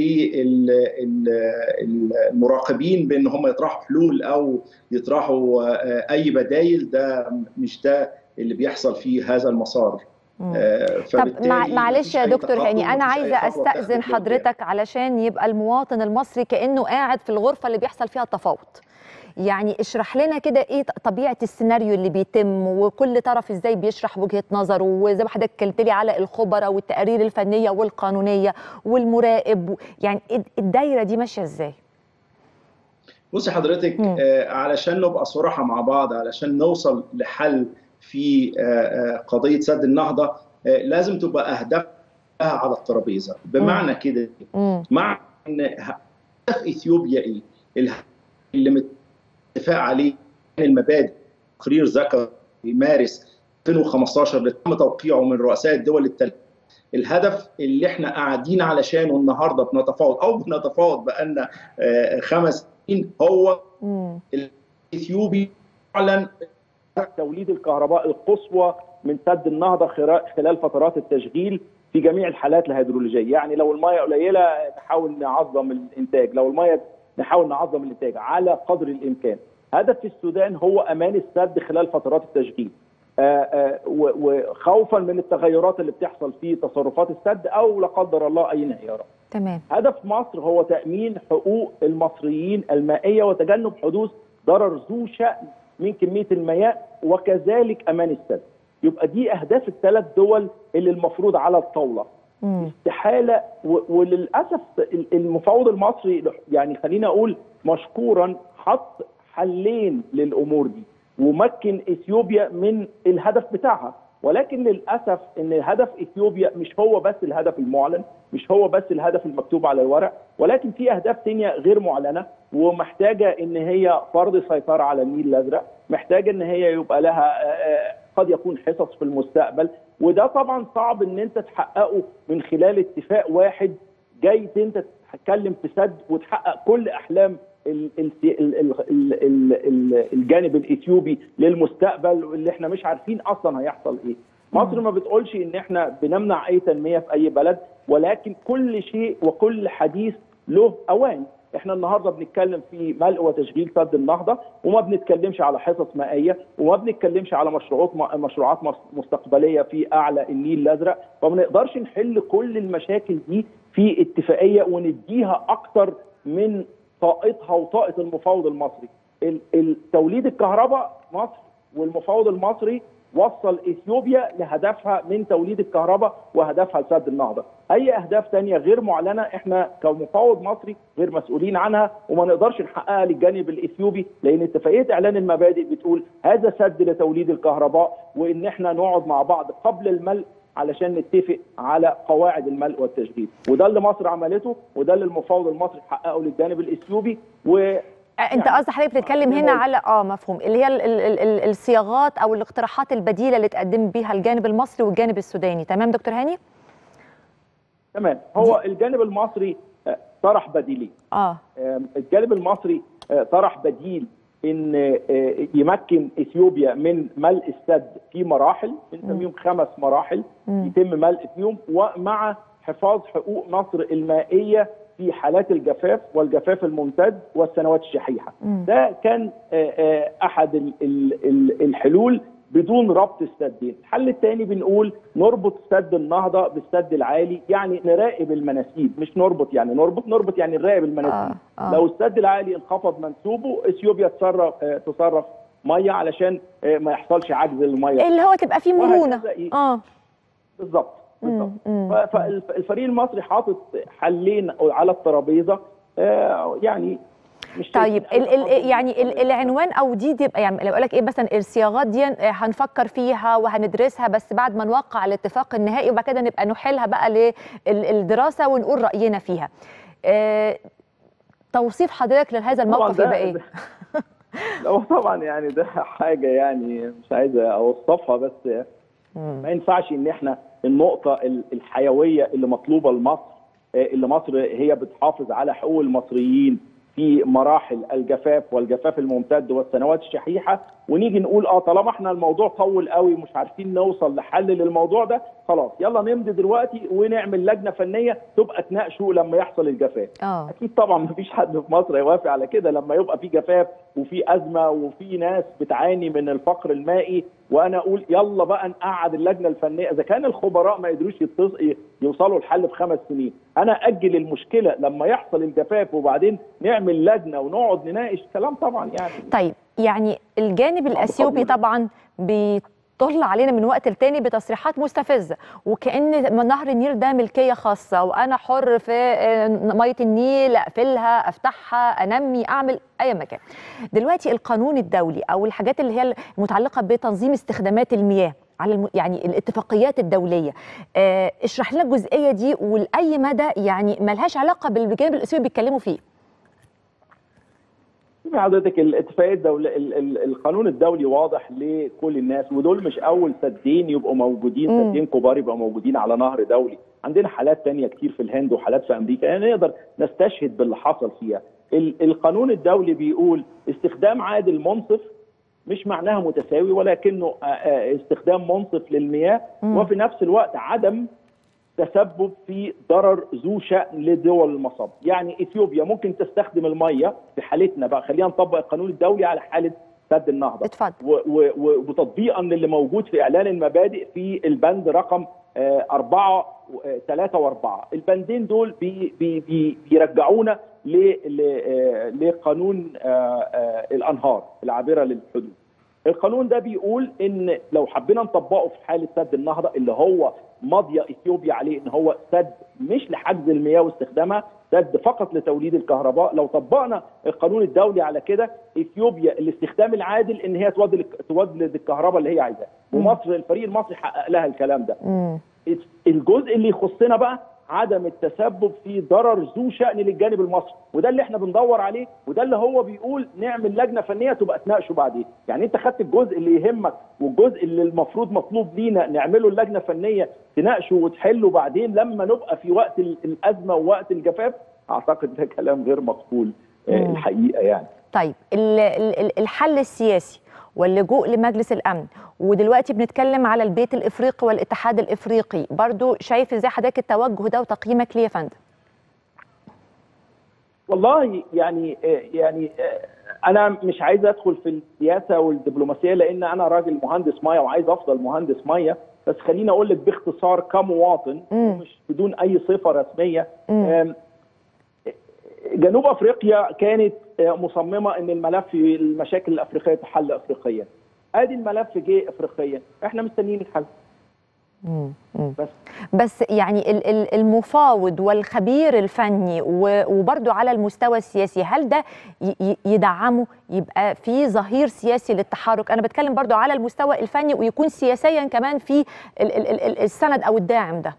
Speaker 21: للمراقبين بان هم يطرحوا حلول او يطرحوا اي بدائل. ده مش ده اللي بيحصل في هذا المسار.
Speaker 1: طب معلش يا دكتور هاني، انا عايزه استاذن حضرتك علشان يبقى المواطن المصري كانه قاعد في الغرفه اللي بيحصل فيها التفاوض. يعني اشرح لنا كده ايه طبيعه السيناريو اللي بيتم، وكل طرف ازاي بيشرح وجهه نظره، وزي ما حضرتك قلت لي على الخبراء والتقارير الفنيه والقانونيه والمراقب، يعني الدايره دي ماشيه ازاي؟
Speaker 21: بصي حضرتك، آه علشان نبقى صراحه مع بعض، علشان نوصل لحل في آه آه قضيه سد النهضه، آه لازم تبقى اهدافها على الترابيزه. بمعنى مم. كده مع ان هدف اثيوبيا ايه؟ اللي متفق عليه المبادئ، تقرير ذكر في مارس ألفين وخمستاشر اللي تم توقيعه من رؤساء الدول الثلاث. الهدف اللي احنا قاعدين علشانه النهارده بنتفاوض او بنتفاوض بقالنا آه خمس سنين، هو الاثيوبي اعلن توليد الكهرباء القصوى من سد النهضه خلال فترات التشغيل في جميع الحالات الهيدرولوجيه. يعني لو الميه قليله نحاول نعظم الانتاج، لو الميه نحاول نعظم الانتاج على قدر الامكان. هدف السودان هو امان السد خلال فترات التشغيل، وخوفا من التغيرات اللي بتحصل في تصرفات السد او لا قدر الله اي انهيارات.
Speaker 1: تمام.
Speaker 21: هدف مصر هو تامين حقوق المصريين المائيه وتجنب حدوث ضرر ذو شأن من كميه المياه، وكذلك امان السد. يبقى دي اهداف الثلاث دول اللي المفروض على الطاوله. استحاله، وللاسف المفاوض المصري يعني خلينا اقول مشكورا حط حلين للامور دي ومكن اثيوبيا من الهدف بتاعها، ولكن للاسف ان هدف اثيوبيا مش هو بس الهدف المعلن، مش هو بس الهدف المكتوب على الورق، ولكن في اهداف ثانيه غير معلنه ومحتاجه ان هي فرض سيطره على النيل الازرق، محتاجه ان هي يبقى لها قد يكون حصص في المستقبل، وده طبعا صعب ان انت تحققه من خلال اتفاق واحد جاي انت تتكلم في سد وتحقق كل احلام الجانب الاثيوبي للمستقبل واللي احنا مش عارفين اصلا هيحصل ايه. مصر ما بتقولش ان احنا بنمنع اي تنميه في اي بلد، ولكن كل شيء وكل حديث له اوان. احنا النهارده بنتكلم في ملء وتشغيل سد النهضه، وما بنتكلمش على حصص مائيه، وما بنتكلمش على مشروعات مشروعات مستقبليه في اعلى النيل الازرق، فما نقدرش نحل كل المشاكل دي في اتفاقيه ونديها اكتر من طاقتها وطاقه المفاوض المصري. توليد الكهرباء مصر والمفاوض المصري وصل اثيوبيا لهدفها من توليد الكهرباء وهدفها لسد النهضه. اي اهداف ثانيه غير معلنه احنا كمفاوض مصري غير مسؤولين عنها وما نقدرش نحققها للجانب الاثيوبي، لان اتفاقيه اعلان المبادئ بتقول هذا سد لتوليد الكهرباء، وان احنا نقعد مع بعض قبل الملء علشان نتفق على قواعد الملء والتشغيل، وده اللي مصر عملته وده اللي المفاوض المصري حققه للجانب الاثيوبي. و
Speaker 1: انت قصدك حضرتك بتتكلم هنا على اه مفهوم اللي هي ال ال ال الصياغات او الاقتراحات البديله اللي تقدم بيها الجانب المصري والجانب السوداني، تمام دكتور هاني؟
Speaker 21: تمام. هو الجانب المصري طرح بديلين.
Speaker 1: اه
Speaker 21: الجانب المصري طرح بديل ان يمكن اثيوبيا من ملء السد في مراحل بنسميهم خمس مراحل م. يتم ملء فيهم، ومع حفاظ حقوق مصر المائيه في حالات الجفاف والجفاف الممتد والسنوات الشحيحه. م. ده كان احد الحلول بدون ربط السدين. الحل الثاني بنقول نربط سد النهضه بالسد العالي، يعني نراقب المناسيب، مش نربط يعني نربط نربط يعني نراقب المناسيب. آه. آه. لو السد العالي انخفض منسوبه اثيوبيا تصرف تصرف ميه علشان ما يحصلش عجز للميه،
Speaker 1: اللي هو تبقى فيه مرونه.
Speaker 21: اه بالظبط بالظبط. فالفريق المصري حاطط حلين على الترابيزه، آه يعني
Speaker 1: مش طيب ال ال يعني ال العنوان او دي تبقى يعني لو اقول لك ايه مثلا الصياغات دي هنفكر فيها وهندرسها بس بعد ما نوقع الاتفاق النهائي، وبعد كده نبقى نحيلها بقى للدراسه ونقول راينا فيها. اه توصيف حضرتك لهذا الموقف يبقى ايه؟
Speaker 21: هو طبعا يعني ده حاجه يعني مش عايزه اوصفها، بس مم. ما ينفعش ان احنا النقطه الحيويه اللي مطلوبه لمصر، اللي مصر هي بتحافظ على حقوق المصريين في مراحل الجفاف والجفاف الممتد والسنوات الشحيحه، ونيجي نقول اه طالما احنا الموضوع طول قوي ومش عارفين نوصل لحل للموضوع ده، خلاص يلا نمضي دلوقتي ونعمل لجنه فنيه تبقى تناقشه لما يحصل الجفاف.
Speaker 1: اه
Speaker 21: اكيد طبعا ما فيش حد في مصر يوافق على كده، لما يبقى في جفاف وفي ازمه وفي ناس بتعاني من الفقر المائي
Speaker 5: وانا اقول يلا بقى نقعد اللجنه الفنيه. اذا كان الخبراء ما قدروش يوصلوا الحل في خمس سنين، انا اجل المشكله لما يحصل الجفاف وبعدين نعمل لجنه ونقعد نناقش كلام طبعا يعني.
Speaker 1: طيب يعني الجانب الاثيوبي طبعا بيطل علينا من وقت لتاني بتصريحات مستفزه، وكأن نهر النيل ده ملكيه خاصه وانا حر في ميه النيل، اقفلها افتحها انمي اعمل اي مكان. دلوقتي القانون الدولي او الحاجات اللي هي المتعلقه بتنظيم استخدامات المياه على الم... يعني الاتفاقيات الدوليه، آه اشرح لنا الجزئيه دي ولاي مدى يعني ملهاش علاقه بالجانب الاثيوبي بيتكلموا فيه.
Speaker 5: حضرتك الاتفاقيه الدوليه القانون الدولي واضح لكل الناس، ودول مش اول سدين يبقوا موجودين، سدين كبار يبقوا موجودين على نهر دولي. عندنا حالات تانية كتير في الهند وحالات في امريكا، يعني نقدر نستشهد باللي حصل فيها. القانون الدولي بيقول استخدام عادل منصف، مش معناها متساوي ولكنه استخدام منصف للمياه، وفي نفس الوقت عدم تسبب في ضرر ذو شأن لدول المصب. يعني اثيوبيا ممكن تستخدم الميه في حالتنا بقى، خلينا نطبق القانون الدولي على حاله سد النهضه.
Speaker 1: اتفضل.
Speaker 5: وتطبيقا للي موجود في اعلان المبادئ في البند رقم أربعة ثلاثة وأربعة، البندين دول بي بي بي بيرجعونا لقانون الانهار العابره للحدود. القانون ده بيقول ان لو حبينا نطبقه في حاله سد النهضه اللي هو ماضيه اثيوبيا عليه ان هو سد مش لحجز المياه واستخدامها، سد فقط لتوليد الكهرباء، لو طبقنا القانون الدولي على كده اثيوبيا الاستخدام العادل ان هي تولد الكهرباء اللي هي عايزاها، ومصر الفريق المصري حقق لها الكلام ده. مم. الجزء اللي يخصنا بقى عدم التسبب في ضرر ذو شأن للجانب المصري، وده اللي احنا بندور عليه، وده اللي هو بيقول نعمل لجنه فنيه تبقى تناقشه بعدين. يعني انت خدت الجزء اللي يهمك والجزء اللي المفروض مطلوب لينا نعمله اللجنه فنيه تناقشه وتحله بعدين لما نبقى في وقت الازمه ووقت الجفاف. اعتقد ده كلام غير مقبول الحقيقه يعني.
Speaker 1: طيب الحل السياسي واللجوء لمجلس الامن، ودلوقتي بنتكلم على البيت الافريقي والاتحاد الافريقي، برضو شايف ازاي حضرتك التوجه ده وتقييمك ليه يا فندم؟
Speaker 5: والله يعني يعني انا مش عايز ادخل في السياسه والدبلوماسيه لان انا راجل مهندس ميه وعايز افضل مهندس ميه، بس خليني اقول لك باختصار كمواطن ومش بدون اي صفه رسميه. مم. جنوب افريقيا كانت مصممه ان الملف المشاكل الافريقيه تحل افريقيا. ادي الملف جه افريقيا، احنا مستنيين الحل.
Speaker 1: بس بس يعني المفاوض والخبير الفني وبرضه على المستوى السياسي، هل ده يدعمه يبقى في ظهير سياسي للتحرك؟ انا بتكلم برضه على المستوى الفني ويكون سياسيا كمان في السند او الداعم ده.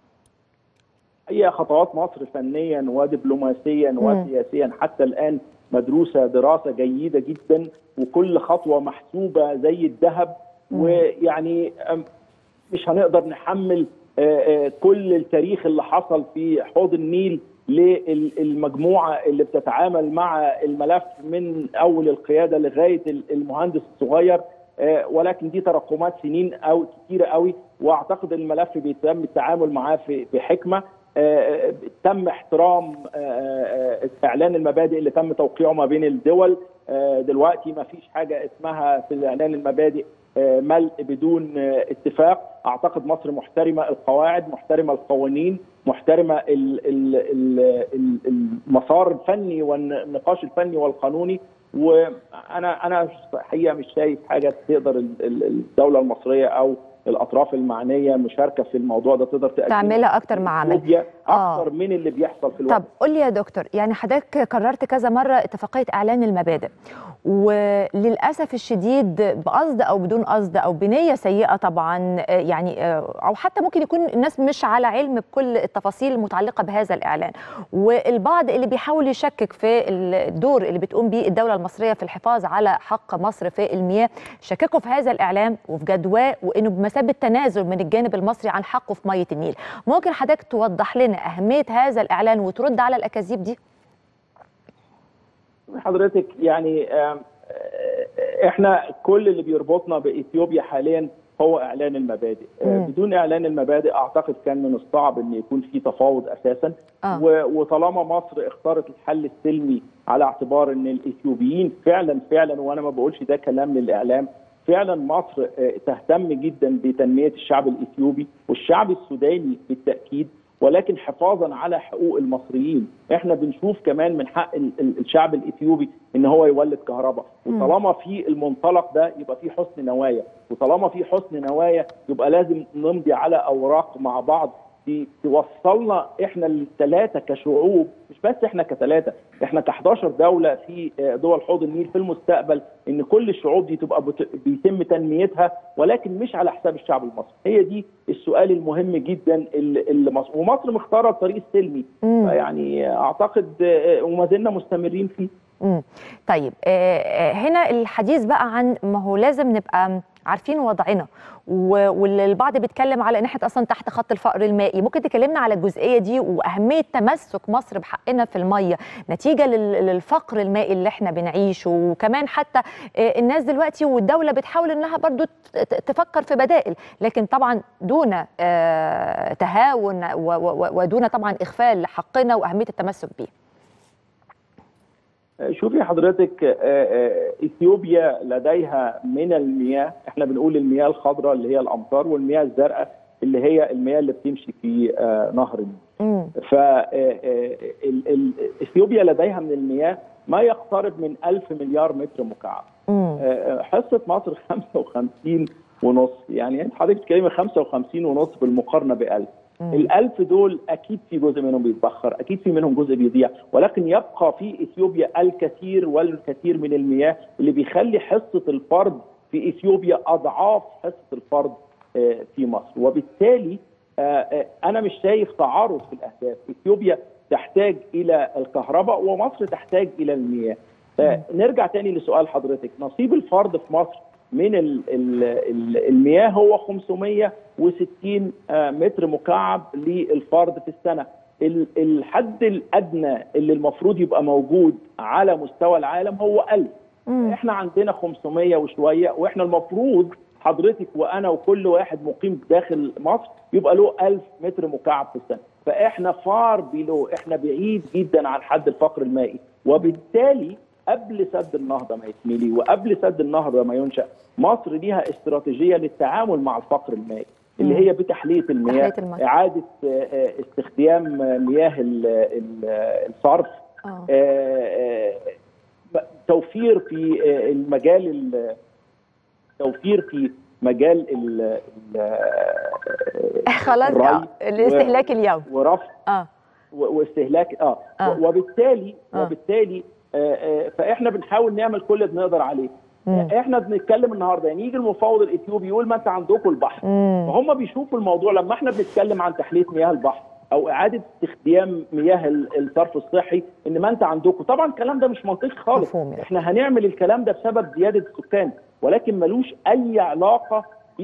Speaker 5: هي خطوات مصر فنيا ودبلوماسيا وسياسيا حتى الآن مدروسة دراسة جيدة جدا، وكل خطوة محسوبة زي الذهب. ويعني مش هنقدر نحمل كل التاريخ اللي حصل في حوض النيل للمجموعة اللي بتتعامل مع الملف من أول القيادة لغاية المهندس الصغير، ولكن دي تراكمات سنين أو كتيرة قوي، وأعتقد الملف بيتم التعامل معاه في حكمة. آه، تم احترام آه، اعلان المبادئ اللي تم توقيعه ما بين الدول. آه، دلوقتي ما فيش حاجه اسمها في اعلان المبادئ آه، ملء بدون آه، اتفاق. اعتقد مصر محترمه القواعد، محترمه القوانين، محترمه ال ال ال المسار الفني والنقاش الفني والقانوني. وانا انا حقيقه مش شايف حاجه تقدر الدوله المصريه او الاطراف المعنيه مشاركه في الموضوع ده تقدر
Speaker 1: تعملها اكتر مع عمل
Speaker 5: اكتر آه. من اللي بيحصل في الوقت.
Speaker 1: طب قول لي يا دكتور، يعني حضرتك قررت كذا مره اتفاقيه اعلان المبادئ، وللاسف الشديد بقصد او بدون قصد او بنيه سيئه طبعا، يعني او حتى ممكن يكون الناس مش على علم بكل التفاصيل المتعلقه بهذا الاعلان، والبعض اللي بيحاول يشكك في الدور اللي بتقوم به الدوله المصريه في الحفاظ على حق مصر في المياه، شككوا في هذا الاعلان وفي جدواه وانه بمثابه تنازل من الجانب المصري عن حقه في ميه النيل. ممكن حضرتك توضح لنا اهميه هذا الاعلان وترد على الاكاذيب دي؟
Speaker 5: حضرتك يعني احنا كل اللي بيربطنا باثيوبيا حاليا هو اعلان المبادئ. مم. بدون اعلان المبادئ اعتقد كان من الصعب ان يكون في تفاوض اساسا. آه. وطالما مصر اختارت الحل السلمي على اعتبار ان الاثيوبيين فعلا فعلا، وانا ما بقولش ده كلام للاعلام، فعلا مصر تهتم جدا بتنميه الشعب الاثيوبي والشعب السوداني بالتاكيد، ولكن حفاظا على حقوق المصريين. احنا بنشوف كمان من حق الشعب الاثيوبي ان هو يولد كهرباء، وطالما في المنطلق ده يبقى في حسن نوايا، وطالما في حسن نوايا يبقى لازم نمضي على اوراق مع بعض توصلنا احنا الثلاثه كشعوب، مش بس احنا كثلاثه، احنا ك احداشر دوله في دول حوض النيل في المستقبل، ان كل الشعوب دي تبقى بيتم تنميتها، ولكن مش على حساب الشعب المصري. هي دي السؤال المهم جدا اللي مصر، ومصر مختاره الطريق السلمي، يعني اعتقد وما زلنا مستمرين فيه.
Speaker 1: امم طيب هنا الحديث بقى عن ما هو لازم نبقى عارفين وضعنا، والبعض بيتكلم على ان احنا اصلا تحت خط الفقر المائي. ممكن تكلمنا على الجزئيه دي واهميه تمسك مصر بحقنا في الميه نتيجه للفقر المائي اللي احنا بنعيشه، وكمان حتى الناس دلوقتي والدوله بتحاول انها برضو تفكر في بدائل، لكن طبعا دون تهاون ودون طبعا اغفال لحقنا واهميه التمسك بيه.
Speaker 5: شوفي حضرتك، اثيوبيا لديها من المياه، احنا بنقول المياه الخضراء اللي هي الامطار، والمياه الزرقاء اللي هي المياه اللي بتمشي في نهر النيل. فاثيوبيا لديها من المياه ما يقترب من ألف مليار متر مكعب. حصه مصر خمسة وخمسين ونص، يعني انت حضرتك بتتكلمي خمسة وخمسين ونص بالمقارنه بألف. الألف دول أكيد في جزء منهم بيتبخر، أكيد في منهم جزء بيضيع، ولكن يبقى في إثيوبيا الكثير والكثير من المياه اللي بيخلي حصة الفرد في إثيوبيا أضعاف حصة الفرد في مصر، وبالتالي أنا مش شايف تعارض في الأهداف. إثيوبيا تحتاج إلى الكهرباء ومصر تحتاج إلى المياه. نرجع تاني لسؤال حضرتك، نصيب الفرد في مصر من المياه هو خمسمائة وستين متر مكعب للفرد في السنة. الحد الأدنى اللي المفروض يبقى موجود على مستوى العالم هو ألف. احنا عندنا خمسمائة وشوية، واحنا المفروض حضرتك وأنا وكل واحد مقيم داخل مصر يبقى له ألف متر مكعب في السنة. فاحنا فار بيلو، احنا بعيد جدا عن حد الفقر المائي، وبالتالي قبل سد النهضه ما يتملي وقبل سد النهضه ما ينشأ، مصر ليها استراتيجيه للتعامل مع الفقر المائي اللي هي بتحليه المياه، اعاده استخدام مياه الصرف، توفير في المجال توفير في مجال
Speaker 1: خلاص الاستهلاك اليومي
Speaker 5: ورفع اه واستهلاك اه, آه. وبالتالي آه. وبالتالي فاحنا بنحاول نعمل كل اللي بنقدر عليه. مم. احنا بنتكلم النهارده، يعني يجي المفوض الاثيوبي يقول ما انت عندكم البحر، فهم بيشوفوا الموضوع لما احنا بنتكلم عن تحليه مياه البحر او اعاده استخدام مياه الصرف الصحي، ان ما انت عندكم. طبعا الكلام ده مش منطقي خالص، احنا هنعمل الكلام ده بسبب زياده السكان، ولكن ملوش اي علاقه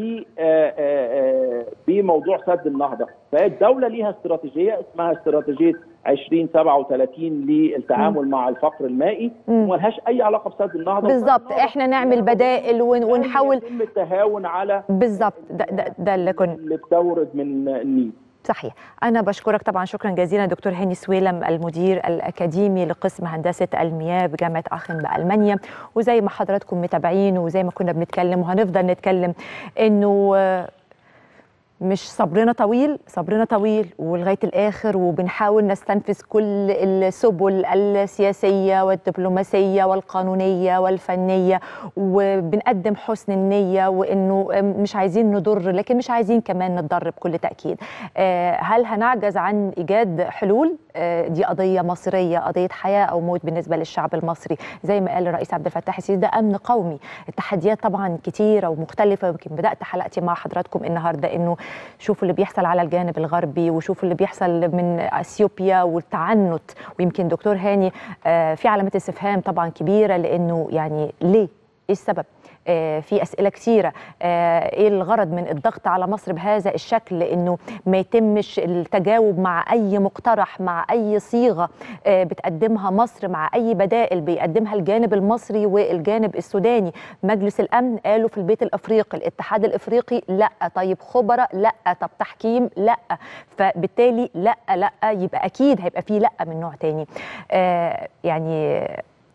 Speaker 5: بموضوع سد النهضه. فالدوله ليها استراتيجيه اسمها استراتيجيه عشرين سبعة وثلاثين للتعامل مم. مع الفقر المائي، وملهاش اي علاقه بسد النهضه.
Speaker 1: بالظبط، احنا نعمل بدائل ونحاول
Speaker 5: يتم التهاون على
Speaker 1: بالظبط ده, ده, ده اللي كنا
Speaker 5: اللي بتورد من النيل.
Speaker 1: صحيح. أنا بشكرك طبعا شكرا جزيلا دكتور هاني سويلم، المدير الأكاديمي لقسم هندسة المياه بجامعة آخن بألمانيا. وزي ما حضراتكم متابعين وزي ما كنا بنتكلم وهنفضل نتكلم إنه مش صبرنا طويل، صبرنا طويل ولغاية الآخر، وبنحاول نستنفذ كل السبل السياسية والدبلوماسية والقانونية والفنية، وبنقدم حسن النية وإنه مش عايزين نضر لكن مش عايزين كمان نتضر بكل تأكيد. هل هنعجز عن إيجاد حلول؟ دي قضية مصرية، قضية حياة أو موت بالنسبة للشعب المصري. زي ما قال الرئيس عبد الفتاح السيسي ده أمن قومي. التحديات طبعا كتيرة ومختلفة، ويمكن بدأت حلقتي مع حضراتكم النهاردة إنه شوفوا اللي بيحصل على الجانب الغربي، وشوفوا اللي بيحصل من اثيوبيا والتعنت. ويمكن دكتور هاني في علامات استفهام طبعا كبيره، لانه يعني ليه؟ ايه السبب؟ في أسئلة كثيرة. إيه الغرض من الضغط على مصر بهذا الشكل، لأنه ما يتمش التجاوب مع أي مقترح، مع أي صيغة بتقدمها مصر، مع أي بدائل بيقدمها الجانب المصري والجانب السوداني. مجلس الأمن قالوا في البيت الأفريقي، الاتحاد الأفريقي لا، طيب خبراء لا، طب تحكيم لا، فبالتالي لا لا يبقى أكيد هيبقى فيه لا من نوع تاني. يعني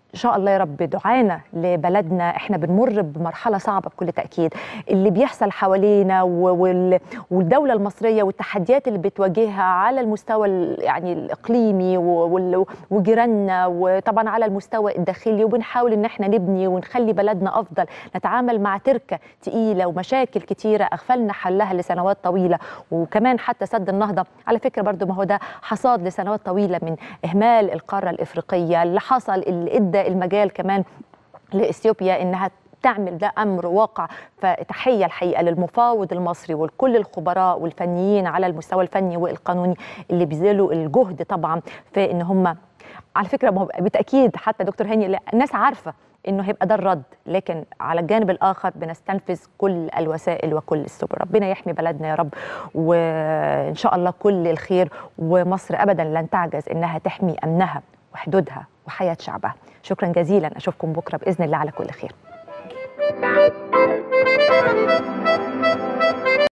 Speaker 1: ان شاء الله يا رب دعانا لبلدنا. احنا بنمر بمرحله صعبه بكل تاكيد، اللي بيحصل حوالينا والدوله المصريه والتحديات اللي بتواجهها على المستوى يعني الاقليمي وجيراننا، وطبعا على المستوى الداخلي، وبنحاول ان احنا نبني ونخلي بلدنا افضل، نتعامل مع تركه تقيله ومشاكل كتيره اغفلنا حلها لسنوات طويله. وكمان حتى سد النهضه على فكره برضو ما هو ده حصاد لسنوات طويله من اهمال القاره الافريقيه اللي حصل، اللي ادى المجال كمان لاثيوبيا انها تعمل ده امر واقع. فتحيه الحقيقه للمفاوض المصري ولكل الخبراء والفنيين على المستوى الفني والقانوني اللي بذلوا الجهد طبعا في ان هم على فكره بالتاكيد حتى دكتور هاني الناس عارفه انه هيبقى ده الرد، لكن على الجانب الاخر بنستنفذ كل الوسائل وكل السبل. ربنا يحمي بلدنا يا رب، وان شاء الله كل الخير، ومصر ابدا لن تعجز انها تحمي امنها وحدودها وحياه شعبها. شكرا جزيلا، اشوفكم بكره باذن الله على كل خير.